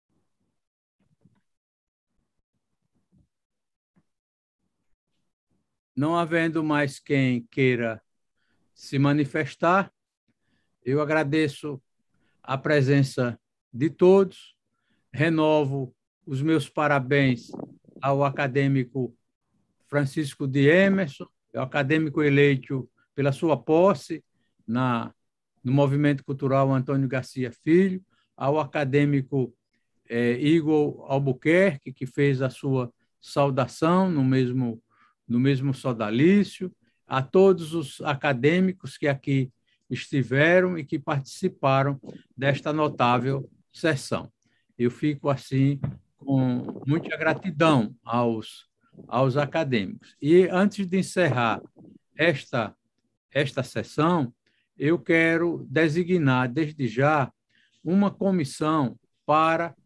Não havendo mais quem queira se manifestar, eu agradeço a presença de todos, renovo os meus parabéns ao acadêmico Francisco de Emerson, o acadêmico eleito pela sua posse no Movimento Cultural Antônio Garcia Filho, ao acadêmico Igor Albuquerque, que fez a sua saudação no mesmo sodalício, a todos os acadêmicos que aqui estiveram e que participaram desta notável sessão. Eu fico, assim, com muita gratidão aos acadêmicos. E, antes de encerrar esta sessão, eu quero designar, desde já, uma comissão para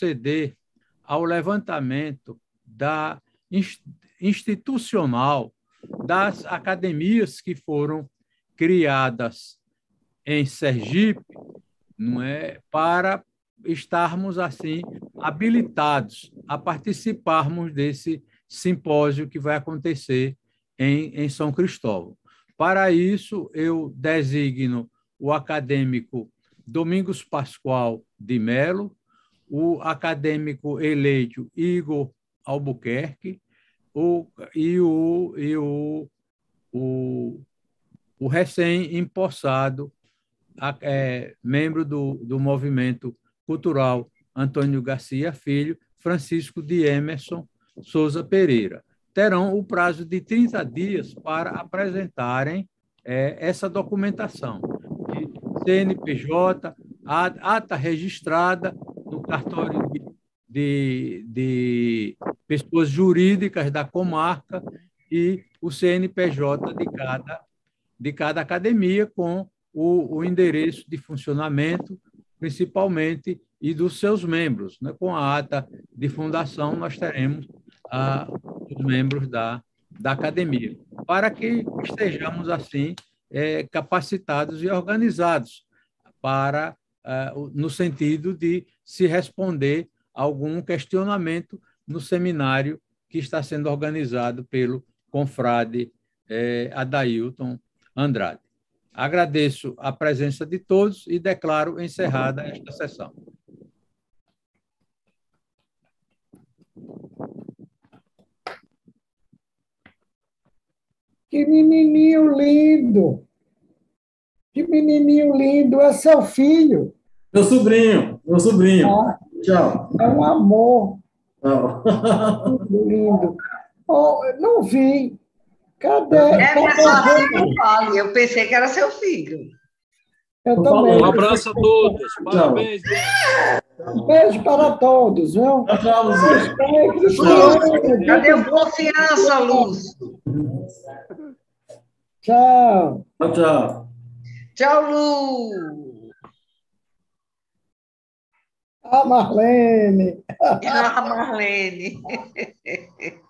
proceder ao levantamento institucional das academias que foram criadas em Sergipe, não é, para estarmos assim habilitados a participarmos desse simpósio que vai acontecer em São Cristóvão. Para isso, eu designo o acadêmico Domingos Pascoal de Melo, o acadêmico eleito Igor Albuquerque e o recém-empossado membro do movimento cultural Antônio Garcia Filho, Francisco de Emerson Souza Pereira. Terão o prazo de 30 dias para apresentarem essa documentação de CNPJ, ata registrada no cartório de pessoas jurídicas da comarca e o CNPJ de cada academia com o endereço de funcionamento, principalmente, e dos seus membros. Né? Com a ata de fundação, nós teremos os membros da academia, para que estejamos, assim, capacitados e organizados para, no sentido de se responder a algum questionamento no seminário que está sendo organizado pelo confrade Adailton Andrade. Agradeço a presença de todos e declaro encerrada esta sessão. Que menininho lindo! Que menininho lindo! É seu filho. Meu sobrinho, meu sobrinho. Ah, Tchau. é um amor. Tchau. Lindo. Oh, não vi. Cadê? Emerson, assim não fale. Eu pensei que era seu filho. Eu também. Um abraço a todos. Parabéns. Um beijo para todos, viu? Tchau, Luzia. Cadê o confiança, Luz? Tchau. Tchau. Tchau, Lu. A Marlene. A Marlene.